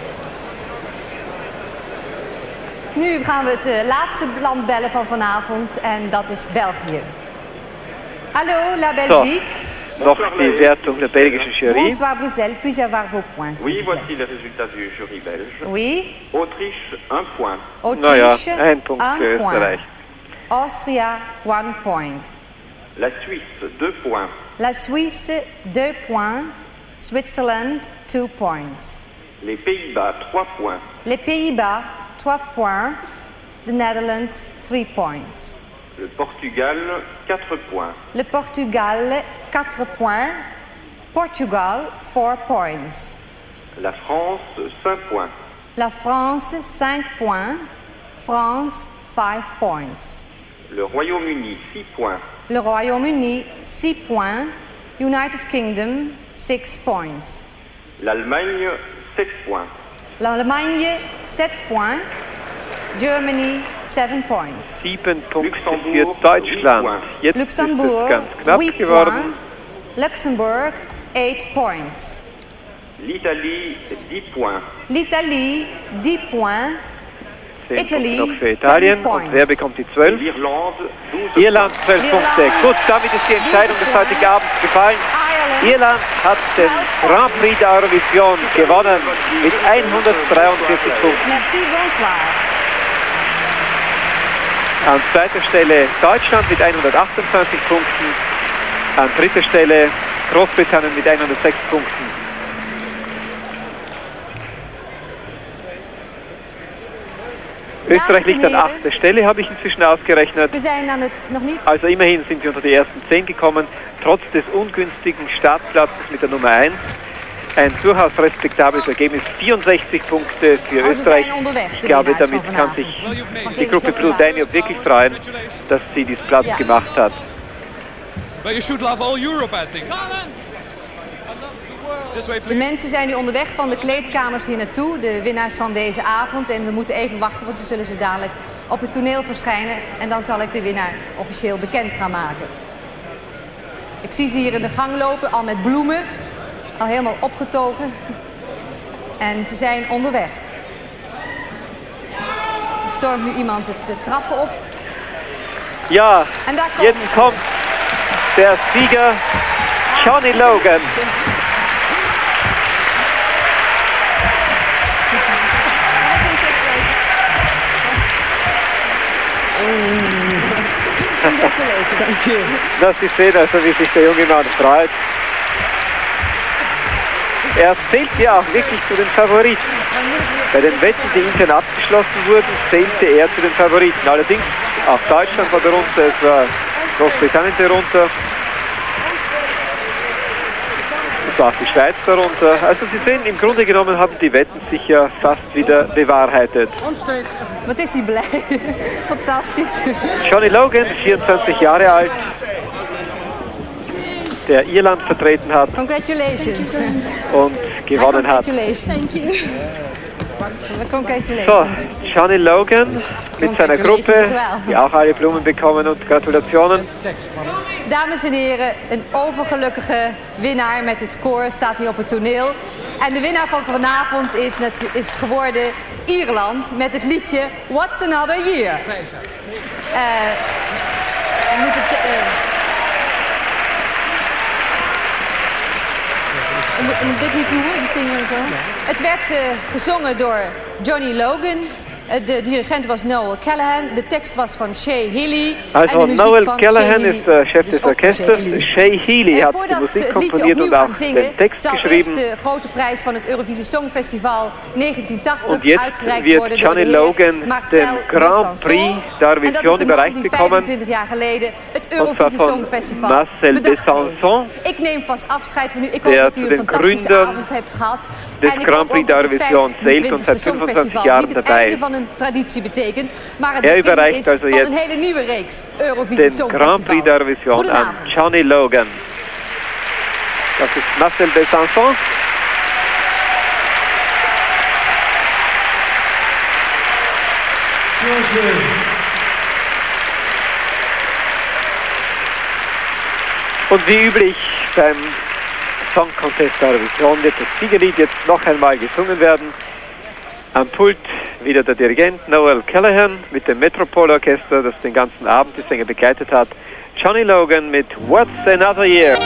Nu gaan we het uh, laatste land bellen van vanavond en dat is België. Hallo, la Belgique. So, noch die Wertung der belgischen Jury. Bonsoir Bruxelles, puis-je avoir vos points? Oui, voici les résultats du jury belge. Oui. Autriche, un point. Autriche, naja, ein Punkt un für point. Österreich. Austria, one point. La Suisse, deux points. La Suisse, deux points. Switzerland, two points. Les Pays-Bas, trois points. Les Pays-Bas, trois points. The Netherlands, three points. Le Portugal, quatre points. Le Portugal, quatre points. Portugal, four points. La France, cinq points. La France, cinq points. France, five points. Le Royaume-Uni, six points. Le Royaume-Uni, six points. United Kingdom, six points. L'Allemagne, sept points. L'Allemagne, sept points. Germany, seven points. Sieben Punkte für Deutschland. Jetzt Luxembourg, ist es ganz knapp huit geworden. points. Luxembourg, eight points. L'Italie, dix points. L'Italie, dix points. Zehn Italy, Punkte noch für Italien. ten Und wer points. bekommt die zwölf? Irlande, douze Irland, zwölf Irland, Punkte. Gut, damit ist die Entscheidung des heutigen Abends gefallen. Ireland, Irland hat den Grand Prix der Eurovision gewonnen mit hundertdreiundvierzig Punkten. Merci, bonsoir. An zweiter Stelle Deutschland mit hundertachtundzwanzig Punkten. An dritter Stelle Großbritannien mit hundertsechs Punkten. Österreich liegt an achter Stelle, habe ich inzwischen ausgerechnet. We zijn aan het nog niet. Also immerhin sind wir unter die ersten zehn gekommen, trotz des ungünstigen Startplatzes mit der Nummer eins. Ein durchaus respektables Ergebnis, vierundsechzig Punkte für Oh, Österreich. zijn onderweg, de Ich glaube, winnaars damit van kann vanavond. sich Mag die even Gruppe stoppen Blue Danube laten? wirklich freuen, dass sie diesen Platz Ja. gemacht hat. But you should love all Europe, I think. This way, De please. mensen zijn nu onderweg van de kleedkamers hier naartoe, de winnaars van deze avond. En we moeten even wachten, want ze zullen zo dadelijk op het toneel verschijnen. En dan zal ik de winnaar officieel bekend gaan maken. Ik zie ze hier in de gang lopen, al met bloemen. Al helemaal opgetogen. En ze zijn onderweg. Er stormt nu iemand het de trappen op. Ja, En daar komen jetzt ze. kommt der Sieger Johnny Logan. Das ist schön, also wie sich der junge Mann freut. Er zählt ja auch wirklich zu den Favoriten. Bei den Wetten, die intern abgeschlossen wurden, zählte er zu den Favoriten. Allerdings auch Deutschland war darunter, es war Großbritannien darunter. Es war auch die Schweiz darunter. Also Sie sehen, im Grunde genommen haben die Wetten sich ja fast wieder bewahrheitet. Wat is hij blij. Fantastisch. Johnny Logan, vierundzwanzig Jahre alt, der Irland vertreten hat Congratulations. und gewonnen hat. Congratulations. Thank you. So, Congratulations. Johnny Logan mit seiner Gruppe, die auch alle Blumen bekommen und Gratulationen. Dames en heren, een overgelukkige winnaar met het koor staat nu op het toneel. En de winnaar van vanavond is, natu- is geworden Ierland met het liedje What's Another Year. Uh, moet het, uh, ik moet, ik moet dit niet noemen, de zinger en zo. Het werd uh, gezongen door Johnny Logan de dirigent was Noel Callahan, de tekst was van Shay Healy. Also Noel Callahan ist der Chef des Orchesters. Shay Healy hat die Musik komponiert und auch den Text geschrieben. De grote prijs van het Eurovision Song Festival negentien tachtig und jetzt uitgereikt wird worden Johnny Logan den Grand Prix der Eurovision überreicht bekommen. vijfentwintig jaar geleden het Eurovision Song Festival Marcel Besançon. Ik neem vast afscheid van u. Ik hoop dat u een fantastische avond hebt gehad. Des Grand Prix der Eurovision zählt und seit fünfundzwanzig Jahren dabei. Een traditie betekent, maar het er begin is also van een hele nieuwe reeks Eurovision Song Festival. Den Grand Prix der Eurovision an Johnny Logan. Das ist Marcel Besançon. Und wie üblich beim Song Contest der Eurovision wird das Siegerlied jetzt noch einmal gesungen werden. Am Pult wieder der Dirigent Noel Callahan mit dem Metropolorchester, das den ganzen Abend die Sänger begleitet hat. Johnny Logan mit What's Another Year?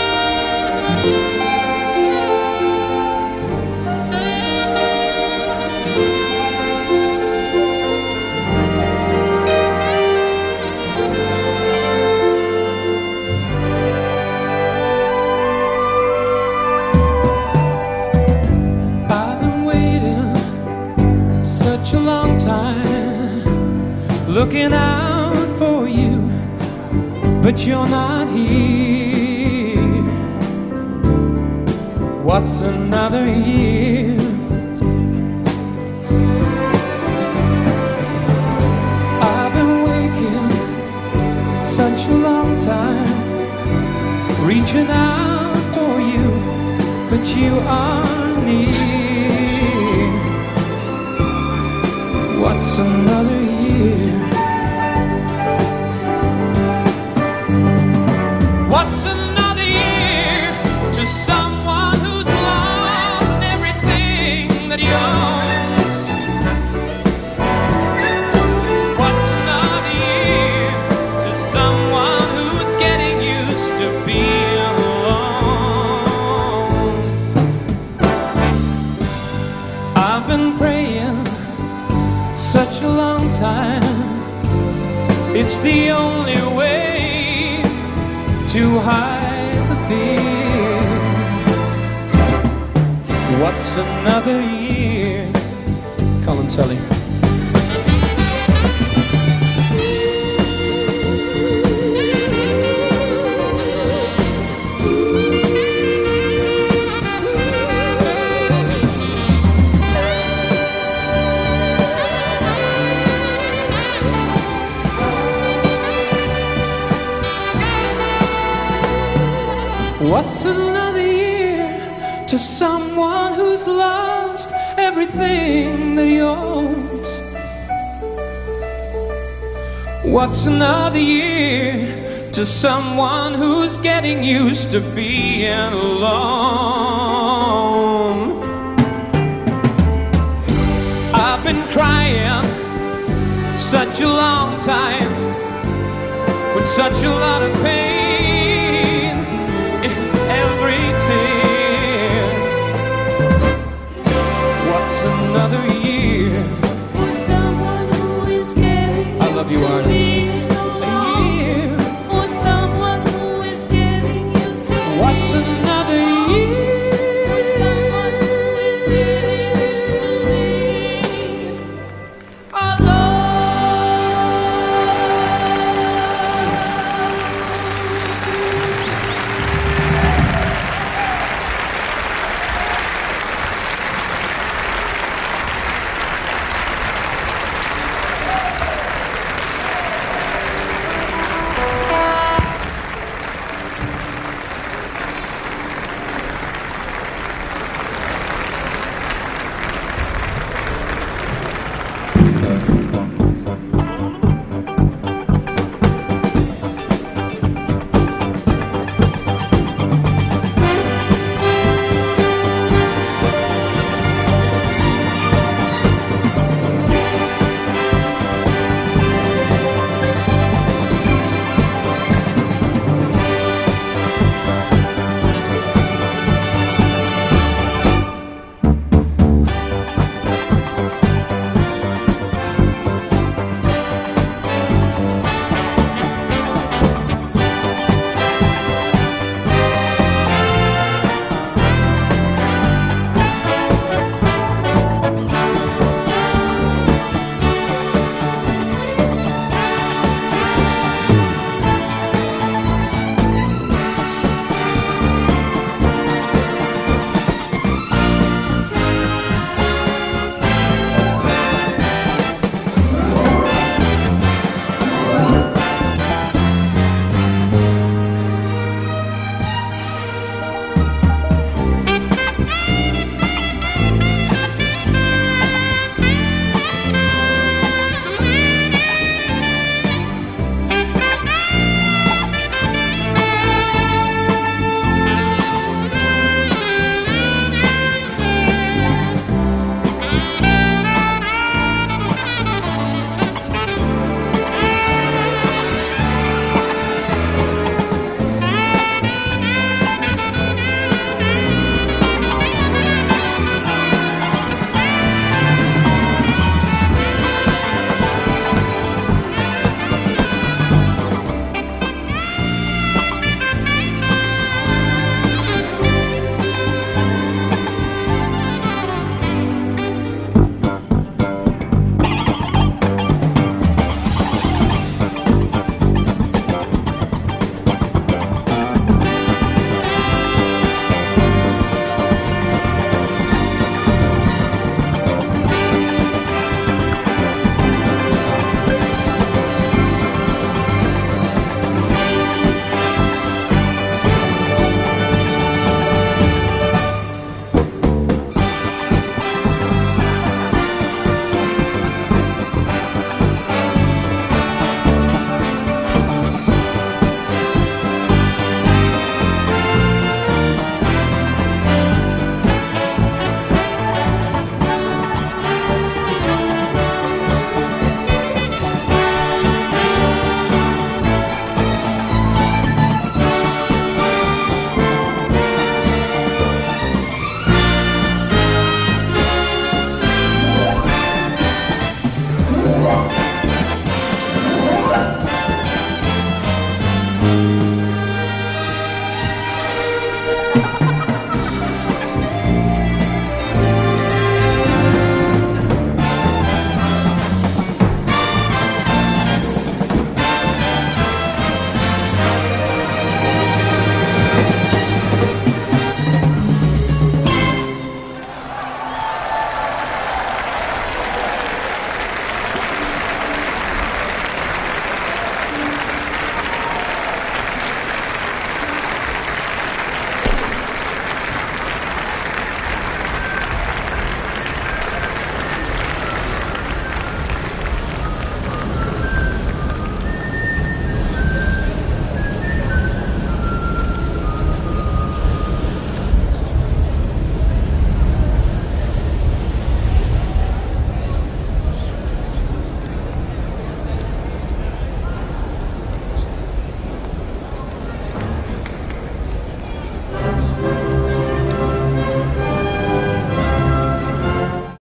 A long time looking out for you, but you're not here. What's another year? I've been waking such a long time, reaching out for you, but you are near. What's another year? What's another year to someone who's lost everything that he owns? What's another year to someone who's getting used to being alone? I've been praying such a long time, it's the only way to hide the fear. What's another year? Colin Tully. What's another year to someone who's lost everything that he owns? What's another year to someone who's getting used to being alone? I've been crying such a long time with such a lot of pain. Every tear. What's another year? For someone who is getting I love you, Arnold.